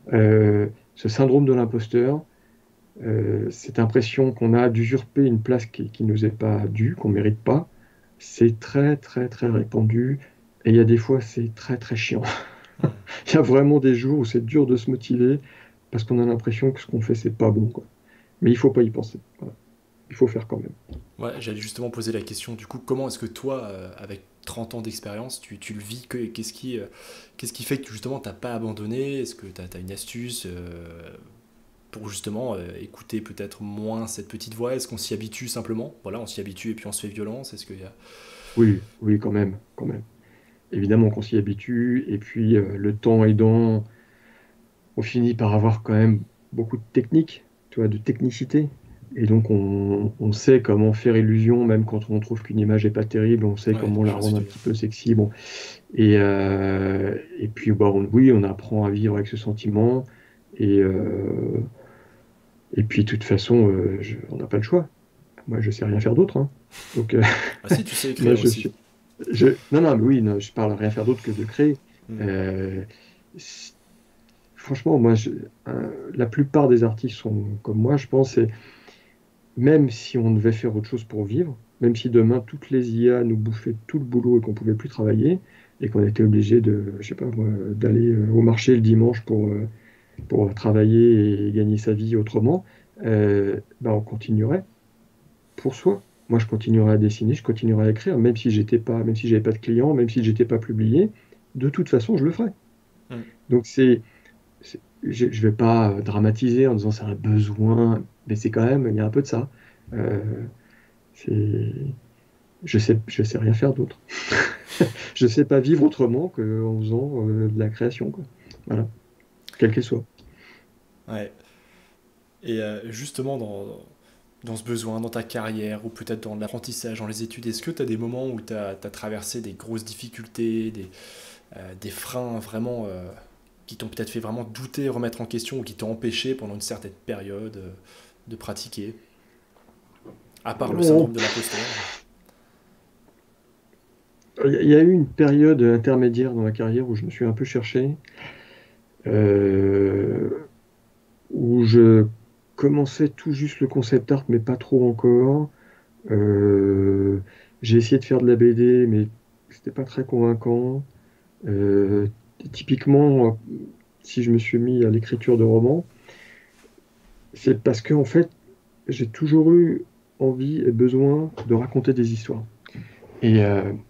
Ce syndrome de l'imposteur, cette impression qu'on a d'usurper une place qui nous est pas due, qu'on mérite pas, c'est très très très répandu et il y a des fois c'est très très chiant. Il y a vraiment des jours où c'est dur de se motiver parce qu'on a l'impression que ce qu'on fait c'est pas bon quoi. Mais il faut pas y penser. Voilà. Il faut faire quand même. Ouais, j'allais justement poser la question, du coup, comment est-ce que toi, avec 30 ans d'expérience, tu le vis qu'est-ce qui fait que justement t'as pas abandonné? Est-ce que t'as une astuce pour justement écouter peut-être moins cette petite voix? Est-ce qu'on s'y habitue simplement? Voilà, on s'y habitue et puis on se fait violence. Est-ce qu'il y a... Oui, oui quand même, quand même. Évidemment qu'on s'y habitue et puis le temps aidant, on finit par avoir quand même beaucoup de technique, tu vois, de technicité. Et donc, on sait comment faire illusion, même quand on trouve qu'une image n'est pas terrible, on sait Ouais, comment je la vois ce que rendre un tu veux dire. petit peu sexy. Bon. Et puis, bah, oui, on apprend à vivre avec ce sentiment. Et, et puis, de toute façon, on n'a pas le choix. Moi, je sais rien faire d'autre. Hein. Donc, Ah si, tu sais moi, écrire aussi. non, non, mais oui, non, je parle rien faire d'autre que de créer. Hmm. Euh, Franchement, moi, la plupart des artistes sont comme moi, je pense. Et même si on devait faire autre chose pour vivre, même si demain toutes les IA nous bouffaient tout le boulot et qu'on pouvait plus travailler, et qu'on était obligé de, je sais pas moi, d'aller au marché le dimanche pour travailler et gagner sa vie autrement, ben on continuerait pour soi. Moi, je continuerais à dessiner, je continuerais à écrire, même si j'étais pas, même si j'avais pas de clients, même si j'étais pas publié. De toute façon, je le ferais. Hmm. Donc je vais pas dramatiser en disant c'est un besoin, mais c'est quand même, il y a un peu de ça. Euh, c'est, je sais rien faire d'autre. Je sais pas vivre autrement qu'en faisant de la création, quoi. Voilà, quelle qu'elle soit. Ouais. Et justement, dans ce besoin, dans ta carrière, ou peut-être dans l'apprentissage, dans les études, est-ce que tu as des moments où tu as traversé des grosses difficultés, des freins vraiment qui t'ont peut-être fait vraiment douter, remettre en question, ou qui t'ont empêché pendant une certaine période de pratiquer, à part le Oh, syndrome de l'imposteur? il y a eu une période intermédiaire dans ma carrière où je me suis un peu cherché, euh, où je commençais tout juste le concept art, mais pas trop encore. Euh, j'ai essayé de faire de la BD, mais c'était pas très convaincant. Euh, Typiquement, si je me suis mis à l'écriture de romans, c'est parce que en fait, j'ai toujours eu envie et besoin de raconter des histoires. Et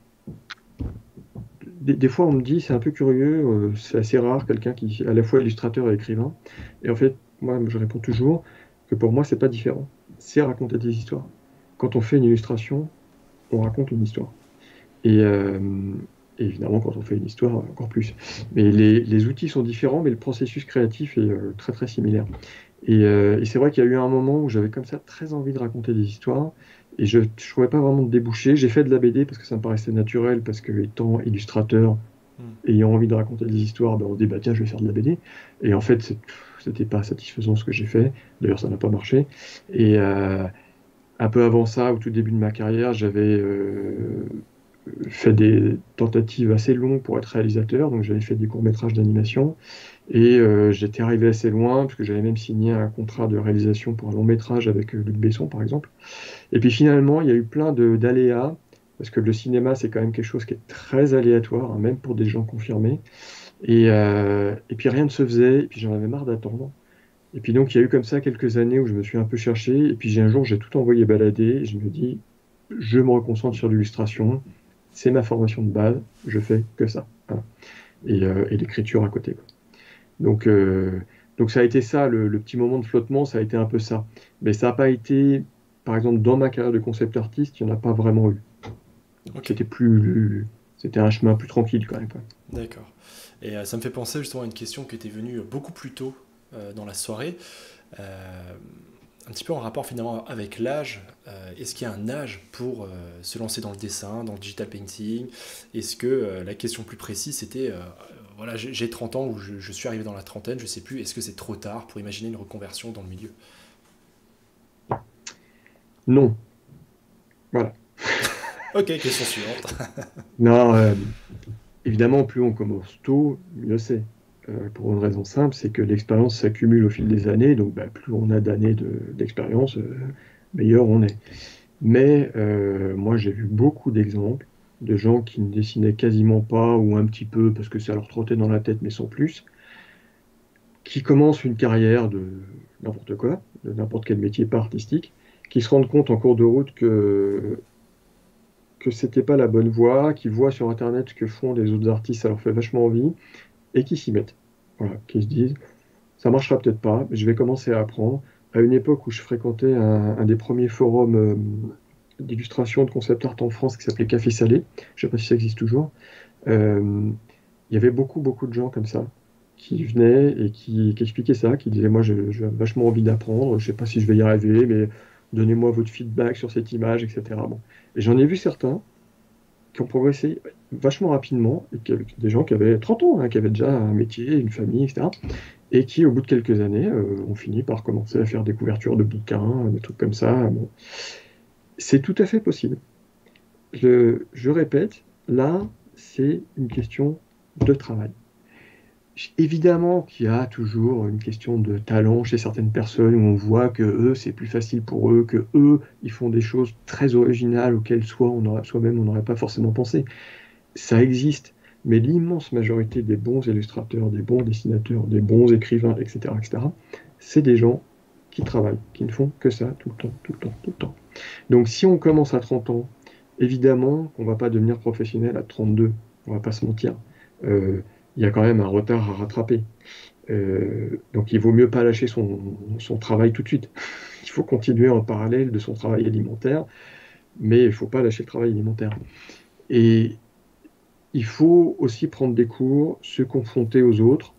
des fois, on me dit, c'est un peu curieux, c'est assez rare, quelqu'un qui est à la fois illustrateur et écrivain. Et en fait, moi, je réponds toujours que pour moi, c'est pas différent. C'est raconter des histoires. Quand on fait une illustration, on raconte une histoire. Et, Et évidemment, quand on fait une histoire, encore plus. Mais les outils sont différents, mais le processus créatif est très très similaire. Et c'est vrai qu'il y a eu un moment où j'avais comme ça très envie de raconter des histoires, et je ne trouvais pas vraiment de débouché. J'ai fait de la BD parce que ça me paraissait naturel, parce que étant illustrateur, Hmm. ayant envie de raconter des histoires, ben, on se dit, bah, tiens, je vais faire de la BD. Et en fait, c'était pas satisfaisant ce que j'ai fait. D'ailleurs, ça n'a pas marché. Et un peu avant ça, au tout début de ma carrière, j'avais fait des tentatives assez longues pour être réalisateur. Donc, j'avais fait des courts-métrages d'animation. Et j'étais arrivé assez loin, parce que j'avais même signé un contrat de réalisation pour un long-métrage avec Luc Besson, par exemple. Et puis finalement, il y a eu plein d'aléas, parce que le cinéma, c'est quand même quelque chose qui est très aléatoire, hein, même pour des gens confirmés. Et puis rien ne se faisait, et puis j'en avais marre d'attendre. Et puis donc il y a eu comme ça quelques années où je me suis un peu cherché, et puis un jour j'ai tout envoyé balader, et je me dis, je me reconcentre sur l'illustration, c'est ma formation de base, je fais que ça. Voilà. Et l'écriture à côté, quoi. Donc, euh, donc ça a été ça, le petit moment de flottement, ça a été un peu ça. Mais ça n'a pas été, par exemple, dans ma carrière de concept artiste, il n'y en a pas vraiment eu. Ok, C'était plus, c'était un chemin plus tranquille quand même, quoi. d'accord. Et ça me fait penser justement à une question qui était venue beaucoup plus tôt dans la soirée. Euh, un petit peu en rapport finalement avec l'âge. Est-ce qu'il y a un âge pour se lancer dans le dessin, dans le digital painting? Est-ce que la question plus précise c'était, voilà, j'ai 30 ans ou je suis arrivé dans la trentaine, je sais plus, est-ce que c'est trop tard pour imaginer une reconversion dans le milieu? Non, voilà. Ok, question suivante. Non, évidemment, plus on commence tôt, mieux c'est. Pour une raison simple, c'est que l'expérience s'accumule au fil des années, donc bah, plus on a d'années d'expérience, meilleur on est. Mais moi, j'ai vu beaucoup d'exemples de gens qui ne dessinaient quasiment pas ou un petit peu parce que ça leur trottait dans la tête, mais sans plus, qui commencent une carrière de n'importe quoi, de n'importe quel métier pas artistique, qui se rendent compte en cours de route que c'était pas la bonne voie, qui voient sur Internet ce que font les autres artistes, ça leur fait vachement envie, et qui s'y mettent. Voilà, qui se disent, ça marchera peut-être pas, mais je vais commencer à apprendre. À une époque où je fréquentais un des premiers forums d'illustration de concept art en France qui s'appelait Café Salé, je ne sais pas si ça existe toujours, euh, il y avait beaucoup, beaucoup de gens comme ça qui venaient et qui expliquaient ça, qui disaient, moi j'ai vachement envie d'apprendre, je ne sais pas si je vais y arriver, mais donnez-moi votre feedback sur cette image, etc. Bon. Et j'en ai vu certains qui ont progressé vachement rapidement, et des gens qui avaient 30 ans, hein, qui avaient déjà un métier, une famille, etc. Et qui, au bout de quelques années, ont fini par commencer à faire des couvertures de bouquins, des trucs comme ça. Bon. C'est tout à fait possible. Je répète, là, c'est une question de travail. Évidemment qu'il y a toujours une question de talent chez certaines personnes où on voit que eux, c'est plus facile pour eux, que eux, ils font des choses très originales auxquelles soi-même on n'aurait pas forcément pensé. Ça existe, mais l'immense majorité des bons illustrateurs, des bons dessinateurs, des bons écrivains, etc., etc., c'est des gens qui travaillent, qui ne font que ça tout le temps, tout le temps, tout le temps. Donc si on commence à 30 ans, évidemment qu'on ne va pas devenir professionnel à 32, on ne va pas se mentir. Euh, il y a quand même un retard à rattraper. Donc il vaut mieux pas lâcher son travail tout de suite. Il faut continuer en parallèle de son travail alimentaire, mais il ne faut pas lâcher le travail alimentaire. Et il faut aussi prendre des cours, se confronter aux autres,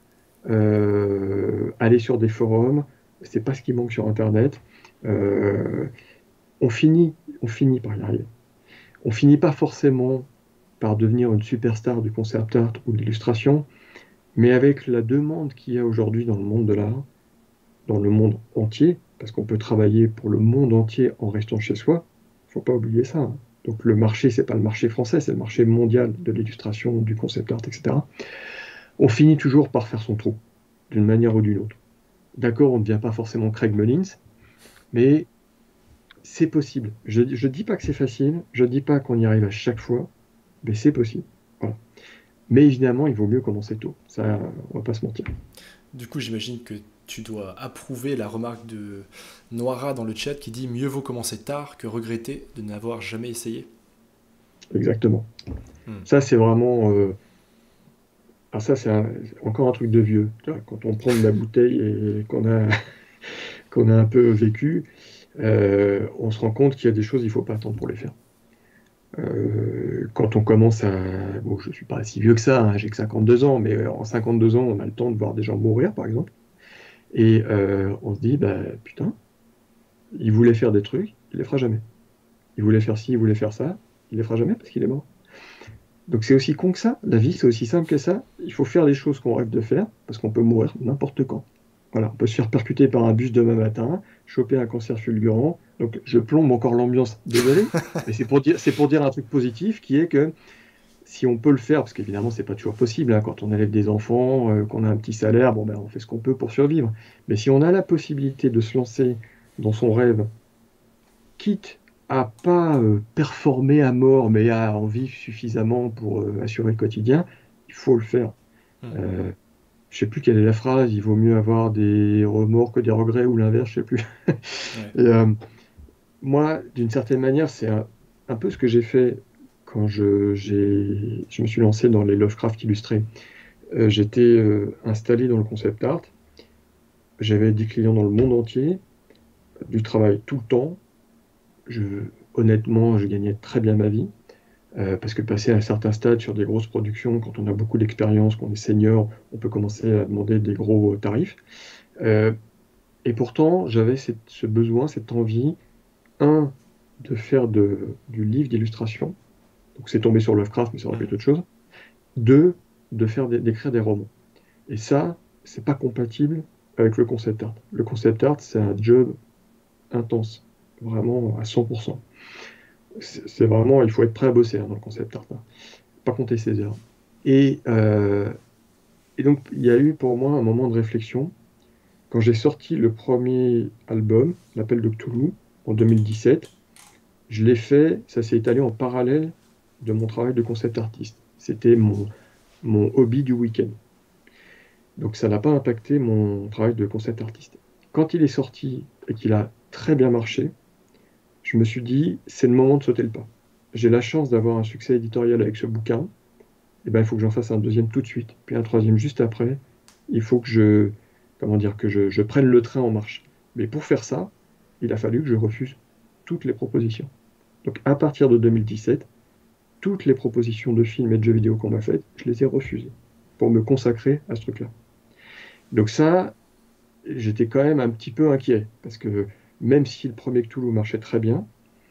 aller sur des forums. C'est pas ce qui manque sur Internet. Euh, on finit, on finit par y arriver. On finit pas forcément par devenir une superstar du concept art ou de l'illustration, mais avec la demande qu'il y a aujourd'hui dans le monde de l'art, dans le monde entier, parce qu'on peut travailler pour le monde entier en restant chez soi, faut pas oublier ça, hein. Donc le marché, c'est pas le marché français, c'est le marché mondial de l'illustration, du concept art, etc. On finit toujours par faire son trou, d'une manière ou d'une autre. D'accord, on ne devient pas forcément Craig Mullins, mais c'est possible. Je ne dis pas que c'est facile, je ne dis pas qu'on y arrive à chaque fois, mais c'est possible. Voilà. Mais évidemment, il vaut mieux commencer tôt. Ça, on va pas se mentir. Du coup, j'imagine que tu dois approuver la remarque de Noira dans le chat qui dit mieux vaut commencer tard que regretter de n'avoir jamais essayé. Exactement. Hmm. Ça, c'est vraiment. Ah, ça, c'est encore un truc de vieux. Tu vois, quand on prend de la bouteille et qu'on a un peu vécu, on se rend compte qu'il y a des choses, il ne faut pas attendre pour les faire. Quand on commence à... Bon, je ne suis pas si vieux que ça, hein, j'ai que 52 ans, mais en 52 ans, on a le temps de voir des gens mourir, par exemple. Et on se dit, bah, putain, il voulait faire des trucs, il les fera jamais. Il voulait faire ci, il voulait faire ça, il les fera jamais parce qu'il est mort. Donc c'est aussi con que ça, la vie c'est aussi simple que ça. Il faut faire les choses qu'on rêve de faire, parce qu'on peut mourir n'importe quand. Voilà, on peut se faire percuter par un bus demain matin, choper un cancer fulgurant. Donc je plombe encore l'ambiance, désolé, mais c'est pour dire un truc positif qui est que si on peut le faire, parce qu'évidemment c'est pas toujours possible, hein, quand on élève des enfants, qu'on a un petit salaire, bon ben on fait ce qu'on peut pour survivre. Mais si on a la possibilité de se lancer dans son rêve, quitte à pas performer à mort, mais à en vivre suffisamment pour assurer le quotidien, il faut le faire. Hmm. Je sais plus quelle est la phrase, il vaut mieux avoir des remords que des regrets, ou l'inverse, je sais plus. Ouais. Et, moi, d'une certaine manière, c'est un peu ce que j'ai fait quand je me suis lancé dans les Lovecraft illustrés. J'étais installé dans le concept art, j'avais des clients dans le monde entier, du travail tout le temps. Je, honnêtement, je gagnais très bien ma vie. Parce que passer à un certain stade sur des grosses productions, quand on a beaucoup d'expérience, qu'on est senior, on peut commencer à demander des gros tarifs. Euh, et pourtant, j'avais ce besoin, cette envie, un, de faire du livre d'illustration. Donc c'est tombé sur Lovecraft, mais ça aurait pu Hmm. être autre chose. Deux, d'écrire des romans. Et ça, c'est pas compatible avec le concept art. Le concept art, c'est un job intense, vraiment à 100%. C'est vraiment, il faut être prêt à bosser dans le concept art, hein. Pas compter ses heures. Et, euh, et donc, il y a eu pour moi un moment de réflexion quand j'ai sorti le premier album, L'Appel de Cthulhu, en 2017. Je l'ai fait, ça s'est étalé en parallèle de mon travail de concept artiste. C'était mon hobby du week-end. Donc, ça n'a pas impacté mon travail de concept artiste. Quand il est sorti et qu'il a très bien marché, je me suis dit, c'est le moment de sauter le pas. J'ai la chance d'avoir un succès éditorial avec ce bouquin. Eh ben, il faut que j'en fasse un deuxième tout de suite, puis un troisième juste après. Il faut que comment dire, que je prenne le train en marche. Mais pour faire ça, il a fallu que je refuse toutes les propositions. Donc à partir de 2017, toutes les propositions de films et de jeux vidéo qu'on m'a faites, je les ai refusées pour me consacrer à ce truc-là. Donc ça, j'étais quand même un petit peu inquiet, parce que même si le premier Cthulhu marchait très bien,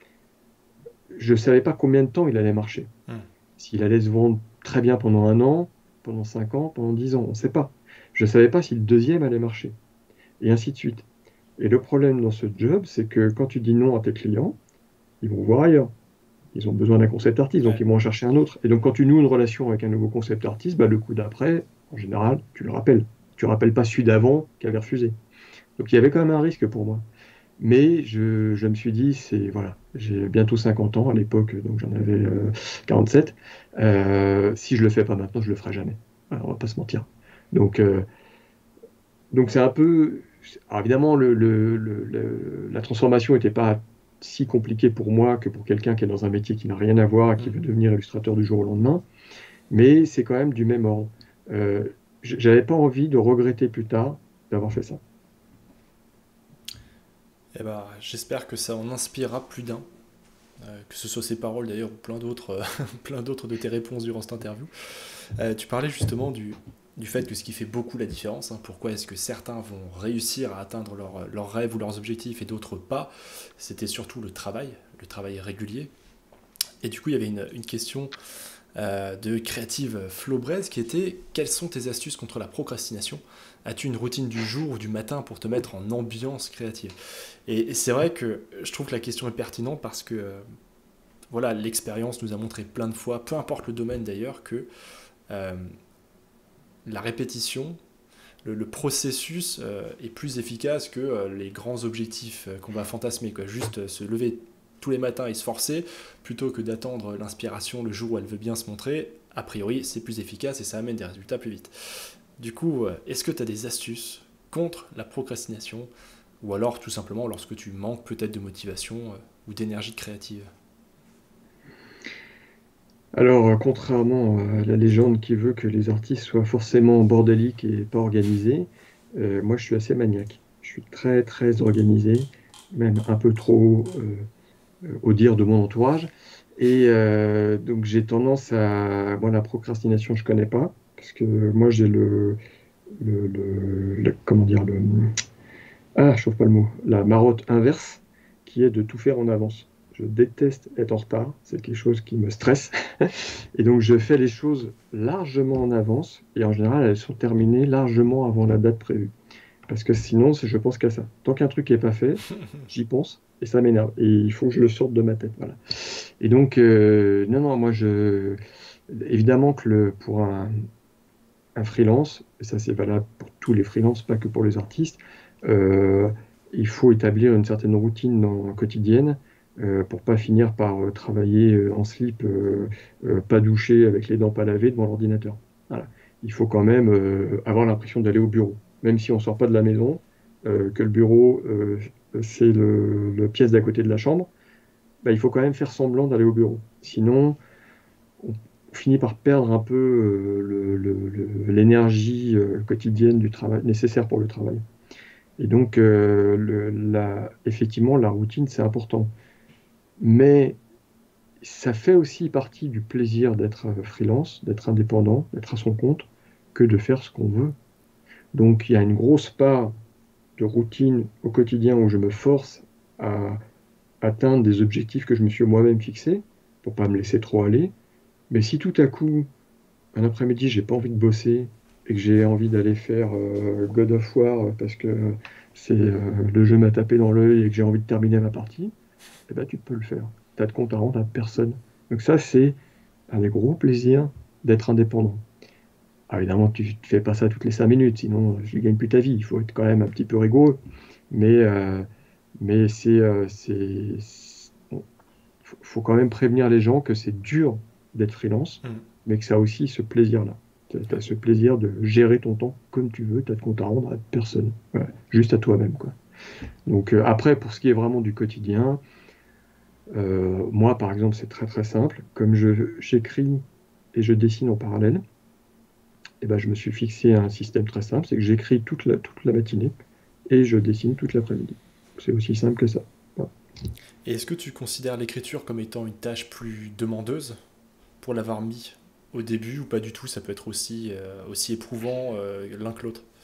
je ne savais pas combien de temps il allait marcher. Hmm. S'il allait se vendre très bien pendant 1 an, pendant 5 ans, pendant 10 ans, on ne sait pas. Je ne savais pas si le deuxième allait marcher, et ainsi de suite. Et le problème dans ce job, c'est que quand tu dis non à tes clients, ils vont voir ailleurs. Ils ont besoin d'un concept artiste, donc Ouais. ils vont en chercher un autre. Et donc quand tu noues une relation avec un nouveau concept artiste, bah, le coup d'après, en général, tu le rappelles. Tu ne rappelles pas celui d'avant qui avait refusé. Donc il y avait quand même un risque pour moi. Mais je me suis dit, voilà, j'ai bientôt 50 ans à l'époque, donc j'en avais 47. Si je le fais pas maintenant, je le ferai jamais. Alors, on va pas se mentir. Donc, c'est un peu. Alors évidemment, la transformation n'était pas si compliquée pour moi que pour quelqu'un qui est dans un métier qui n'a rien à voir et qui Hmm. veut devenir illustrateur du jour au lendemain, mais c'est quand même du même ordre. J'avais pas envie de regretter plus tard d'avoir fait ça. Eh ben, j'espère que ça en inspirera plus d'un. Que ce soit ces paroles d'ailleurs ou plein d'autres plein d'autres de tes réponses durant cette interview. Tu parlais justement du fait que ce qui fait beaucoup la différence, hein, pourquoi est-ce que certains vont réussir à atteindre leurs rêves ou leurs objectifs et d'autres pas, c'était surtout le travail régulier. Et du coup, il y avait une question de créative Flo Braise qui était: quelles sont tes astuces contre la procrastination? As-tu une routine du jour ou du matin pour te mettre en ambiance créative? Et c'est vrai que je trouve que la question est pertinente parce que voilà, l'expérience nous a montré plein de fois, peu importe le domaine d'ailleurs, que euh, la répétition, le processus est plus efficace que les grands objectifs qu'on va fantasmer, quoi. Juste se lever tous les matins et se forcer, plutôt que d'attendre l'inspiration le jour où elle veut bien se montrer. A priori, c'est plus efficace et ça amène des résultats plus vite. Du coup, est-ce que tu as des astuces contre la procrastination, ou alors tout simplement lorsque tu manques peut-être de motivation ou d'énergie créative? Alors, contrairement à la légende qui veut que les artistes soient forcément bordéliques et pas organisés, moi je suis assez maniaque. Je suis très très organisé, même un peu trop au dire de mon entourage. Et donc j'ai tendance à... Moi, la procrastination, je connais pas, parce que moi, j'ai comment dire, je trouve pas le mot. La marotte inverse, qui est de tout faire en avance. Je déteste être en retard, c'est quelque chose qui me stresse. Et donc je fais les choses largement en avance, et en général, elles sont terminées largement avant la date prévue. Parce que sinon, je pense qu'à ça. Tant qu'un truc n'est pas fait, j'y pense, et ça m'énerve. Et il faut que je le sorte de ma tête. Voilà. Et donc, non, non, évidemment que pour un freelance, et ça c'est valable pour tous les freelances, pas que pour les artistes, euh, il faut établir une certaine routine quotidienne pour pas finir par travailler en slip, pas douché, avec les dents pas lavées devant l'ordinateur. Voilà. Il faut quand même avoir l'impression d'aller au bureau, même si on sort pas de la maison, que le bureau c'est le pièce d'à côté de la chambre, bah, il faut quand même faire semblant d'aller au bureau. Sinon, on finit par perdre un peu l'énergie quotidienne du travail, nécessaire pour le travail. Et donc, effectivement, la routine, c'est important. Mais ça fait aussi partie du plaisir d'être freelance, d'être indépendant, d'être à son compte, que de faire ce qu'on veut. Donc, il y a une grosse part de routine au quotidien où je me force à atteindre des objectifs que je me suis moi-même fixés, pour pas me laisser trop aller. Mais si tout à coup, un après-midi, j'ai pas envie de bosser et que j'ai envie d'aller faire God of War parce que le jeu m'a tapé dans l'œil et que j'ai envie de terminer ma partie, eh ben, tu peux le faire. Tu as de compte à rendre à personne. Donc ça, c'est un des gros plaisirs d'être indépendant. Alors évidemment, tu ne fais pas ça toutes les 5 minutes, sinon tu ne gagnes plus ta vie. Il faut être quand même un petit peu rigoureux. Mais faut quand même prévenir les gens que c'est dur d'être freelance, Mm. mais que ça a aussi ce plaisir-là. Tu as ce plaisir de gérer ton temps comme tu veux, tu as de compte à rendre à personne. Voilà, juste à toi-même, quoi. Donc après, pour ce qui est vraiment du quotidien, moi, par exemple, c'est très très simple. Comme j'écris et je dessine en parallèle, eh ben, je me suis fixé un système très simple, c'est que j'écris toute la matinée et je dessine toute l'après-midi. C'est aussi simple que ça. Voilà. Et est-ce que tu considères l'écriture comme étant une tâche plus demandeuse pour l'avoir mis au début ou pas du tout? Ça peut être aussi éprouvant l'un que l'autre.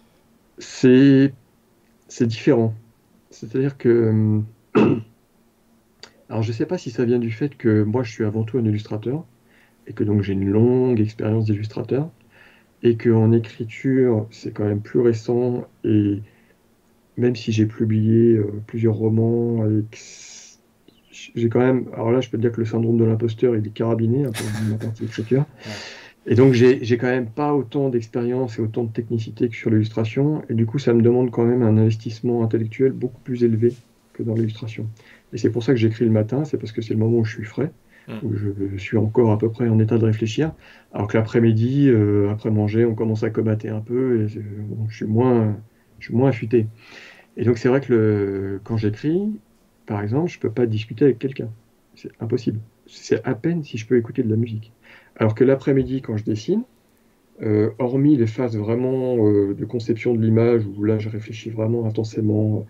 C'est c'est différent. C'est-à-dire que, alors je ne sais pas si ça vient du fait que moi je suis avant tout un illustrateur et que donc j'ai une longue expérience d'illustrateur et qu'en écriture c'est quand même plus récent et même si j'ai publié plusieurs romans et que j'ai quand même, alors là je peux te dire que le syndrome de l'imposteur il est carabiné un peu de ma partie écriture Ouais. et donc j'ai quand même pas autant d'expérience et autant de technicité que sur l'illustration et du coup ça me demande quand même un investissement intellectuel beaucoup plus élevé que dans l'illustration. Et c'est pour ça que j'écris le matin, c'est parce que c'est le moment où je suis frais, Mm. où je suis encore à peu près en état de réfléchir, alors que l'après-midi, après manger, on commence à comater un peu et bon, je suis moins affûté. Et donc c'est vrai que quand j'écris, par exemple, je peux pas discuter avec quelqu'un. C'est impossible. C'est à peine si je peux écouter de la musique. Alors que l'après-midi, quand je dessine, hormis les phases vraiment de conception de l'image, où là je réfléchis vraiment intensément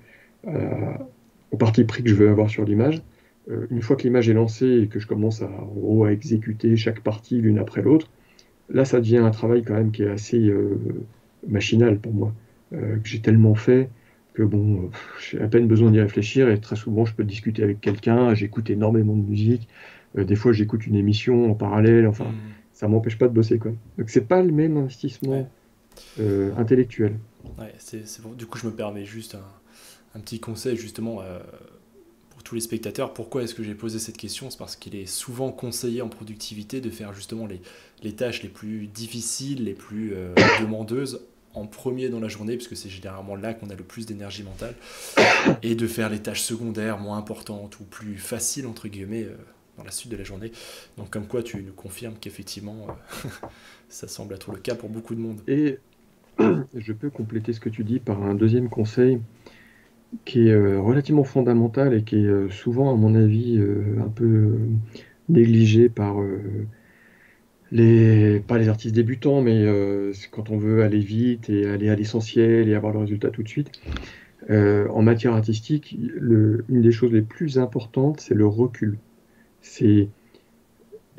au parti pris que je veux avoir sur l'image, une fois que l'image est lancée et que je commence en gros, à exécuter chaque partie l'une après l'autre, là ça devient un travail quand même qui est assez machinal pour moi, que j'ai tellement fait que bon, j'ai à peine besoin d'y réfléchir et très souvent je peux discuter avec quelqu'un, j'écoute énormément de musique, des fois j'écoute une émission en parallèle, enfin Mm. ça m'empêche pas de bosser quoi. Donc c'est pas le même Ouais. investissement intellectuel. Ouais, c'est bon. Du coup, je me permets juste un petit conseil justement pour tous les spectateurs. Pourquoi est-ce que j'ai posé cette question? C'est parce qu'il est souvent conseillé en productivité de faire justement les tâches les plus difficiles, les plus demandeuses en premier dans la journée, puisque c'est généralement là qu'on a le plus d'énergie mentale, et de faire les tâches secondaires moins importantes ou plus faciles, entre guillemets, dans la suite de la journée. Donc comme quoi tu nous confirmes qu'effectivement, ça semble être le cas pour beaucoup de monde. Et je peux compléter ce que tu dis par un deuxième conseil qui est relativement fondamental et qui est souvent, à mon avis, un peu négligé par pas les artistes débutants, mais c'est quand on veut aller vite et aller à l'essentiel et avoir le résultat tout de suite. En matière artistique, une des choses les plus importantes, c'est le recul. C'est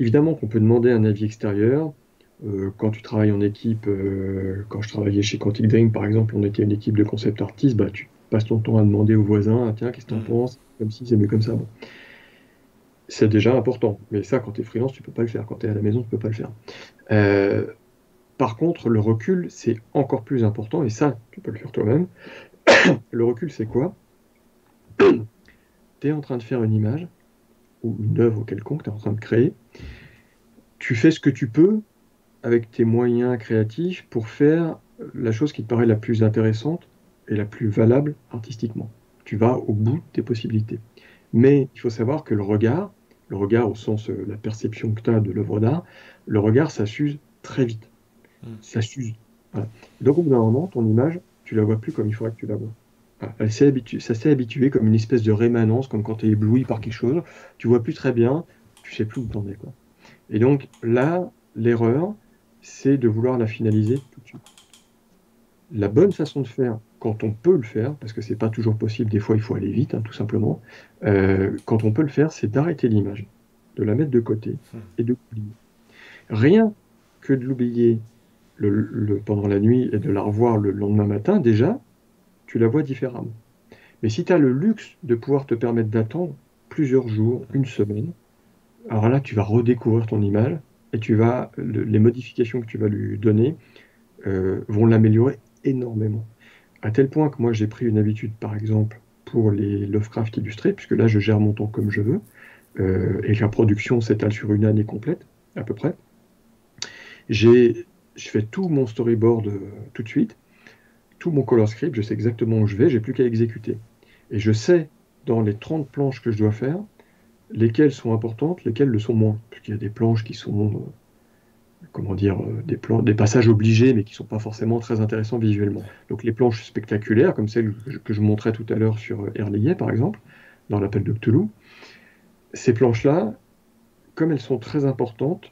évidemment qu'on peut demander un avis extérieur. Quand tu travailles en équipe, quand je travaillais chez Quantic Dream par exemple, on était une équipe de concept artistes, bah, tu passes ton temps à demander aux voisins, ah, tiens, qu'est-ce que tu en Hmm. penses? Comme si c'est mieux comme ça. Bon. C'est déjà important, mais ça, quand tu es freelance, tu peux pas le faire. Quand tu es à la maison, tu peux pas le faire. Euh, Par contre, le recul, c'est encore plus important, et ça, tu peux le faire toi-même. Le recul, c'est quoi? Tu es en train de faire une image, ou une œuvre quelconque, tu es en train de créer. Tu fais ce que tu peux avec tes moyens créatifs pour faire la chose qui te paraît la plus intéressante et la plus valable artistiquement. Tu vas au bout de tes possibilités. Mais il faut savoir que le regard au sens la perception que tu as de l'œuvre d'art, le regard, ça s'use très vite. Hmm. Ça s'use. Voilà. Donc au bout d'un moment, ton image, tu la vois plus comme il faudrait que tu la vois. Voilà. Ça s'est habitué comme une espèce de rémanence, comme quand tu es ébloui par quelque chose. Tu vois plus très bien, tu sais plus où t'en es, quoi. Et donc là, l'erreur, c'est de vouloir la finaliser tout de suite. La bonne façon de faire, quand on peut le faire, parce que c'est pas toujours possible, des fois il faut aller vite, hein, tout simplement, quand on peut le faire, c'est d'arrêter l'image, de la mettre de côté Hmm. et de l'oublier. Rien que de l'oublier pendant la nuit et de la revoir le lendemain matin, déjà, tu la vois différemment. Mais si tu as le luxe de pouvoir te permettre d'attendre plusieurs jours, une semaine, alors là, tu vas redécouvrir ton image et les modifications que tu vas lui donner vont l'améliorer énormément. À tel point que moi, j'ai pris une habitude, par exemple, pour les Lovecraft illustrés, puisque là, je gère mon temps comme je veux, et que la production s'étale sur une année complète, à peu près. Je fais tout mon storyboard tout de suite, tout mon color script, je sais exactement où je vais, j'ai plus qu'à exécuter. Et je sais, dans les 30 planches que je dois faire, lesquelles sont importantes, lesquelles le sont moins. Parce qu'il y a des planches qui sont, comment dire, des passages obligés, mais qui ne sont pas forcément très intéressants visuellement. Ouais. Donc les planches spectaculaires, comme celle que je montrais tout à l'heure sur Erlier, par exemple, dans l'appel de Cthulhu, ces planches-là, comme elles sont très importantes,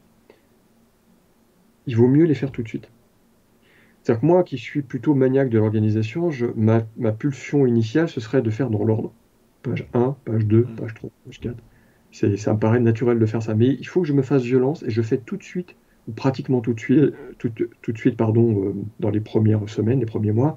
il vaut mieux les faire tout de suite. C'est-à-dire que moi, qui suis plutôt maniaque de l'organisation, ma pulsion initiale, ce serait de faire dans l'ordre. Page 1, page 2, Hmm. page 3, page 4. Ça me paraît naturel de faire ça. Mais il faut que je me fasse violence et je fais tout de suite, ou pratiquement tout de suite, pardon, dans les premières semaines, les premiers mois,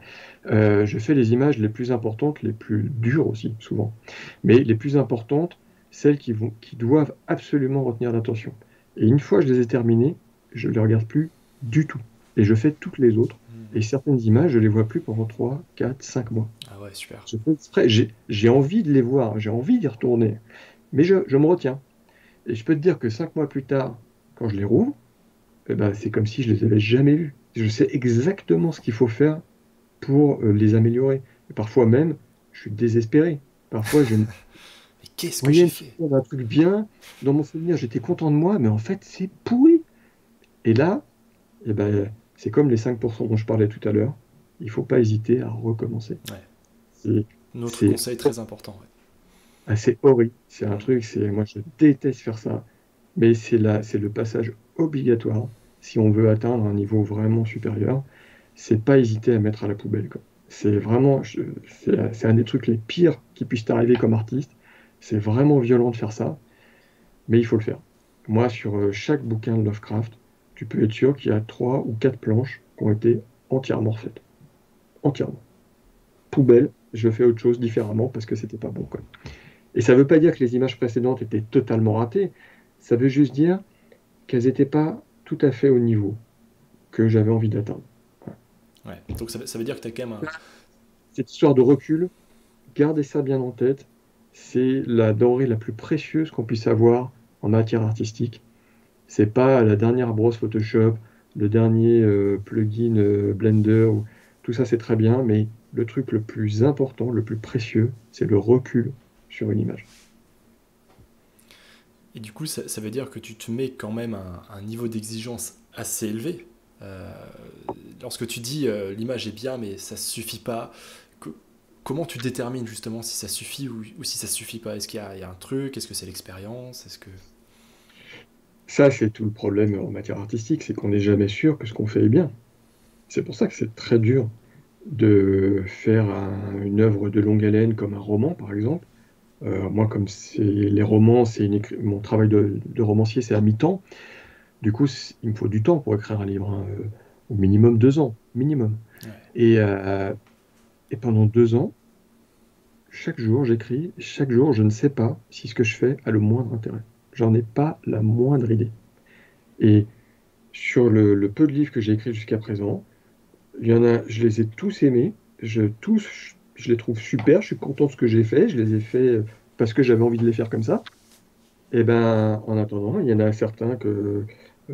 je fais les images les plus importantes, les plus dures aussi, souvent. Mais les plus importantes, celles qui doivent absolument retenir l'attention. Et une fois que je les ai terminées, je ne les regarde plus du tout. Et je fais toutes les autres. Et Hmm. certaines images, je ne les vois plus pendant 3, 4, 5 mois. Ah ouais, super. Je fais exprès. J'ai envie de les voir, j'ai envie d'y retourner. Mais je me retiens. Et je peux te dire que 5 mois plus tard, quand je les rouvre, eh ben, c'est comme si je les avais jamais vus. Je sais exactement ce qu'il faut faire pour les améliorer. Et parfois même, je suis désespéré. Parfois, je me Mais qu'est-ce que voyais j'ai me fait? souvenir d'un truc bien. Dans mon souvenir, j'étais content de moi, mais en fait, c'est pourri. Et là, eh ben, c'est comme les 5% dont je parlais tout à l'heure. Il ne faut pas hésiter à recommencer. Ouais. C'est Notre c'est conseil très important. Ouais. assez horrible. C'est un Hmm. truc, moi je déteste faire ça. Mais c'est le passage obligatoire si on veut atteindre un niveau vraiment supérieur. C'est pas hésiter à mettre à la poubelle, quoi. C'est vraiment, c'est un des trucs les pires qui puissent arriver comme artiste. C'est vraiment violent de faire ça, mais il faut le faire. Moi, sur chaque bouquin de Lovecraft, tu peux être sûr qu'il y a 3 ou 4 planches qui ont été entièrement refaites. Entièrement. Poubelle, je fais autre chose différemment parce que c'était pas bon, quoi. Et ça ne veut pas dire que les images précédentes étaient totalement ratées. Ça veut juste dire qu'elles n'étaient pas tout à fait au niveau que j'avais envie d'atteindre. Voilà. Ouais. Donc ça veut dire que tu as quand même un. Cette histoire de recul, gardez ça bien en tête. C'est la denrée la plus précieuse qu'on puisse avoir en matière artistique. C'est pas la dernière brosse Photoshop, le dernier plugin Blender. Tout ça, c'est très bien, mais le truc le plus important, le plus précieux, c'est le recul sur une image. Et du coup, ça veut dire que tu te mets quand même un niveau d'exigence assez élevé. Euh, Lorsque tu dis l'image est bien, mais ça suffit pas, co- comment tu détermines justement si ça suffit ou si ça suffit pas? Est-ce qu'il y a un truc? Est-ce que c'est l'expérience? Est-ce que. Ça, c'est tout le problème en matière artistique, c'est qu'on n'est jamais sûr que ce qu'on fait est bien. C'est pour ça que c'est très dur de faire une œuvre de longue haleine comme un roman, par exemple, Moi, comme c'est les romans, mon travail de romancier, c'est à mi-temps. Du coup, il me faut du temps pour écrire un livre, hein, au minimum 2 ans, minimum. Ouais. Et, euh, et pendant 2 ans, chaque jour, j'écris. Chaque jour, je ne sais pas si ce que je fais a le moindre intérêt. J'en ai pas la moindre idée. Et sur le peu de livres que j'ai écrits jusqu'à présent, il y en a, je les ai tous aimés. Je les trouve super. Je suis content de ce que j'ai fait. Je les ai fait parce que j'avais envie de les faire comme ça. Et ben, en attendant, il y en a certains que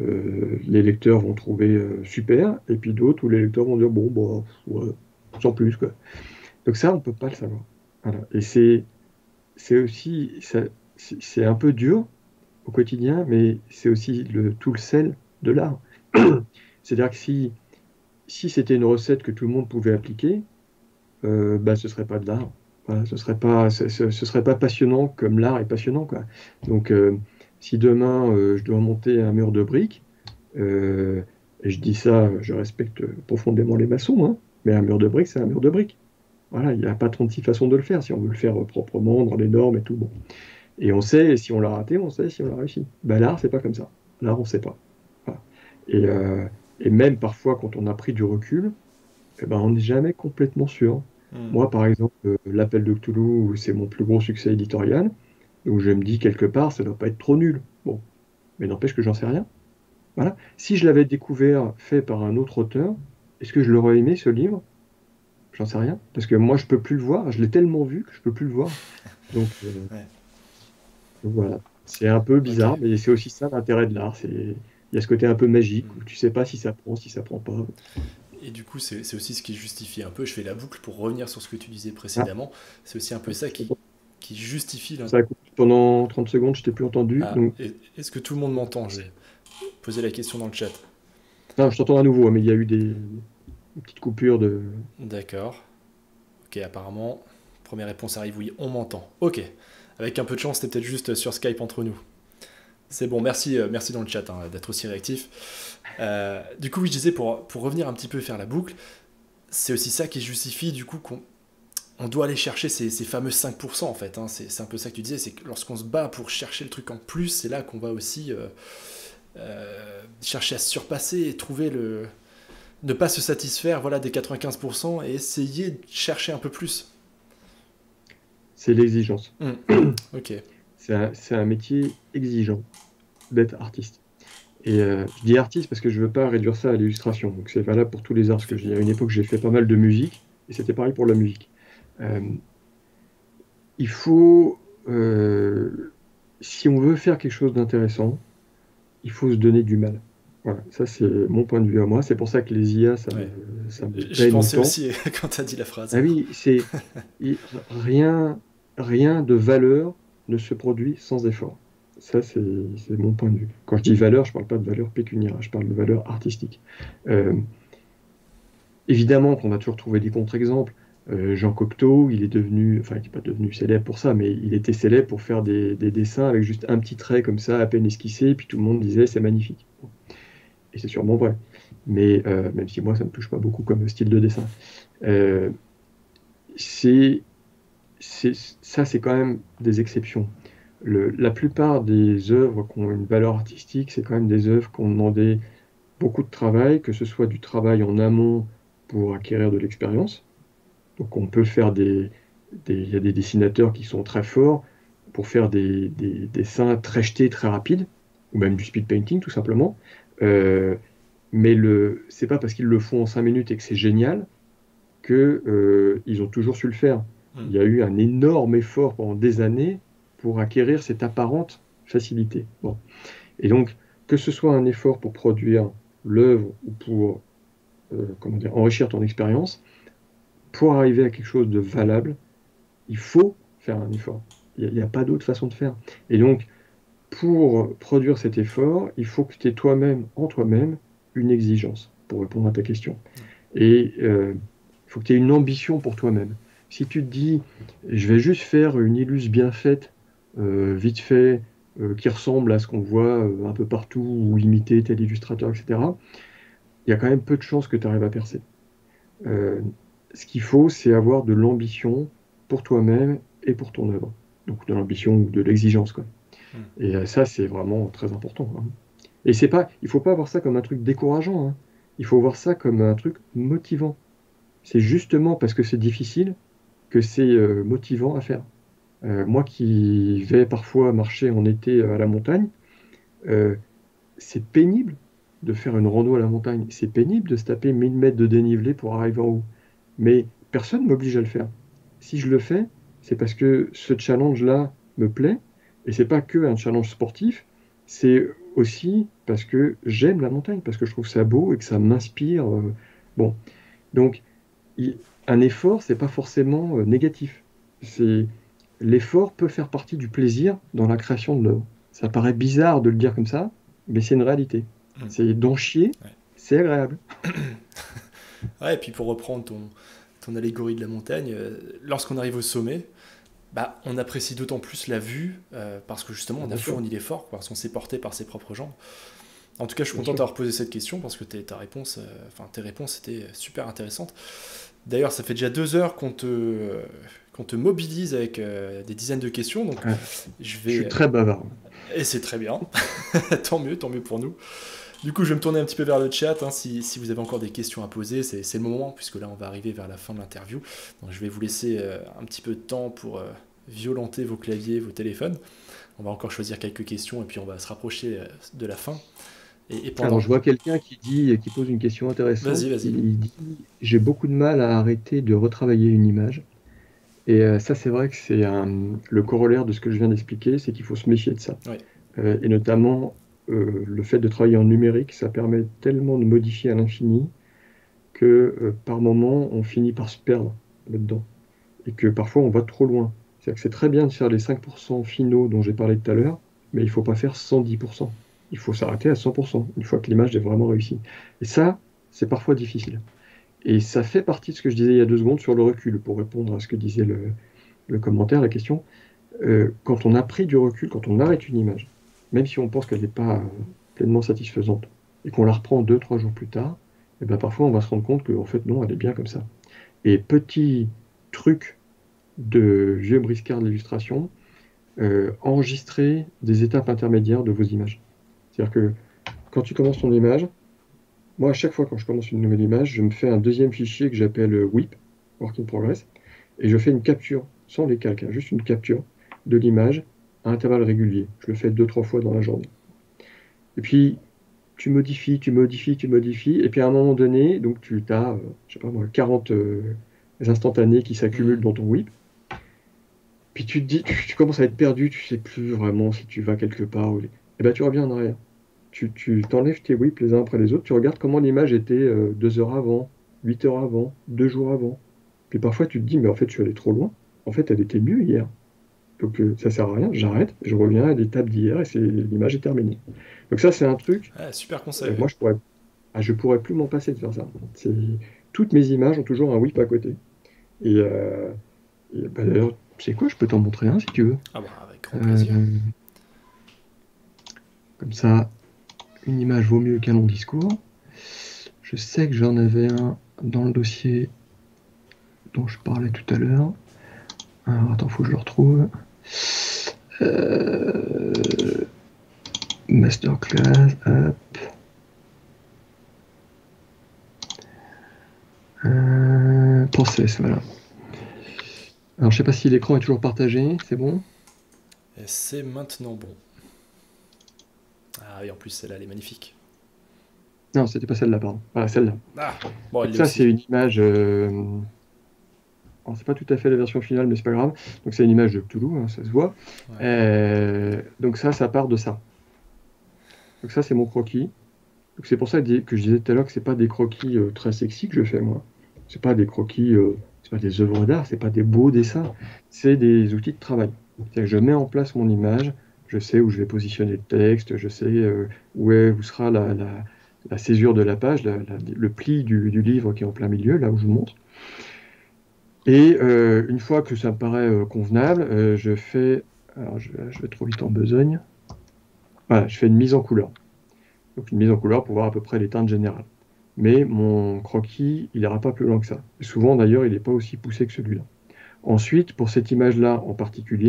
les lecteurs vont trouver super, et puis d'autres où les lecteurs vont dire bon, bah, ouais, sans plus, quoi. Donc ça, on peut pas le savoir. Voilà. Et c'est aussi, c'est un peu dur au quotidien, mais c'est aussi tout le sel de l'art. C'est-à-dire que si c'était une recette que tout le monde pouvait appliquer, bah, ce serait pas de l'art. Voilà, ce serait pas passionnant comme l'art est passionnant, quoi. Donc, si demain je dois monter un mur de briques, euh, et je dis ça, je respecte profondément les maçons, hein, mais un mur de briques, c'est un mur de briques. Voilà, il n'y a pas 36 façons de le faire si on veut le faire proprement, dans les normes et tout. Bon. Et on sait si on l'a raté, on sait si on l'a réussi. Ben, l'art, c'est pas comme ça. L'art, on sait pas. Voilà. Et, euh, et même parfois, quand on a pris du recul, eh ben, on n'est jamais complètement sûr. Hmm. Moi, par exemple, L'Appel de Cthulhu, c'est mon plus gros succès éditorial, où je me dis quelque part, ça ne doit pas être trop nul. Bon, mais n'empêche que j'en sais rien. Voilà. Si je l'avais découvert fait par un autre auteur, est-ce que je l'aurais aimé, ce livre? J'en sais rien. Parce que moi, je peux plus le voir. Je l'ai tellement vu que je peux plus le voir. Donc, Ouais. voilà. C'est un peu Ok. bizarre, mais c'est aussi ça l'intérêt de l'art. Il y a ce côté un peu magique Hmm. où tu sais pas si ça prend pas. Et du coup, c'est aussi ce qui justifie un peu, je fais la boucle pour revenir sur ce que tu disais Ah, précédemment, c'est aussi un peu ça qui justifie ça a coupé pendant 30 secondes, je t'ai plus entendu. Ah, Donc, est-ce que tout le monde m'entend? J'ai posé la question dans le chat. non, je t'entends à nouveau, hein, mais il y a eu une petite coupure de. D'accord. Ok, apparemment, première réponse arrive, oui, on m'entend. Ok. Avec un peu de chance, c'était peut-être juste sur Skype entre nous. C'est bon, merci, merci dans le chat hein, d'être aussi réactif. Du coup, oui, je disais, pour revenir un petit peu faire la boucle, c'est aussi ça qui justifie du coup qu'on on doit aller chercher ces fameux 5% en fait. Hein. C'est un peu ça que tu disais, c'est que lorsqu'on se bat pour chercher le truc en plus, c'est là qu'on va aussi chercher à se surpasser et trouver le. Ne pas se satisfaire voilà, des 95% et essayer de chercher un peu plus. C'est l'exigence. Hmm. Ok. C'est un métier exigeant d'être artiste. Et je dis artiste parce que je veux pas réduire ça à l'illustration. Donc c'est valable pour tous les arts. Tu Parce que fais bien. à une époque, j'ai fait pas mal de musique et c'était pareil pour la musique. Euh, il faut, si on veut faire quelque chose d'intéressant, il faut se donner du mal. Voilà, ça c'est mon point de vue à moi. C'est pour ça que les IA, Ouais. ça me J'y peine pensais autant. aussi quand tu as dit la phrase. Ah oui, i- rien, rien de valeur ne se produit sans effort. Ça, c'est mon point de vue. Quand je dis valeur, je parle pas de valeur pécuniaire, hein, je parle de valeur artistique. Euh, Évidemment qu'on va toujours trouver des contre-exemples. Jean Cocteau, il est devenu, enfin, il n'est pas devenu célèbre pour ça, mais il était célèbre pour faire des dessins avec juste un petit trait comme ça, à peine esquissé, et puis tout le monde disait c'est magnifique. Bon. Et c'est sûrement vrai. Mais même si moi, ça ne me touche pas beaucoup comme style de dessin. Euh, c'est, Ça, c'est quand même des exceptions. La plupart des œuvres qui ont une valeur artistique, c'est quand même des œuvres qui ont demandé beaucoup de travail, que ce soit du travail en amont pour acquérir de l'expérience. Donc on peut faire il y a des dessinateurs qui sont très forts pour faire des dessins très jetés, très rapides, ou même du speed painting tout simplement. Euh, mais c'est pas parce qu'ils le font en 5 minutes et que c'est génial que ils ont toujours su le faire. Hmm. Il y a eu un énorme effort pendant des années pour acquérir cette apparente facilité. Bon. Et donc, que ce soit un effort pour produire l'œuvre ou pour comment dire, enrichir ton expérience, pour arriver à quelque chose de valable, il faut faire un effort. Il n'y a pas d'autre façon de faire. Et donc, pour produire cet effort, il faut que tu aies toi-même, en toi-même, une exigence, pour répondre à ta question. Et il faut que tu aies une ambition pour toi-même. Si tu te dis, je vais juste faire une illus bien faite, vite fait, qui ressemble à ce qu'on voit un peu partout, ou imiter tel illustrateur, etc., il y a quand même peu de chances que tu arrives à percer. Euh, Ce qu'il faut, c'est avoir de l'ambition pour toi-même et pour ton œuvre. donc de l'ambition ou de l'exigence, quoi. Hmm. Et ça, c'est vraiment très important, quoi. Et c'est pas, il faut pas voir ça comme un truc décourageant, hein. Il faut voir ça comme un truc motivant. C'est justement parce que c'est difficile que c'est motivant à faire. Moi qui vais parfois marcher en été à la montagne, euh, c'est pénible de faire une rando à la montagne. C'est pénible de se taper 1000 mètres de dénivelé pour arriver en haut. Mais personne ne m'oblige à le faire. Si je le fais, c'est parce que ce challenge-là me plaît. Et c'est pas que un challenge sportif, c'est aussi parce que j'aime la montagne, parce que je trouve ça beau et que ça m'inspire. Bon, donc il- un effort, c'est pas forcément négatif. C'est L'effort peut faire partie du plaisir dans la création de l'œuvre. Ça paraît bizarre de le dire comme ça, mais c'est une réalité. Hmm. C'est d'en chier, Ouais. c'est agréable. Ouais, et puis pour reprendre ton allégorie de la montagne, lorsqu'on arrive au sommet, bah, on apprécie d'autant plus la vue parce que justement on a Bien sûr, fourni l'effort, quoi, parce qu'on s'est porté par ses propres jambes. En tout cas, je suis bien content sûr. d'avoir posé cette question parce que tes réponses étaient super intéressantes. D'ailleurs, ça fait déjà 2 heures qu'on te mobilise avec des dizaines de questions, donc Ouais. je Je suis vais... très bavard. Et c'est très bien, tant mieux pour nous. Du coup, je vais me tourner un petit peu vers le chat, hein, si vous avez encore des questions à poser, c'est le moment, puisque là, on va arriver vers la fin de l'interview. Donc, je vais vous laisser un petit peu de temps pour violenter vos claviers, vos téléphones. On va encore choisir quelques questions, et puis on va se rapprocher de la fin. Et Alors, pendant... je vois quelqu'un qui pose une question intéressante. Vas-y. Il dit, j'ai beaucoup de mal à arrêter de retravailler une image. Et ça, c'est vrai que c'est le corollaire de ce que je viens d'expliquer, c'est qu'il faut se méfier de ça. Ouais. Et notamment, le fait de travailler en numérique, ça permet tellement de modifier à l'infini que par moment, on finit par se perdre là-dedans. Et que parfois, on va trop loin. C'est-à-dire que c'est très bien de faire les 5% finaux dont j'ai parlé tout à l'heure, mais il ne faut pas faire 110%. Il faut s'arrêter à 100%, une fois que l'image est vraiment réussie. Et ça, c'est parfois difficile. Et ça fait partie de ce que je disais il y a 2 secondes sur le recul, pour répondre à ce que disait le commentaire, la question. Quand on a pris du recul, quand on arrête une image, même si on pense qu'elle n'est pas pleinement satisfaisante, et qu'on la reprend 2, 3 jours plus tard, et ben parfois on va se rendre compte qu'en fait non, elle est bien comme ça. Et petit truc de vieux briscard de l'illustration, enregistrer des étapes intermédiaires de vos images. C'est-à-dire que quand tu commences ton image, moi à chaque fois quand je commence une nouvelle image, je me fais un deuxième fichier que j'appelle WIP, Work in Progress, et je fais une capture, sans les calques, hein, juste une capture de l'image à intervalles réguliers. Je le fais 2, 3 fois dans la journée. Et puis, tu modifies, et puis à un moment donné, donc tu as, je sais pas moi, 40 instantanés qui s'accumulent Hmm. dans ton whip. Puis tu te dis, tu commences à être perdu, tu sais plus vraiment si tu vas quelque part. Et ben tu reviens en arrière. Tu t'enlèves tes whips les uns après les autres, tu regardes comment l'image était 2 heures avant, 8 heures avant, 2 jours avant. Puis parfois tu te dis, mais en fait je suis allé trop loin. En fait elle était mieux hier. Donc ça sert à rien, j'arrête, je reviens à l'étape d'hier et l'image est terminée. Donc ça c'est un truc, Ah, super conseil. Ouais. moi je pourrais plus m'en passer de faire ça. C'est- Toutes mes images ont toujours un whip à côté. Et, bah, d'ailleurs, c'est quoi, je peux t'en montrer un si tu veux. Ah bah, avec grand plaisir. Euh, Comme ça, une image vaut mieux qu'un long discours. Je sais que j'en avais un dans le dossier dont je parlais tout à l'heure. Alors attends, faut que je le retrouve. Euh, Masterclass, hop. Process, voilà. Alors je sais pas si l'écran est toujours partagé, c'est bon? Et c'est maintenant bon. Ah oui, en plus, celle-là, elle est magnifique. Non, c'était pas celle-là, pardon. Voilà, celle-là. Ah, bon, elle Donc l'est ça, c'est aussi. une image. Alors, c'est pas tout à fait la version finale, mais c'est pas grave. Donc c'est une image de Cthulhu, hein, ça se voit. Ouais. Donc ça part de ça. Donc ça, c'est mon croquis. Donc c'est pour ça que je disais tout à l'heure que c'est pas des croquis très sexy que je fais moi. C'est pas des croquis, c'est pas des œuvres d'art, c'est pas des beaux dessins. C'est des outils de travail. C'est-à-dire que je mets en place mon image, je sais où je vais positionner le texte, je sais où sera la césure de la page, le pli du livre qui est en plein milieu, là où je monte. Et une fois que ça me paraît convenable, je fais. Alors je vais trop vite en besogne. Voilà, je fais une mise en couleur. Donc une mise en couleur pour voir à peu près les teintes générales. Mais mon croquis, il n'ira pas plus loin que ça. Et souvent d'ailleurs, il n'est pas aussi poussé que celui-là. Ensuite, pour cette image-là en particulier,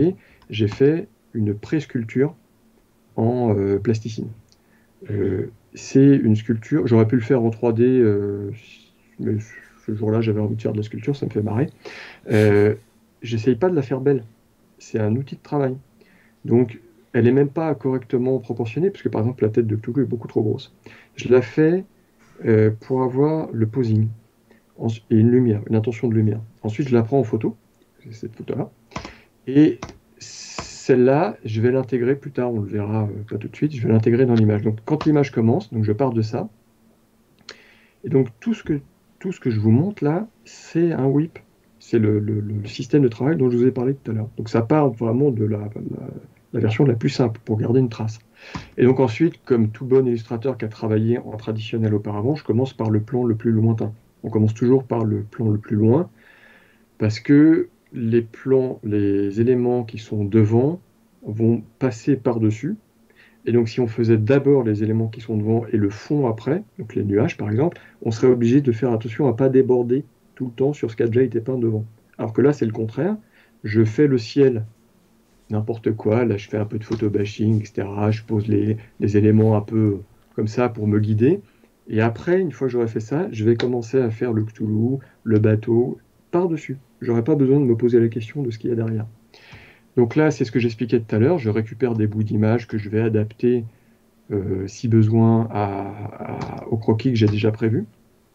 j'ai fait une pré-sculpture en plasticine. C'est une sculpture, j'aurais pu le faire en 3D, mais ce jour-là j'avais envie de faire de la sculpture, ça me fait marrer. J'essaye pas de la faire belle, c'est un outil de travail. Donc elle est même pas correctement proportionnée, parce que par exemple la tête de Cthulhu est beaucoup trop grosse. Je la fais pour avoir le posing et une lumière, une intention de lumière. Ensuite je la prends en photo, c'est cette photo-là, et celle-là, je vais l'intégrer plus tard, on le verra pas tout de suite, je vais l'intégrer dans l'image. Donc quand l'image commence, donc je pars de ça, et donc tout ce que je vous montre là, c'est un WIP, c'est le système de travail dont je vous ai parlé tout à l'heure. Donc ça part vraiment de la version la plus simple pour garder une trace. Et donc ensuite, comme tout bon illustrateur qui a travaillé en traditionnel auparavant, je commence par le plan le plus lointain. On commence toujours par le plan le plus loin, parce que les plans, les éléments qui sont devant vont passer par-dessus. Et donc, si on faisait d'abord les éléments qui sont devant et le fond après, donc les nuages par exemple, on serait obligé de faire attention à ne pas déborder tout le temps sur ce qui a déjà été peint devant. Alors que là, c'est le contraire. Je fais le ciel, n'importe quoi. Là, je fais un peu de photo-bashing, etc. Je pose les éléments un peu comme ça pour me guider. Et après, une fois que j'aurai fait ça, je vais commencer à faire le Cthulhu, le bateau, par-dessus. J'aurai pas besoin de me poser la question de ce qu'il y a derrière. Donc là, c'est ce que j'expliquais tout à l'heure. Je récupère des bouts d'images que je vais adapter, si besoin, au croquis que j'ai déjà prévu.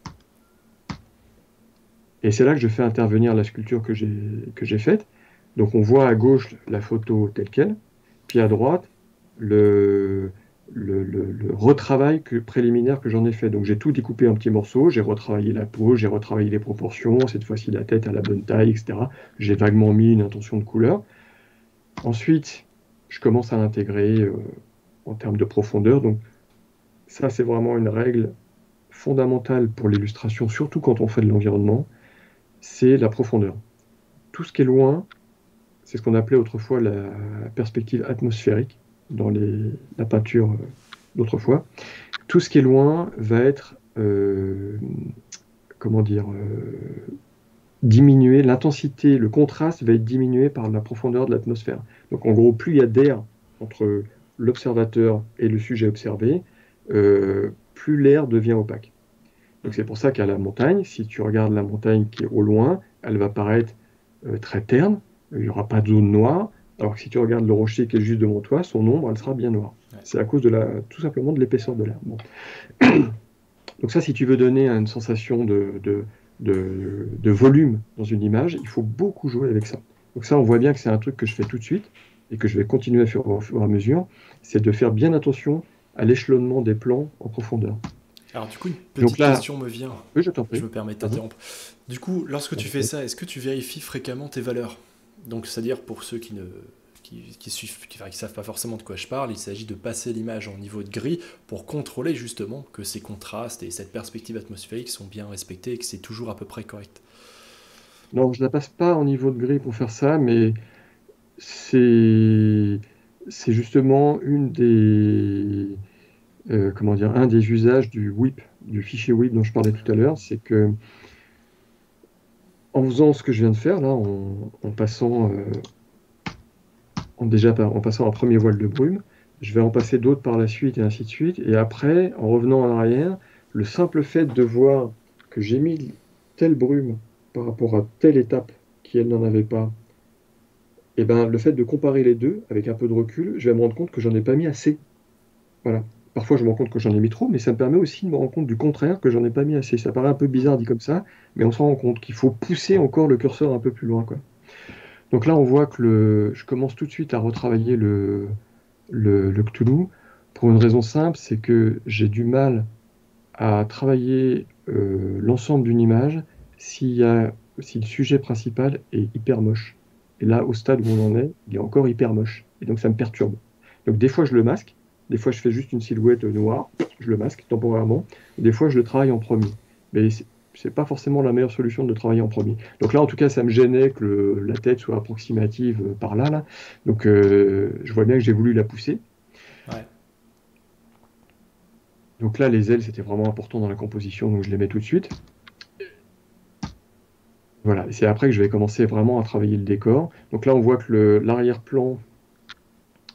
Et c'est là que je fais intervenir la sculpture que j'ai faite. Donc on voit à gauche la photo telle quelle, puis à droite, le retravail préliminaire que j'en ai fait. Donc j'ai tout découpé en petits morceaux, j'ai retravaillé la peau, j'ai retravaillé les proportions, cette fois-ci la tête à la bonne taille, etc. J'ai vaguement mis une intention de couleur. Ensuite, je commence à l'intégrer en termes de profondeur. Donc ça, c'est vraiment une règle fondamentale pour l'illustration, surtout quand on fait de l'environnement, c'est la profondeur. Tout ce qui est loin, c'est ce qu'on appelait autrefois la perspective atmosphérique dans la peinture d'autrefois. Tout ce qui est loin va être, comment dire, diminué, l'intensité, le contraste va être diminué par la profondeur de l'atmosphère. Donc en gros, plus il y a d'air entre l'observateur et le sujet observé, plus l'air devient opaque. Donc c'est pour ça qu'à la montagne, si tu regardes la montagne qui est au loin, elle va paraître très terne, il n'y aura pas de zone noire, alors que si tu regardes le rocher qui est juste devant toi, son ombre, elle sera bien noire. Ouais. C'est à cause tout simplement de l'épaisseur de l'air. Bon. Donc ça, si tu veux donner une sensation de volume dans une image, il faut beaucoup jouer avec ça. Donc ça, on voit bien que c'est un truc que je fais tout de suite et que je vais continuer à faire au fur et à mesure, c'est de faire bien attention à l'échelonnement des plans en profondeur. Alors du coup, une petite question me vient. Oui, je t'en prie. Je me permets de t'interrompre. Du coup, lorsque tu fais ça, est-ce que tu vérifies fréquemment tes valeurs? Donc, c'est-à-dire pour ceux qui savent pas forcément de quoi je parle, il s'agit de passer l'image en niveau de gris pour contrôler justement que ces contrastes et cette perspective atmosphérique sont bien respectés et que c'est toujours à peu près correct. Non, je la passe pas en niveau de gris pour faire ça, mais c'est justement un des usages du WIP, du fichier WIP dont je parlais tout à l'heure, c'est que en faisant ce que je viens de faire là, en passant un premier voile de brume, je vais en passer d'autres par la suite et ainsi de suite. Et après, en revenant en arrière, le simple fait de voir que j'ai mis telle brume par rapport à telle étape qui elle n'en avait pas, et ben le fait de comparer les deux avec un peu de recul, je vais me rendre compte que j'en ai pas mis assez. Voilà. Parfois, je me rends compte que j'en ai mis trop, mais ça me permet aussi de me rendre compte du contraire, que j'en ai pas mis assez. Ça paraît un peu bizarre dit comme ça, mais on se rend compte qu'il faut pousser encore le curseur un peu plus loin, quoi. Donc là, on voit que je commence tout de suite à retravailler le Cthulhu pour une raison simple, c'est que j'ai du mal à travailler l'ensemble d'une image si le sujet principal est hyper moche. Et là, au stade où on en est, il est encore hyper moche. Et donc, ça me perturbe. Donc, des fois, je le masque. Des fois, je fais juste une silhouette noire. Je le masque temporairement. Des fois, je le travaille en premier. Mais c'est pas forcément la meilleure solution de travailler en premier. Donc là, en tout cas, ça me gênait que la tête soit approximative par là. Donc, je vois bien que j'ai voulu la pousser. Ouais. Donc là, les ailes, c'était vraiment important dans la composition, donc je les mets tout de suite. Voilà, et c'est après que je vais commencer vraiment à travailler le décor. Donc là, on voit que l'arrière-plan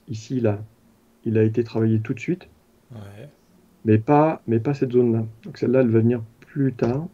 ici, là, il a été travaillé tout de suite, Ouais. mais pas cette zone-là. Donc celle-là, elle va venir plus tard,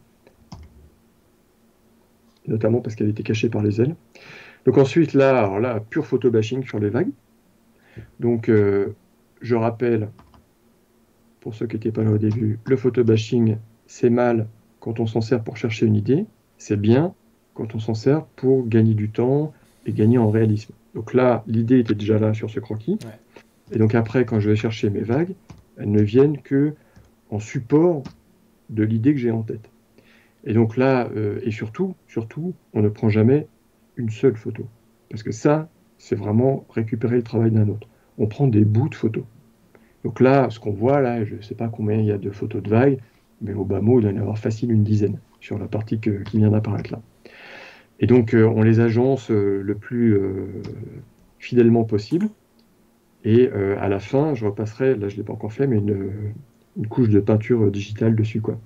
notamment parce qu'elle a été cachée par les ailes. Donc ensuite, là, alors là, pur photo bashing sur les vagues. Donc, je rappelle, pour ceux qui n'étaient pas là au début, le photo bashing, c'est mal quand on s'en sert pour chercher une idée, c'est bien quand on s'en sert pour gagner du temps et gagner en réalisme. Donc là, l'idée était déjà là sur ce croquis. Ouais. Et donc après, quand je vais chercher mes vagues, elles ne viennent que en support de l'idée que j'ai en tête. Et donc là, et surtout, on ne prend jamais une seule photo. Parce que ça, c'est vraiment récupérer le travail d'un autre. On prend des bouts de photos. Donc là, ce qu'on voit là, je ne sais pas combien il y a de photos de vagues, mais au bas mot, il doit y en avoir facile une dizaine sur la partie qui vient d'apparaître là. Et donc, on les agence le plus fidèlement possible. Et à la fin, je repasserai, là je ne l'ai pas encore fait, mais une couche de peinture digitale dessus, quoi.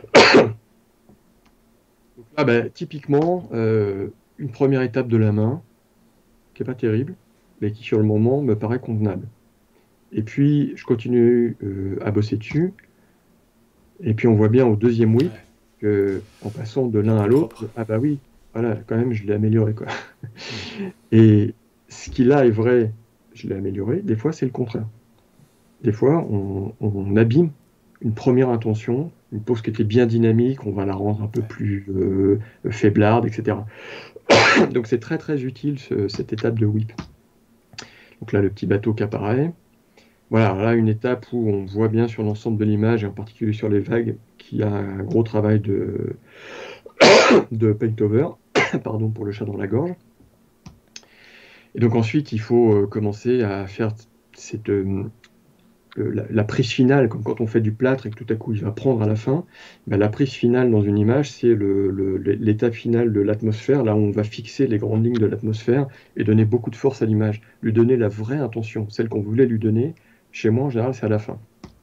Donc là, bah, typiquement, une première étape de la main, qui n'est pas terrible, mais qui sur le moment me paraît convenable. Et puis, je continue à bosser dessus. Et puis, on voit bien au deuxième whip Ouais. qu'en passant de l'un à Plus l'autre, propre. ah bah oui, voilà, quand même, je l'ai amélioré, quoi. Et ce qui là est vrai, je l'ai amélioré. Des fois, c'est le contraire. Des fois, on abîme une première intention, une pose qui était bien dynamique, on va la rendre un peu Ouais. plus faiblarde, etc. Donc, c'est très, très utile, cette étape de whip. Donc là, le petit bateau qui apparaît. Voilà, là, une étape où on voit bien sur l'ensemble de l'image, et en particulier sur les vagues, qu'il y a un gros travail de paint-over, pardon pour le chat dans la gorge. Et donc ensuite, il faut commencer à faire cette, la prise finale, comme quand on fait du plâtre et que tout à coup il va prendre à la fin. Ben, la prise finale dans une image, c'est l'étape finale de l'atmosphère, là où on va fixer les grandes lignes de l'atmosphère et donner beaucoup de force à l'image, lui donner la vraie intention, celle qu'on voulait lui donner. Chez moi, en général, c'est à la fin.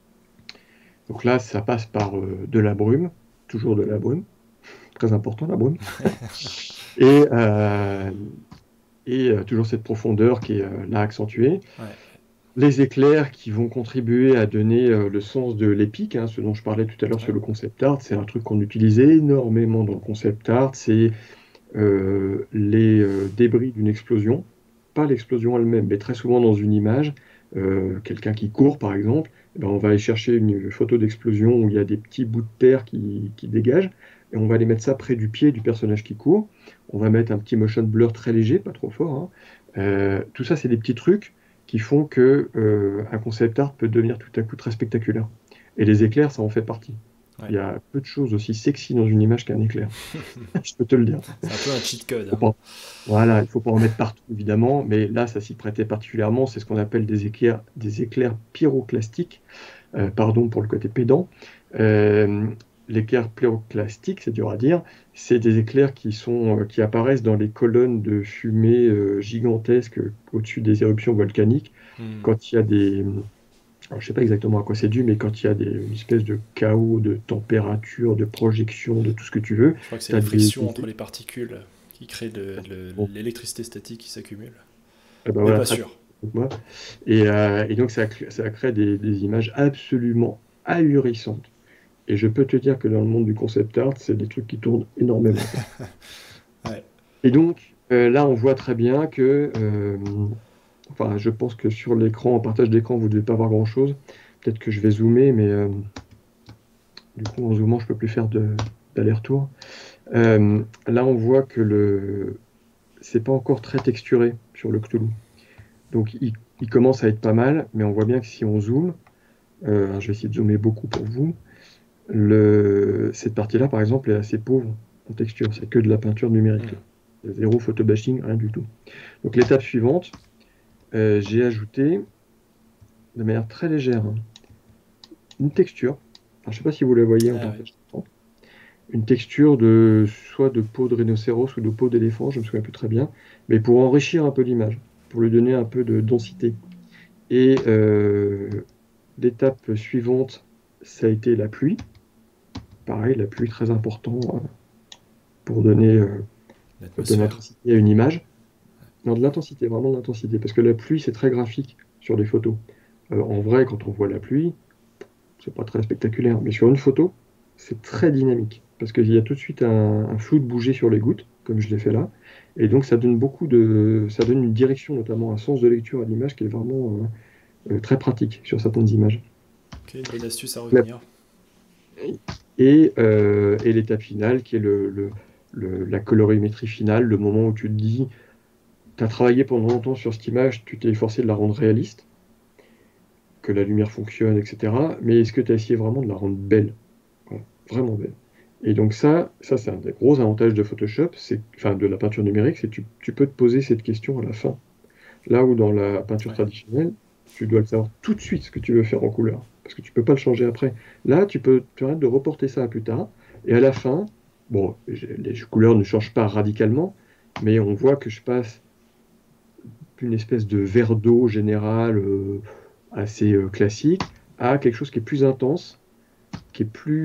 Donc là, ça passe par de la brume, toujours de la brume, très important la brume, et, toujours cette profondeur qui est là accentuée. Ouais. Les éclairs qui vont contribuer à donner le sens de l'épique, hein, ce dont je parlais tout à l'heure sur le concept art, c'est un truc qu'on utilise énormément dans le concept art, c'est les débris d'une explosion, pas l'explosion elle-même, mais très souvent dans une image, quelqu'un qui court par exemple, ben, on va aller chercher une photo d'explosion où il y a des petits bouts de terre qui dégagent, et on va aller mettre ça près du pied du personnage qui court. On va mettre un petit motion blur très léger, pas trop fort, hein. Tout ça, c'est des petits trucs qui font que un concept art peut devenir tout à coup très spectaculaire. Et les éclairs, ça en fait partie. Ouais. Il y a peu de choses aussi sexy dans une image qu'un éclair. Je peux te le dire. C'est un peu un cheat code. Faut pas- Voilà, il ne faut pas en mettre partout, évidemment, mais là, ça s'y prêtait particulièrement. C'est ce qu'on appelle des éclairs pyroclastiques. Pardon pour le côté pédant. Euh, L'éclair pyroclastique, c'est dur à dire, c'est des éclairs qui apparaissent dans les colonnes de fumée gigantesques au-dessus des éruptions volcaniques, quand il y a des... Alors, je ne sais pas exactement à quoi c'est dû, mais quand il y a une espèce de chaos de température, de projection, de tout ce que tu veux. Je crois que c'est t'as la friction des- entre les particules qui crée Bon, l'électricité statique qui s'accumule. eh ben Mais voilà, pas très sûr. moi. Et donc ça crée des images absolument ahurissantes. Et je peux te dire que dans le monde du concept art, c'est des trucs qui tournent énormément. Ouais. Et donc là, on voit très bien que, enfin, je pense que sur l'écran, en partage d'écran, vous ne devez pas voir grand-chose. Peut-être que je vais zoomer, mais du coup, en zoomant, je ne peux plus faire d'aller-retour. Là, on voit que c'est pas encore très texturé sur le Cthulhu. Donc, il commence à être pas mal, mais on voit bien que si on zoome, je vais essayer de zoomer beaucoup pour vous. Cette partie-là, par exemple, est assez pauvre en texture. C'est que de la peinture numérique. Il y a zéro photobashing, rien du tout. Donc, l'étape suivante, j'ai ajouté de manière très légère une texture. Alors, je ne sais pas si vous la voyez en Ah ouais. partage d'écran. Une texture soit de peau de rhinocéros ou de peau d'éléphant, je ne me souviens plus très bien, mais pour enrichir un peu l'image, pour lui donner un peu de densité. Et l'étape suivante, ça a été la pluie. Pareil, la pluie très important pour donner de L'atmosphère. l'intensité à une image. Non, de l'intensité, vraiment de l'intensité, parce que la pluie, c'est très graphique sur des photos. En vrai, quand on voit la pluie, c'est pas très spectaculaire, mais sur une photo, c'est très dynamique, parce qu'il y a tout de suite un flou de bouger sur les gouttes, comme je l'ai fait là, et donc ça donne une direction, notamment un sens de lecture à l'image qui est vraiment très pratique sur certaines images. Ok, une bonne astuce à retenir. Et l'étape finale, qui est la colorimétrie finale, le moment où tu te dis, tu as travaillé pendant longtemps sur cette image, tu t'es efforcé de la rendre réaliste, que la lumière fonctionne, etc. Mais est-ce que tu as essayé vraiment de la rendre belle? Voilà, vraiment belle. Et donc ça c'est un des gros avantages de Photoshop, enfin de la peinture numérique, c'est que tu peux te poser cette question à la fin. Là où dans la peinture traditionnelle, tu dois le savoir tout de suite ce que tu veux faire en couleur, parce que tu peux pas le changer après. Là, tu peux te permettre de reporter ça à plus tard, et à la fin, bon, les couleurs ne changent pas radicalement, mais on voit que je passe d'une espèce de vert d'eau général assez classique à quelque chose qui est plus intense, qui est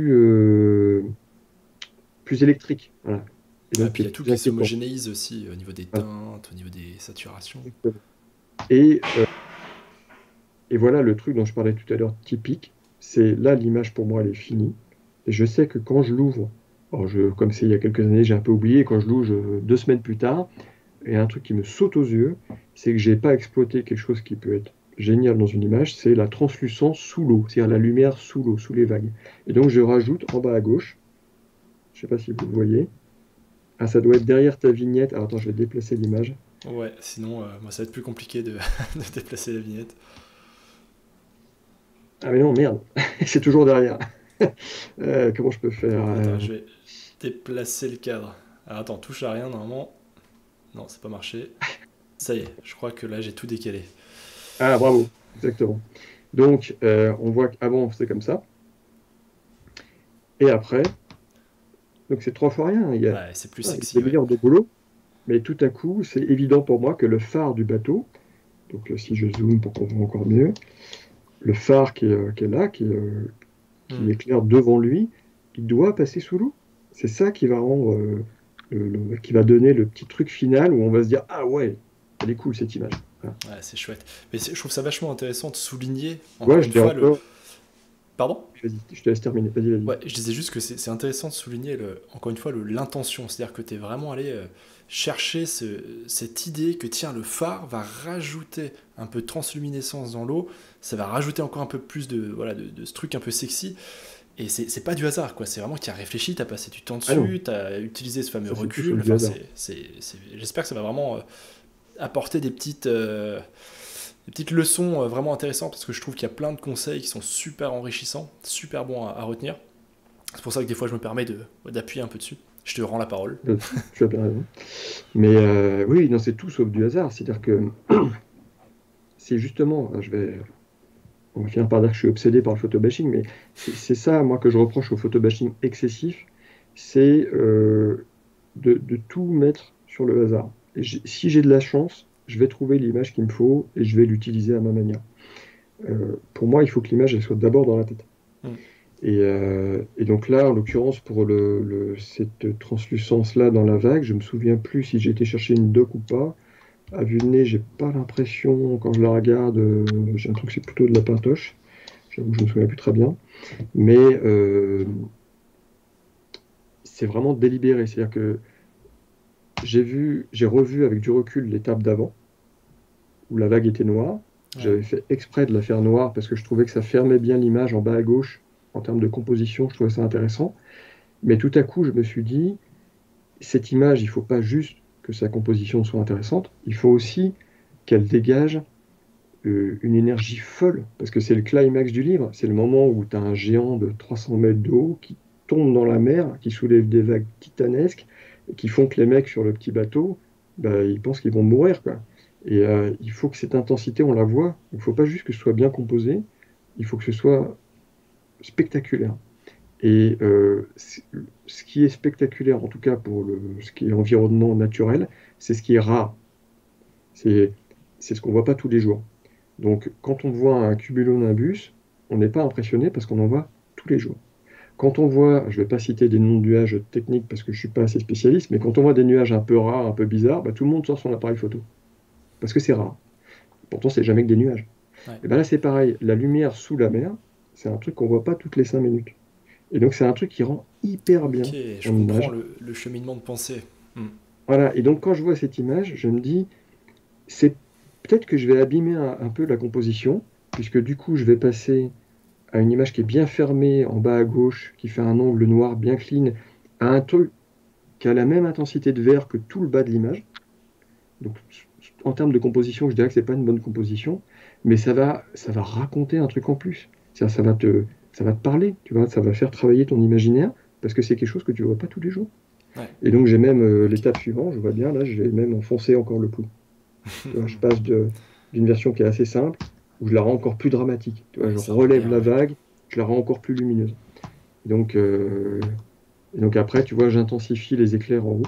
plus électrique. Voilà. Et Ah, donc, puis qui il est y a tout plus qui inquiétant. s'homogénéise aussi au niveau des Voilà. teintes, au niveau des saturations. Et, euh, et voilà le truc dont je parlais tout à l'heure, typique, c'est là l'image pour moi elle est finie. Et je sais que quand je l'ouvre, alors comme c'est il y a quelques années, j'ai un peu oublié, quand je l'ouvre 2 semaines plus tard, et un truc qui me saute aux yeux, c'est que j'ai pas exploité quelque chose qui peut être génial dans une image, c'est la translucence sous l'eau, c'est-à-dire la lumière sous l'eau, sous les vagues. Et donc je rajoute en bas à gauche, je sais pas si vous le voyez, ah ça doit être derrière ta vignette, alors attends je vais déplacer l'image. Ouais, sinon, moi, ça va être plus compliqué de, de déplacer la vignette. Ah mais non, merde, c'est toujours derrière. Comment je peux faire Attends, je vais déplacer le cadre. Alors, attends, touche à rien, normalement. Non, c'est pas marché. Ça y est, je crois que là, j'ai tout décalé. Ah bravo, exactement. Donc on voit qu'avant c'était comme ça, et après, donc c'est 3 fois rien, Ouais, c'est plus voilà, il y a sexy, des ouais. milliards de boulot, mais tout à coup c'est évident pour moi que le phare du bateau, donc si je zoome pour qu'on voit encore mieux, le phare qui est là, qui Hmm. éclaire devant lui, il doit passer sous l'eau. C'est ça qui va rendre, qui va donner le petit truc final où on va se dire, ah ouais, elle est cool cette image. Voilà. Ouais, c'est chouette. Mais je trouve ça vachement intéressant de souligner, Ouais, encore je une l'ai fois, le. encore. Pardon. Vas-y, je te laisse terminer. Vas-y, vas-y. Ouais, je disais juste que c'est intéressant de souligner, encore une fois, l'intention. C'est-à-dire que tu es vraiment allé chercher cette idée que, tiens, le phare va rajouter un peu de transluminescence dans l'eau, ça va rajouter encore un peu plus de, voilà, de ce truc un peu sexy. Et c'est pas du hasard, quoi. C'est vraiment que tu as réfléchi, tu as passé du temps Ah non, dessus, tu as utilisé ce fameux ça c'est tout sauf recul. du Enfin, hasard. j'espère que ça va vraiment apporter des petites leçons vraiment intéressantes parce que je trouve qu'il y a plein de conseils qui sont super enrichissants, super bons à retenir. C'est pour ça que des fois je me permets d'appuyer un peu dessus. Je te rends la parole. Tu as bien raison. Mais oui, non, c'est tout sauf du hasard. C'est-à-dire que c'est justement, on va finir par dire que je suis obsédé par le photobashing, mais c'est ça, moi, que je reproche au photobashing excessif, c'est de tout mettre sur le hasard. Et si j'ai de la chance, je vais trouver l'image qu'il me faut et je vais l'utiliser à ma manière. Pour moi, il faut que l'image elle soit d'abord dans la tête. Mm. Et donc là, en l'occurrence, pour cette translucence-là dans la vague, je me souviens plus si j'ai été chercher une doc ou pas. À vue de nez, j'ai pas l'impression, quand je la regarde, j'ai l'impression que c'est plutôt de la pintoche. J'avoue que je me souviens plus très bien. Mais c'est vraiment délibéré. C'est-à-dire que j'ai revu avec du recul l'étape d'avant, où la vague était noire. Ouais. J'avais fait exprès de la faire noire parce que je trouvais que ça fermait bien l'image en bas à gauche. En termes de composition, je trouvais ça intéressant. Mais tout à coup, je me suis dit, cette image, il ne faut pas juste que sa composition soit intéressante, il faut aussi qu'elle dégage une énergie folle, parce que c'est le climax du livre, c'est le moment où tu as un géant de 300 mètres de haut qui tombe dans la mer, qui soulève des vagues titanesques, et qui font que les mecs sur le petit bateau, bah, ils pensent qu'ils vont mourir, quoi. Et il faut que cette intensité, on la voit. Il ne faut pas juste que ce soit bien composé, il faut que ce soit spectaculaire. Et ce qui est spectaculaire, en tout cas pour ce qui est environnement naturel, c'est ce qui est rare. C'est ce qu'on ne voit pas tous les jours. Donc, quand on voit un cumulonimbus, on n'est pas impressionné parce qu'on en voit tous les jours. Quand on voit, je ne vais pas citer des noms de nuages techniques parce que je ne suis pas assez spécialiste, mais quand on voit des nuages un peu rares, un peu bizarres, bah, tout le monde sort son appareil photo. Parce que c'est rare. Pourtant, c'est jamais que des nuages. Ouais. Et ben là, c'est pareil. La lumière sous la mer, c'est un truc qu'on voit pas toutes les 5 minutes. Et donc, c'est un truc qui rend hyper Ok, bien je en comprends image. le cheminement de pensée. Hmm. Voilà. Et donc, quand je vois cette image, je me dis, c'est peut-être que je vais abîmer un peu la composition, puisque du coup, je vais passer à une image qui est bien fermée en bas à gauche, qui fait un angle noir bien clean, à un truc qui a la même intensité de vert que tout le bas de l'image. Donc, en termes de composition, je dirais que c'est pas une bonne composition, mais ça va raconter un truc en plus. Ça va te parler, tu vois, ça va faire travailler ton imaginaire, parce que c'est quelque chose que tu vois pas tous les jours. Ouais, Et donc, j'ai même ok. l'étape suivante, je vois bien, là, je vais même enfoncer encore le clou. Tu vois, je passe d'une version qui est assez simple, où je la rends encore plus dramatique. Tu vois, Ouais, je ça rend relève bien, la ouais. vague, je la rends encore plus lumineuse. Et donc, après, tu vois, j'intensifie les éclairs en haut.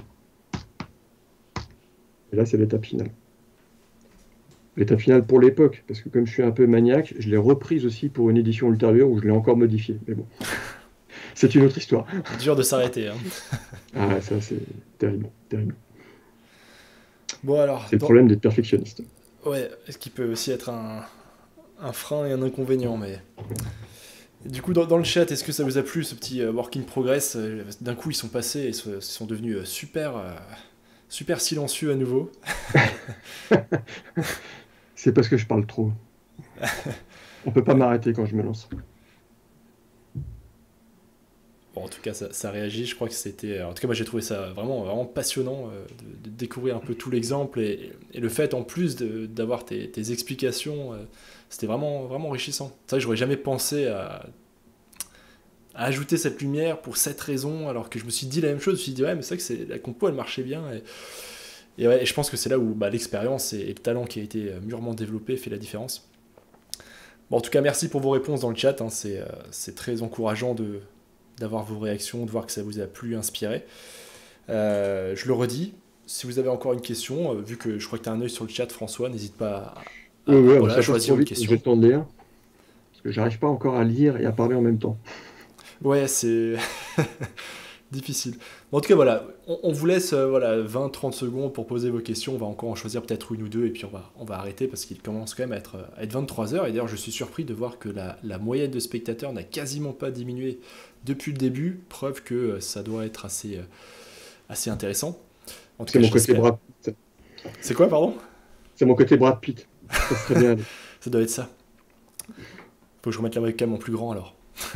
Et là, c'est l'étape finale. L'étape finale pour l'époque, parce que comme je suis un peu maniaque, je l'ai reprise aussi pour une édition ultérieure où je l'ai encore modifiée. Mais bon, c'est une autre histoire. Dur de s'arrêter, hein. Ah, ça, c'est terrible, terrible. Bon alors, C'est le problème d'être perfectionniste. ouais, ce qui peut aussi être un frein et un inconvénient, mais... Du coup, dans le chat, est-ce que ça vous a plu ce petit work in progress? D'un coup, ils sont passés et sont devenus super silencieux à nouveau. C'est parce que je parle trop. On peut pas Ouais. m'arrêter quand je me lance. Bon, en tout cas, ça réagit. Je crois que c'était. En tout cas, moi, j'ai trouvé ça vraiment passionnant de découvrir un peu tout l'exemple et le fait, en plus, d'avoir tes explications, c'était vraiment enrichissant. C'est vrai que j'aurais jamais pensé à ajouter cette lumière pour cette raison, alors que je me suis dit la même chose. Je me suis dit, ouais, mais c'est vrai que la compo, elle marchait bien. Et ouais, et je pense que c'est là où l'expérience et le talent qui a été mûrement développé fait la différence. Bon, en tout cas, merci pour vos réponses dans le chat. Hein, c'est très encourageant d'avoir vos réactions, de voir que ça vous a plu, inspiré. Je le redis, si vous avez encore une question, vu que je crois que tu as un œil sur le chat, François, n'hésite pas à, Ouais, voilà, à ça passe choisir trop une vite, j'ai question. le temps de lire, parce que j'arrive pas encore à lire et à parler en même temps. Ouais, c'est difficile. Bon, en tout cas, voilà, on vous laisse voilà, 20-30 secondes pour poser vos questions. On va encore en choisir peut-être une ou deux et puis on va arrêter parce qu'il commence quand même à être 23 heures. Et d'ailleurs, je suis surpris de voir que la moyenne de spectateurs n'a quasiment pas diminué depuis le début. Preuve que ça doit être assez intéressant. En tout C'est cas, mon je côté l'espère. Brad Pitt. C'est quoi, pardon? C'est mon côté Brad Pitt. Ça serait bien. Ça doit être ça. Faut que je remette la webcam en plus grand alors.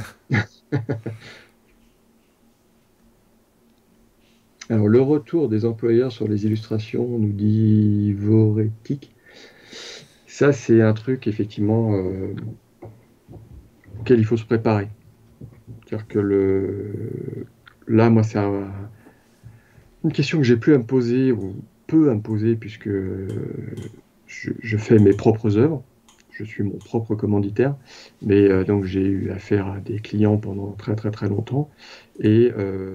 Alors, le retour des employeurs sur les illustrations, nous dit Voretic. Ça, c'est un truc, effectivement, auquel il faut se préparer. C'est-à-dire que là, moi, c'est une question que j'ai plus à me poser, ou peu à me poser, puisque je fais mes propres œuvres. Je suis mon propre commanditaire. Mais donc, j'ai eu affaire à des clients pendant très, très, très longtemps. Et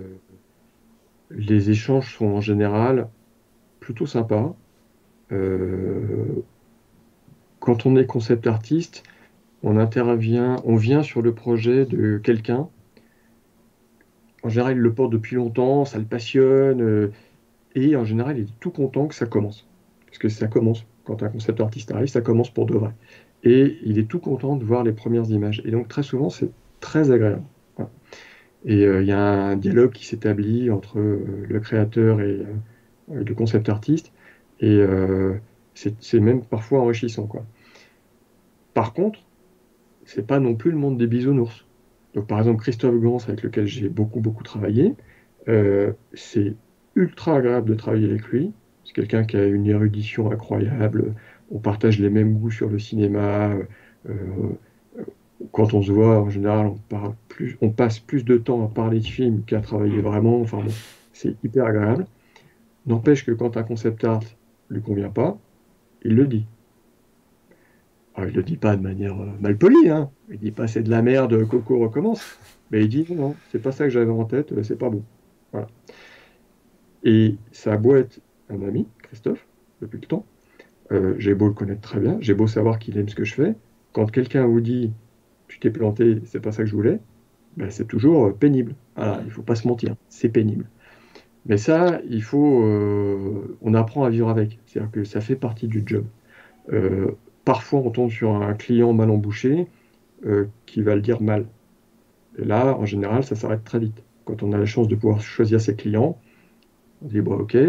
les échanges sont en général plutôt sympas. Euh, Quand on est concept artiste, on vient sur le projet de quelqu'un. En général, il le porte depuis longtemps, ça le passionne, et en général, il est tout content que ça commence. Parce que ça commence, quand un concept artiste arrive, ça commence pour de vrai. Et il est tout content de voir les premières images. Et donc, très souvent, c'est très agréable. Voilà. Et il y a un dialogue qui s'établit entre le créateur et le concept artiste. Et c'est même parfois enrichissant, quoi. Par contre, c'est pas non plus le monde des bisounours. Donc, par exemple, Christophe Gans, avec lequel j'ai beaucoup, beaucoup travaillé, c'est ultra agréable de travailler avec lui. C'est quelqu'un qui a une érudition incroyable. On partage les mêmes goûts sur le cinéma. Euh, Quand on se voit, en général, on passe plus de temps à parler de films qu'à travailler vraiment. Enfin bon, c'est hyper agréable. N'empêche que quand un concept art lui convient pas, il le dit. Alors, il le dit pas de manière malpolie, hein. Il dit pas c'est de la merde, Coco recommence. Mais il dit non, non, c'est pas ça que j'avais en tête, c'est pas bon. Voilà. Et ça a beau être un ami, Christophe, depuis le temps. J'ai beau le connaître très bien, j'ai beau savoir qu'il aime ce que je fais. Quand quelqu'un vous dit tu t'es planté, c'est pas ça que je voulais, ben, c'est toujours pénible. Voilà, il faut pas se mentir, c'est pénible. Mais ça, on apprend à vivre avec. C'est-à-dire que ça fait partie du job. Euh, parfois on tombe sur un client mal embouché qui va le dire mal. Et là, en général, ça s'arrête très vite. Quand on a la chance de pouvoir choisir ses clients, on dit, bon, ok,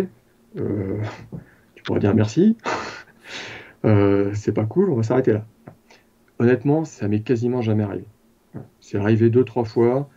tu pourrais dire merci, c'est pas cool, on va s'arrêter là. Honnêtement, ça m'est quasiment jamais arrivé. Voilà. C'est arrivé deux, trois fois,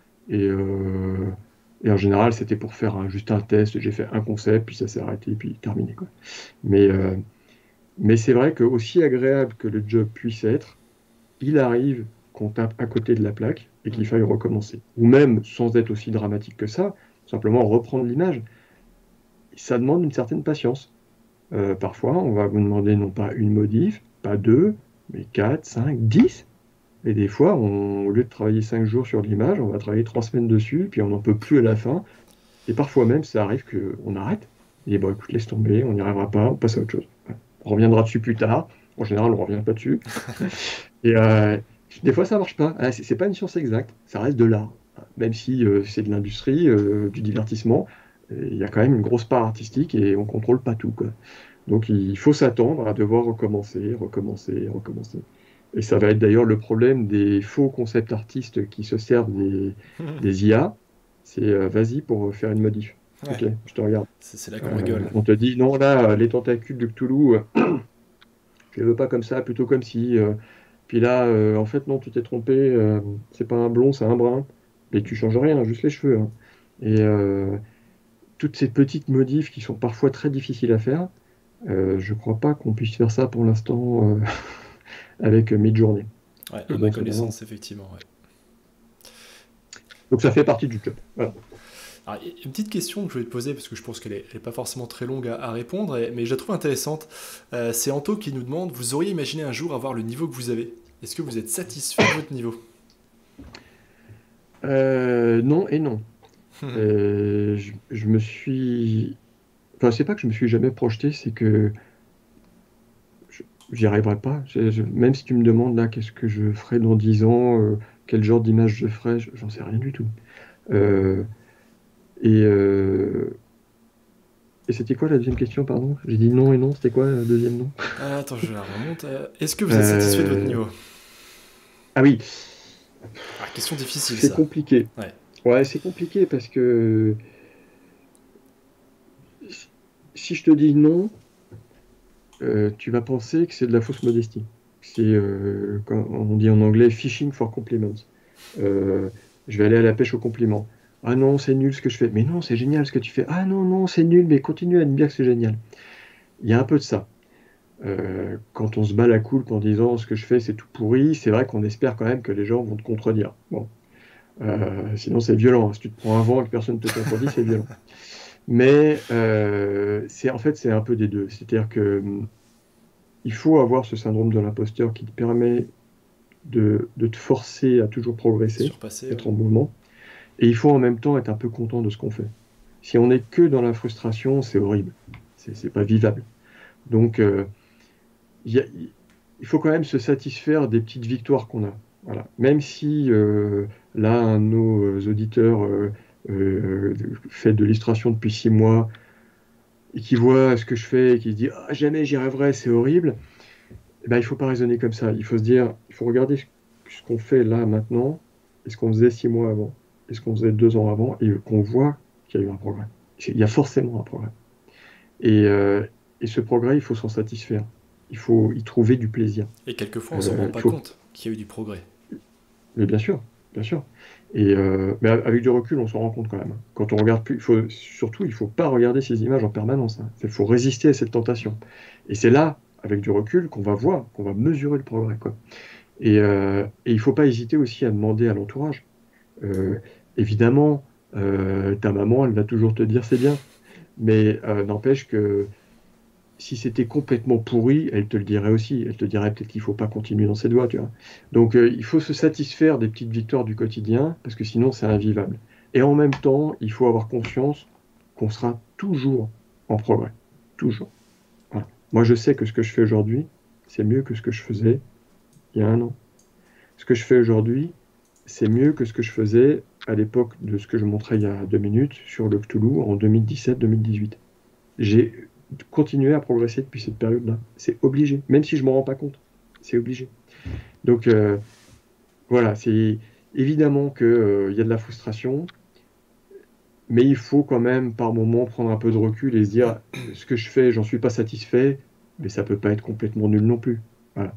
et en général, c'était pour faire juste un test. J'ai fait un concept, puis ça s'est arrêté, puis terminé, quoi. Mais, euh, mais c'est vrai que aussi agréable que le job puisse être, il arrive qu'on tape à côté de la plaque et qu'il faille recommencer. Ou même, sans être aussi dramatique que ça, simplement reprendre l'image. Ça demande une certaine patience. Parfois, on va vous demander non pas une modif, pas deux, mais 4, 5, 10. Et des fois, au lieu de travailler 5 jours sur l'image, on va travailler 3 semaines dessus, puis on n'en peut plus à la fin. Et parfois même, ça arrive qu'on arrête. Et bon, écoute, laisse tomber, on n'y arrivera pas, on passe à autre chose. On reviendra dessus plus tard. En général, on ne revient pas dessus. Et des fois, ça ne marche pas. C'est pas une science exacte, ça reste de l'art. Même si c'est de l'industrie, du divertissement, il y a quand même une grosse part artistique et on ne contrôle pas tout, quoi. Donc il faut s'attendre à devoir recommencer, recommencer, recommencer. Et ça va être d'ailleurs le problème des faux concept artistes qui se servent des IA. C'est vas-y pour faire une modif. Ouais. Ok, je te regarde. C'est là qu'on rigole. On te dit non, là, les tentacules de Cthulhu, je les veux pas comme ça, plutôt comme si. Puis là, en fait, non, tu t'es trompé, c'est pas un blond, c'est un brun. Et tu changes rien, juste les cheveux, hein. Et toutes ces petites modifs qui sont parfois très difficiles à faire, je crois pas qu'on puisse faire ça pour l'instant avec Midjourney. Ouais, Mais à ma bon, c'est vraiment- connaissance, effectivement. Ouais. Donc ça fait partie du job. Voilà. Alors, il y a une petite question que je vais te poser, parce que je pense qu'elle n'est pas forcément très longue à répondre, mais je la trouve intéressante. C'est Anto qui nous demande, vous auriez imaginé un jour avoir le niveau que vous avez? Est-ce que vous êtes satisfait de votre niveau? Non et non. Je me suis... Enfin, c'est pas que je me suis jamais projeté, c'est que j'y arriverai pas. Même si tu me demandes là, qu'est-ce que je ferai dans 10 ans, quel genre d'image je ferai, j'en sais rien du tout. Euh, et et c'était quoi la deuxième question, pardon? J'ai dit non et non, c'était quoi le deuxième nom? Attends, je la remonte. Est-ce que vous êtes satisfait de votre Euh, niveau? Ah oui, Ah, question difficile, c'est ça. compliqué. Ouais. Ouais, c'est compliqué parce que si je te dis non, tu vas penser que c'est de la fausse modestie. C'est, comme on dit en anglais, fishing for compliments. Euh, je vais aller à la pêche aux compliments. Ah non, c'est nul ce que je fais. Mais non, c'est génial ce que tu fais. Ah non, non, c'est nul, mais continue à me dire que c'est génial. Il y a un peu de ça. Quand on se bat la coulpe en disant ce que je fais c'est tout pourri, c'est vrai qu'on espère quand même que les gens vont te contredire. Bon, sinon c'est violent. Si tu te prends un vent et que personne ne te contredit, c'est violent. Mais en fait c'est un peu des deux. C'est-à-dire que il faut avoir ce syndrome de l'imposteur qui te permet de te forcer à toujours progresser, Surpassé, ouais. être en mouvement. Et il faut en même temps être un peu content de ce qu'on fait. Si on n'est que dans la frustration, c'est horrible. C'est pas vivable. Donc, il y a- il faut quand même se satisfaire des petites victoires qu'on a. Voilà. Même si là, un de nos auditeurs fait de l'illustration depuis 6 mois et qui voit ce que je fais et qui se dit ah, jamais j'y arriverai, c'est horrible. Eh ben, il ne faut pas raisonner comme ça. Il faut se dire, il faut regarder ce qu'on fait là maintenant et ce qu'on faisait 6 mois avant et ce qu'on faisait 2 ans avant et qu'on voit qu'il y a eu un progrès. Il y a forcément un progrès. Et, euh, et ce progrès, il faut s'en satisfaire. Il faut y trouver du plaisir. Et quelquefois, on s'en rend Il pas faut... compte qu'il y a eu du progrès. Mais bien sûr, bien sûr. Mais avec du recul, on s'en rend compte quand même. Quand on regarde plus, surtout, il ne faut pas regarder ces images en permanence, hein. Il faut résister à cette tentation. Et c'est là, avec du recul, qu'on va voir, qu'on va mesurer le progrès, quoi. Et il ne faut pas hésiter aussi à demander à l'entourage. Euh, Évidemment, ta maman, elle va toujours te dire c'est bien. Mais n'empêche que si c'était complètement pourri, elle te le dirait aussi. Elle te dirait peut-être qu'il ne faut pas continuer dans cette voie, tu vois. Donc il faut se satisfaire des petites victoires du quotidien, parce que sinon c'est invivable. Et en même temps, il faut avoir conscience qu'on sera toujours en progrès. Toujours. Voilà. Moi, je sais que ce que je fais aujourd'hui, c'est mieux que ce que je faisais il y a un an. Ce que je fais aujourd'hui, c'est mieux que ce que je faisais à l'époque de ce que je montrais il y a 2 minutes sur le Cthulhu en 2017-2018. J'ai continué à progresser depuis cette période-là. C'est obligé, même si je ne m'en rends pas compte. C'est obligé. Donc, voilà, c'est évidemment qu'il y a de la frustration, mais il faut quand même, par moment, prendre un peu de recul et se dire, ce que je fais, j'en suis pas satisfait, mais ça peut pas être complètement nul non plus. Voilà.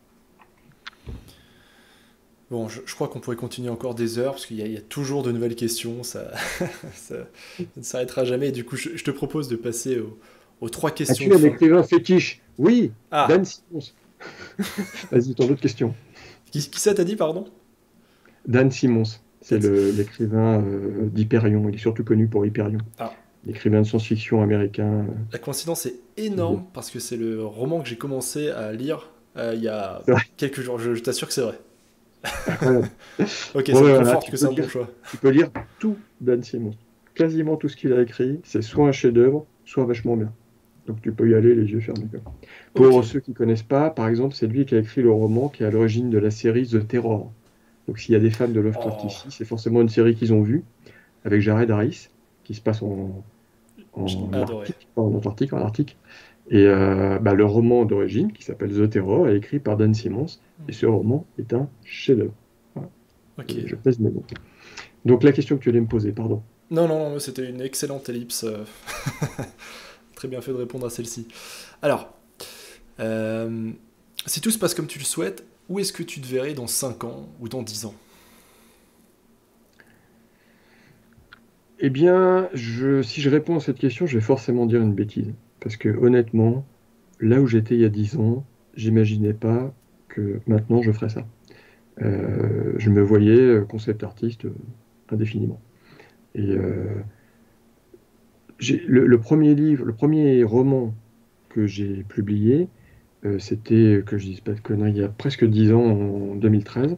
Bon, je crois qu'on pourrait continuer encore des heures, parce qu'il y a toujours de nouvelles questions, ça ne s'arrêtera jamais. Et du coup, je te propose de passer aux trois questions de As-tu un fin. écrivain fétiche? Oui, Ah, Dan Simmons. Vas-y, ton autre question. qui ça t'a dit, pardon? Dan Simmons, c'est Peut-être. l'écrivain d'Hyperion. Il est surtout connu pour Hyperion. Ah, L'écrivain de science-fiction américain. la coïncidence est Bon. énorme, parce que c'est le roman que j'ai commencé à lire il y a C'est vrai, quelques jours. Je t'assure que c'est vrai. incroyable. Ok, Bon, ça me ben voilà, conforte que c'est un bon choix. tu peux lire tout Dan Simmons. Quasiment tout ce qu'il a écrit, c'est soit un chef-d'œuvre, soit vachement bien. Donc tu peux y aller les yeux fermés, quoi. Ok. Pour ceux qui ne connaissent pas, par exemple, c'est lui qui a écrit le roman qui est à l'origine de la série The Terror. Donc s'il y a des fans de Lovecraft Oh, ici, c'est forcément une série qu'ils ont vue, avec Jared Harris, qui se passe j'ai en adoré. Arctique, pas en Antarctique, en Arctique. Et le roman d'origine, qui s'appelle The Terror, est écrit par Dan Simmons, et ce roman est un chef-d'œuvre. Voilà, Ok. je pèse mes mots. Donc la question que tu allais me poser, pardon. Non, non, non, c'était une excellente ellipse. Très bien fait de répondre à celle-ci. Alors, euh, si tout se passe comme tu le souhaites, où est-ce que tu te verrais dans 5 ans ou dans 10 ans? Eh bien, si je réponds à cette question, je vais forcément dire une bêtise. Parce que honnêtement, là où j'étais il y a 10 ans, j'imaginais pas que maintenant je ferais ça. Je me voyais concept artiste indéfiniment. Et le premier livre, le premier roman que j'ai publié, c'était, que je dise pas de conneries, il y a presque 10 ans, en 2013.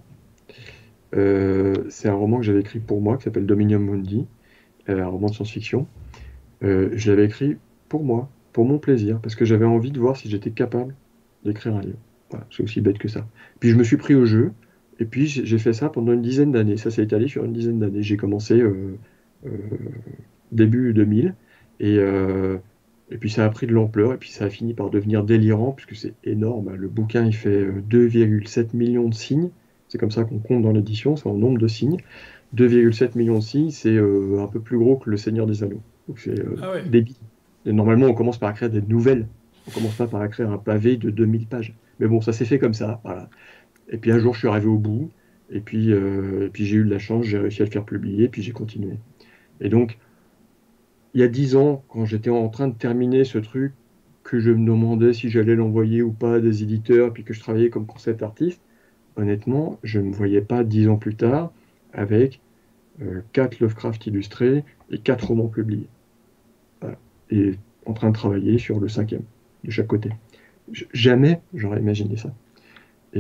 C'est un roman que j'avais écrit pour moi, qui s'appelle Dominium Mundi, un roman de science-fiction. Je l'avais écrit pour moi, pour mon plaisir, parce que j'avais envie de voir si j'étais capable d'écrire un livre. Voilà, c'est aussi bête que ça. Puis je me suis pris au jeu, et puis j'ai fait ça pendant une dizaine d'années. Ça s'est étalé sur une dizaine d'années. J'ai commencé euh, début 2000, et, euh, et puis ça a pris de l'ampleur, et puis ça a fini par devenir délirant, puisque c'est énorme. Le bouquin, il fait 2,7 millions de signes. C'est comme ça qu'on compte dans l'édition, c'est en nombre de signes. 2,7 millions de signes, c'est un peu plus gros que Le Seigneur des Anneaux. Donc c'est Ah ouais. débile. Et normalement, on commence par écrire des nouvelles. On commence pas par écrire un pavé de 2000 pages. Mais bon, ça s'est fait comme ça, voilà. Et puis un jour, je suis arrivé au bout, et puis j'ai eu de la chance, j'ai réussi à le faire publier, puis j'ai continué. Et donc, il y a 10 ans, quand j'étais en train de terminer ce truc, que je me demandais si j'allais l'envoyer ou pas à des éditeurs, puis que je travaillais comme concept artiste, honnêtement, je ne me voyais pas 10 ans plus tard avec 4 Lovecraft illustrés et 4 romans publiés. Voilà. Et en train de travailler sur le cinquième, de chaque côté. Jamais j'aurais imaginé ça. Et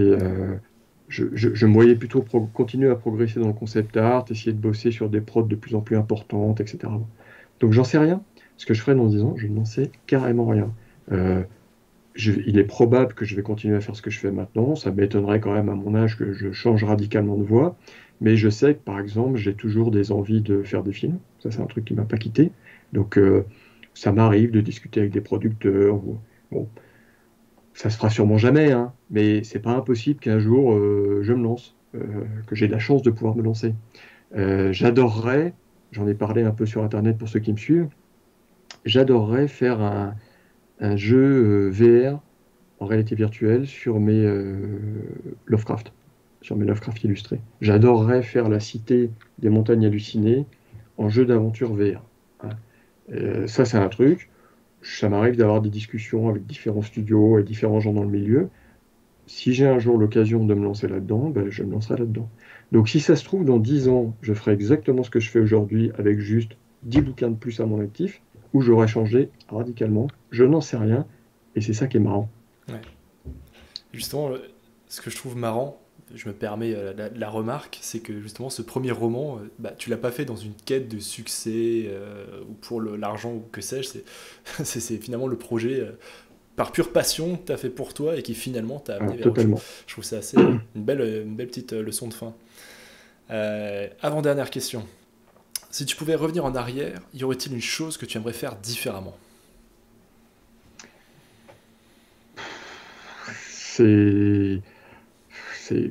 je me voyais plutôt continuer à progresser dans le concept art, essayer de bosser sur des prods de plus en plus importantes, etc. Donc j'en sais rien. Ce que je ferai dans 10 ans, je n'en sais carrément rien. Euh, il est probable que je vais continuer à faire ce que je fais maintenant. Ça m'étonnerait quand même à mon âge que je change radicalement de voie. Mais je sais que, par exemple, j'ai toujours des envies de faire des films. Ça, c'est un truc qui m'a pas quitté. Donc, ça m'arrive de discuter avec des producteurs. Bon, ça se fera sûrement jamais, hein, mais c'est pas impossible qu'un jour, je me lance, que j'ai la chance de pouvoir me lancer. J'adorerais, j'en ai parlé un peu sur Internet pour ceux qui me suivent, j'adorerais faire un jeu VR en réalité virtuelle sur mes Lovecraft, sur mes Lovecraft illustrés. J'adorerais faire la cité des montagnes hallucinées en jeu d'aventure VR. Voilà. Ça, c'est un truc. Ça m'arrive d'avoir des discussions avec différents studios et différents gens dans le milieu. Si j'ai un jour l'occasion de me lancer là-dedans, ben, je me lancerai là-dedans. Donc si ça se trouve, dans 10 ans, je ferai exactement ce que je fais aujourd'hui avec juste 10 bouquins de plus à mon actif, ou j'aurai changé radicalement. Je n'en sais rien, et c'est ça qui est marrant. Ouais. Justement, ce que je trouve marrant, je me permets la remarque, c'est que justement ce premier roman, bah, tu l'as pas fait dans une quête de succès ou pour l'argent ou que sais-je, c'est finalement le projet par pure passion que tu as fait pour toi et qui finalement t'a Voilà, amené vers autre chose. totalement. Je trouve ça assez une belle petite leçon de fin. Avant-dernière question. Si tu pouvais revenir en arrière, y aurait-il une chose que tu aimerais faire différemment? c'est, c'est,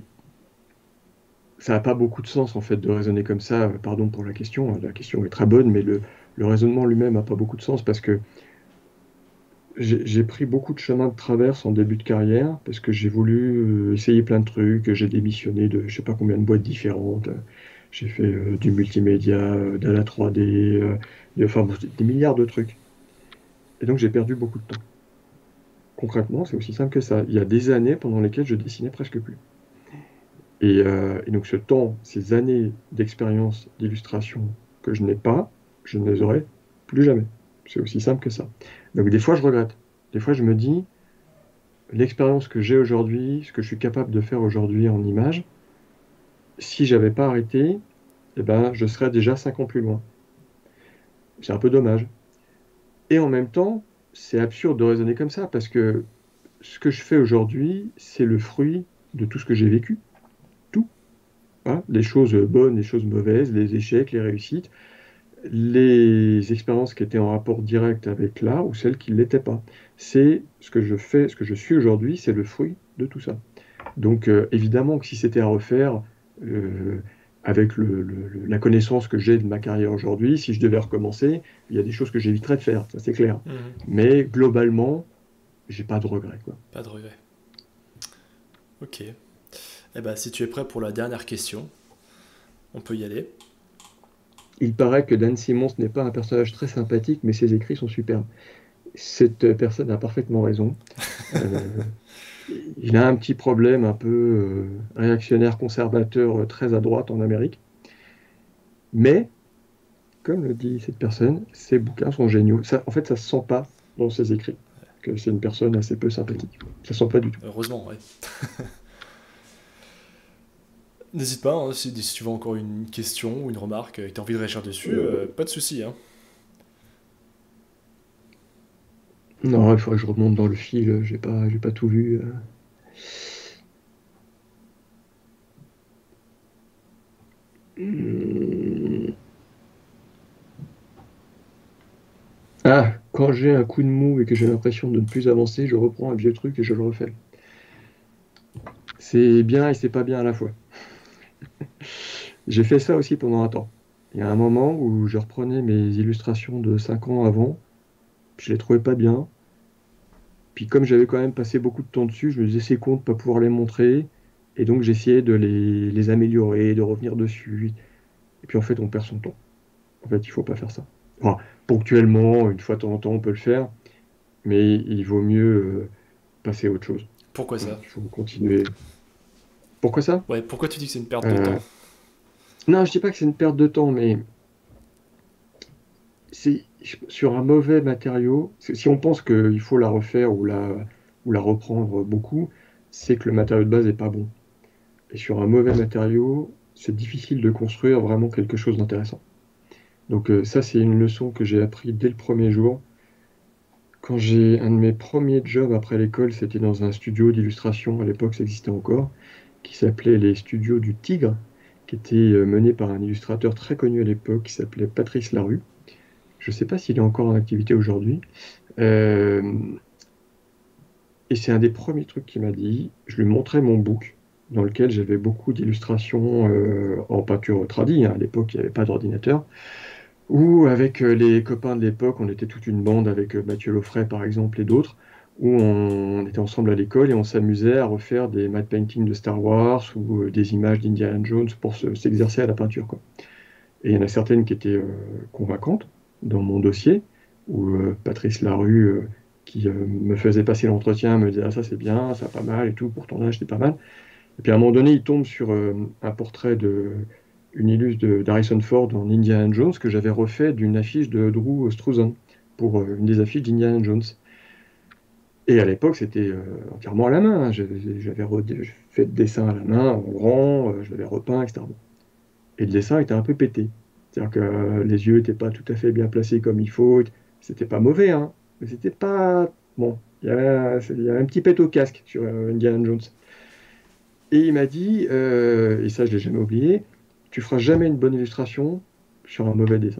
ça n'a pas beaucoup de sens en fait de raisonner comme ça. Pardon pour la question, hein, la question est très bonne, mais le raisonnement lui-même n'a pas beaucoup de sens parce que j'ai pris beaucoup de chemins de traverse en début de carrière parce que j'ai voulu essayer plein de trucs. J'ai démissionné de je sais pas combien de boîtes différentes. J'ai fait du multimédia, de la 3D, enfin bon, des milliards de trucs. Et donc j'ai perdu beaucoup de temps. Concrètement, c'est aussi simple que ça. Il y a des années pendant lesquelles je dessinais presque plus. Et donc ce temps, ces années d'expérience d'illustration que je n'ai pas, je ne les aurai plus jamais. C'est aussi simple que ça. Donc des fois, je regrette. Des fois, je me dis, l'expérience que j'ai aujourd'hui, ce que je suis capable de faire aujourd'hui en image, si j'avais pas arrêté, eh ben, je serais déjà 5 ans plus loin. C'est un peu dommage. Et en même temps, c'est absurde de raisonner comme ça, parce que ce que je fais aujourd'hui, c'est le fruit de tout ce que j'ai vécu. Tout. Hein, les choses bonnes, les choses mauvaises, les échecs, les réussites, les expériences qui étaient en rapport direct avec l'art ou celles qui ne l'étaient pas. C'est ce que je fais, ce que je suis aujourd'hui, c'est le fruit de tout ça. Donc évidemment que si c'était à refaire, euh, avec la connaissance que j'ai de ma carrière aujourd'hui, si je devais recommencer, il y a des choses que j'éviterais de faire, ça c'est clair. Mhm. Mais globalement, j'ai pas de regrets, quoi. Pas de regret. Ok. Eh ben, si tu es prêt pour la dernière question, on peut y aller. Il paraît que Dan Simmons n'est pas un personnage très sympathique, mais ses écrits sont superbes. Cette personne a parfaitement raison. Euh, il a un petit problème un peu réactionnaire, conservateur, très à droite en Amérique. Mais, comme le dit cette personne, ses bouquins sont géniaux. Ça, en fait, ça se sent pas dans ses écrits que c'est une personne assez peu sympathique. Ça se sent pas du tout. Heureusement, ouais. N'hésite pas, hein, si tu veux encore une question ou une remarque et que tu as envie de réagir dessus, pas de souci. Hein. Non, il faudrait que je remonte dans le fil. J'ai pas tout vu. Hmm. Ah, quand j'ai un coup de mou et que j'ai l'impression de ne plus avancer, je reprends un vieux truc et je le refais. C'est bien et c'est pas bien à la fois. J'ai fait ça aussi pendant un temps. Il y a un moment où je reprenais mes illustrations de 5 ans avant, je les trouvais pas bien. Puis comme j'avais quand même passé beaucoup de temps dessus, je me disais c'est con de pas pouvoir les montrer. Et donc j'essayais de les améliorer, de revenir dessus. Et puis en fait, on perd son temps. En fait, il faut pas faire ça. Enfin, ponctuellement, une fois de temps en temps, on peut le faire, mais il vaut mieux passer à autre chose. Pourquoi Voilà, ça? il faut continuer. Pourquoi ça? Ouais, pourquoi tu dis que c'est une perte de Euh, temps? non, je dis pas que c'est une perte de temps, mais c'est sur un mauvais matériau. Si on pense qu'il faut la refaire ou la reprendre beaucoup, c'est que le matériau de base n'est pas bon. Et sur un mauvais matériau, c'est difficile de construire vraiment quelque chose d'intéressant. Donc ça, c'est une leçon que j'ai appris dès le premier jour. Quand j'ai un de mes premiers jobs après l'école, c'était dans un studio d'illustration, à l'époque ça existait encore, qui s'appelait les Studios du Tigre, qui était mené par un illustrateur très connu à l'époque, qui s'appelait Patrice Larue. Je ne sais pas s'il est encore en activité aujourd'hui. Euh, et c'est un des premiers trucs qu'il m'a dit. Je lui montrais mon book, dans lequel j'avais beaucoup d'illustrations en peinture tradie. Hein. À l'époque, il n'y avait pas d'ordinateur. Ou avec les copains de l'époque, on était toute une bande avec Mathieu Loffray par exemple et d'autres, où on était ensemble à l'école et on s'amusait à refaire des matte paintings de Star Wars ou des images d'Indiana Jones pour s'exercer à la peinture, quoi. Et il y en a certaines qui étaient convaincantes dans mon dossier, où Patrice Larue, qui me faisait passer l'entretien, me disait ah, ça c'est bien, ça pas mal et tout, pour ton âge c'est pas mal. Et puis à un moment donné, il tombe sur un portrait une illustre d'Harrison Ford en Indiana Jones que j'avais refait d'une affiche de Drew Struzan pour une des affiches d'Indiana Jones. Et à l'époque, c'était entièrement à la main. Hein. J'avais fait le dessin à la main, en grand, je l'avais repeint, etc. Et le dessin était un peu pété. C'est-à-dire que les yeux n'étaient pas tout à fait bien placés comme il faut. C'était pas mauvais, hein, mais c'était pas. Bon, il y avait un petit pet au casque sur Indiana Jones. Et il m'a dit, et ça je l'ai jamais oublié, tu feras jamais une bonne illustration sur un mauvais dessin.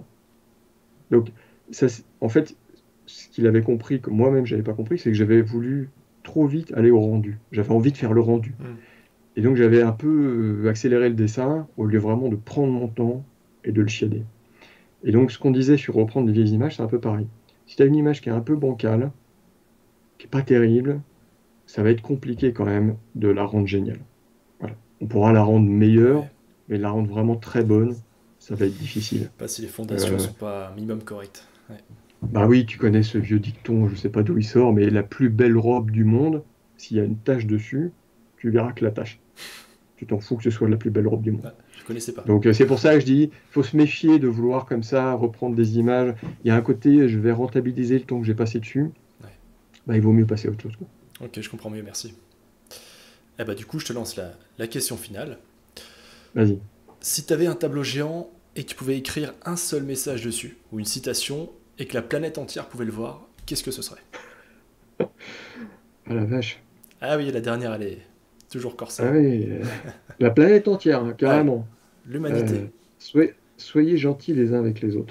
Donc, ça, en fait, ce qu'il avait compris, que moi-même j'avais pas compris, c'est que j'avais voulu trop vite aller au rendu. J'avais envie de faire le rendu. Et donc j'avais un peu accéléré le dessin au lieu vraiment de prendre mon temps et de le chiader. Et donc ce qu'on disait sur reprendre des vieilles images, c'est un peu pareil. Si tu as une image qui est un peu bancale, qui n'est pas terrible, ça va être compliqué quand même de la rendre géniale. Voilà. On pourra la rendre meilleure, mais la rendre vraiment très bonne, ça va être difficile. Pas si les fondations sont pas minimum correctes. Ouais. Bah oui, tu connais ce vieux dicton, je sais pas d'où il sort, mais la plus belle robe du monde, s'il y a une tache dessus, tu verras que la tache. Tu t'en fous que ce soit la plus belle robe du monde. Je connaissais pas. Donc c'est pour ça que je dis, il faut se méfier de vouloir comme ça reprendre des images. Il y a un côté, je vais rentabiliser le temps que j'ai passé dessus. Bah, il vaut mieux passer à autre chose, quoi. Ok, je comprends mieux, merci. Eh bah, du coup, je te lance la question finale. Vas-y. Si tu avais un tableau géant et que tu pouvais écrire un seul message dessus, ou une citation, et que la planète entière pouvait le voir, qu'est-ce que ce serait? Ah la vache. Ah oui, la dernière, elle est toujours corsaire. Ah oui, la planète entière, hein, carrément. L'humanité. Soyez gentils les uns avec les autres.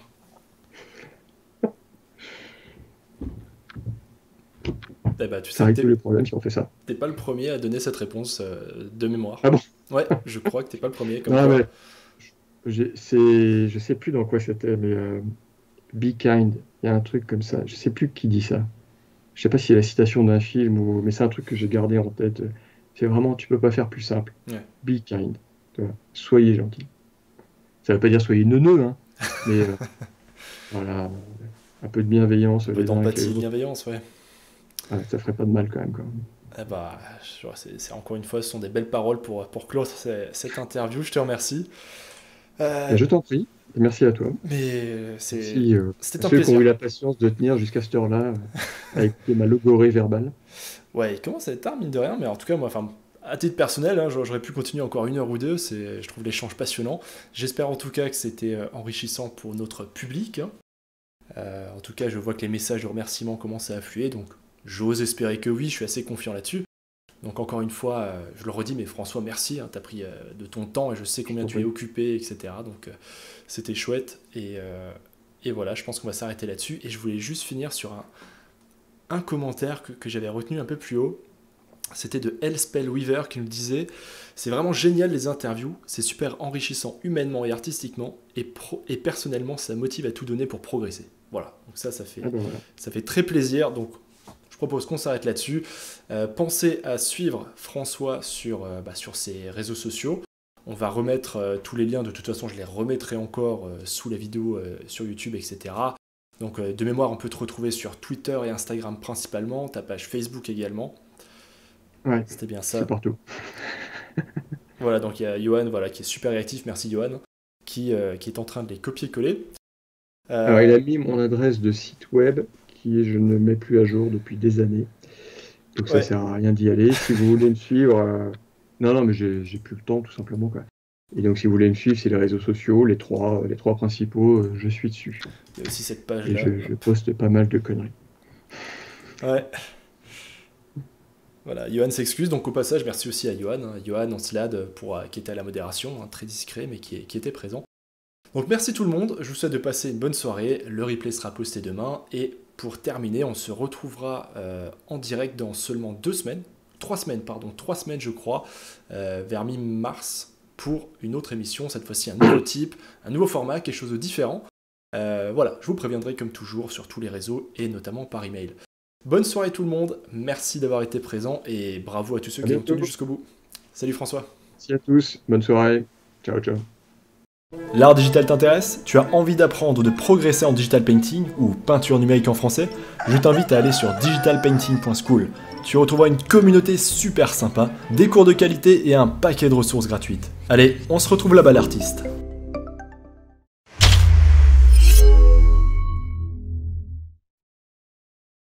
Eh bah, tu Ça sais, règle tous les problèmes si on fait ça. t'es pas le premier à donner cette réponse de mémoire. Ah bon? Ouais, je crois que t'es pas le premier. Comme Non, quoi. mais je sais plus dans quoi c'était, mais Be kind, il y a un truc comme ça. Je sais plus qui dit ça. Je sais pas si c'est la citation d'un film, mais c'est un truc que j'ai gardé en tête. C'est vraiment, tu peux pas faire plus simple. Ouais. Be kind. Voilà. Soyez gentil. Ça veut pas dire soyez neuneux, hein, mais voilà, un peu de bienveillance. Un peu d'empathie, bienveillance, ouais. Ah, ça ferait pas de mal quand même. Eh bah, c'est encore une fois, ce sont des belles paroles pour clore cette interview. Je te remercie. Je t'en prie. Et merci à toi. Mais c'était un ceux plaisir. qui ont eu la patience de tenir jusqu'à cette heure-là avec ma logorée verbale. Ouais, il commence à être tard, mine de rien, mais en tout cas, moi, à titre personnel, hein, j'aurais pu continuer encore 1 heure ou deux. Je trouve l'échange passionnant. J'espère en tout cas que c'était enrichissant pour notre public. Hein. En tout cas, je vois que les messages de remerciement commencent à affluer, donc j'ose espérer que oui, je suis assez confiant là-dessus. Donc encore une fois, je le redis, mais François, merci, hein, tu as pris de ton temps et je sais combien tu es occupé, etc. Donc c'était chouette. Et voilà, je pense qu'on va s'arrêter là-dessus. Et je voulais juste finir sur un commentaire que j'avais retenu un peu plus haut. C'était de Elspell Weaver qui nous disait « C'est vraiment génial les interviews, c'est super enrichissant humainement et artistiquement, et personnellement, ça motive à tout donner pour progresser. » Voilà, donc ça fait très plaisir. Donc je propose qu'on s'arrête là-dessus. Pensez à suivre François sur ses réseaux sociaux. On va remettre tous les liens, de toute façon je les remettrai encore sous la vidéo sur YouTube, etc. Donc de mémoire, on peut te retrouver sur Twitter et Instagram principalement, ta page Facebook également. Ouais, c'était bien ça. C'est partout. Voilà, donc il y a Johan qui est super réactif, merci Johan, qui est en train de les copier-coller. Alors il a mis mon adresse de site web, je ne mets plus à jour depuis des années. Donc ça sert à rien d'y aller. Si vous voulez me suivre... Non, mais j'ai plus le temps, tout simplement, quoi. Et donc, si vous voulez me suivre, c'est les réseaux sociaux, les trois principaux, je suis dessus. Il y a aussi cette page-là. Et je poste pas mal de conneries. Ouais. Voilà, Johan s'excuse, donc au passage, merci aussi à Johan. Johan Ancelade, qui était à la modération, hein, très discret, mais qui était présent. Donc merci tout le monde, je vous souhaite de passer une bonne soirée. Le replay sera posté demain. Et pour terminer, on se retrouvera en direct dans seulement 3 semaines je crois, vers mi-mars, pour une autre émission, cette fois-ci un nouveau type, un nouveau format, quelque chose de différent. Voilà, je vous préviendrai comme toujours sur tous les réseaux et notamment par email. Bonne soirée tout le monde, merci d'avoir été présent et bravo à tous ceux qui ont tenu jusqu'au bout. Salut François. Merci à tous, bonne soirée, ciao ciao. L'art digital t'intéresse? Tu as envie d'apprendre ou de progresser en digital painting ou peinture numérique en français? Je t'invite à aller sur digitalpainting.school. Tu retrouveras une communauté super sympa, des cours de qualité et un paquet de ressources gratuites. Allez, on se retrouve là-bas l'artiste.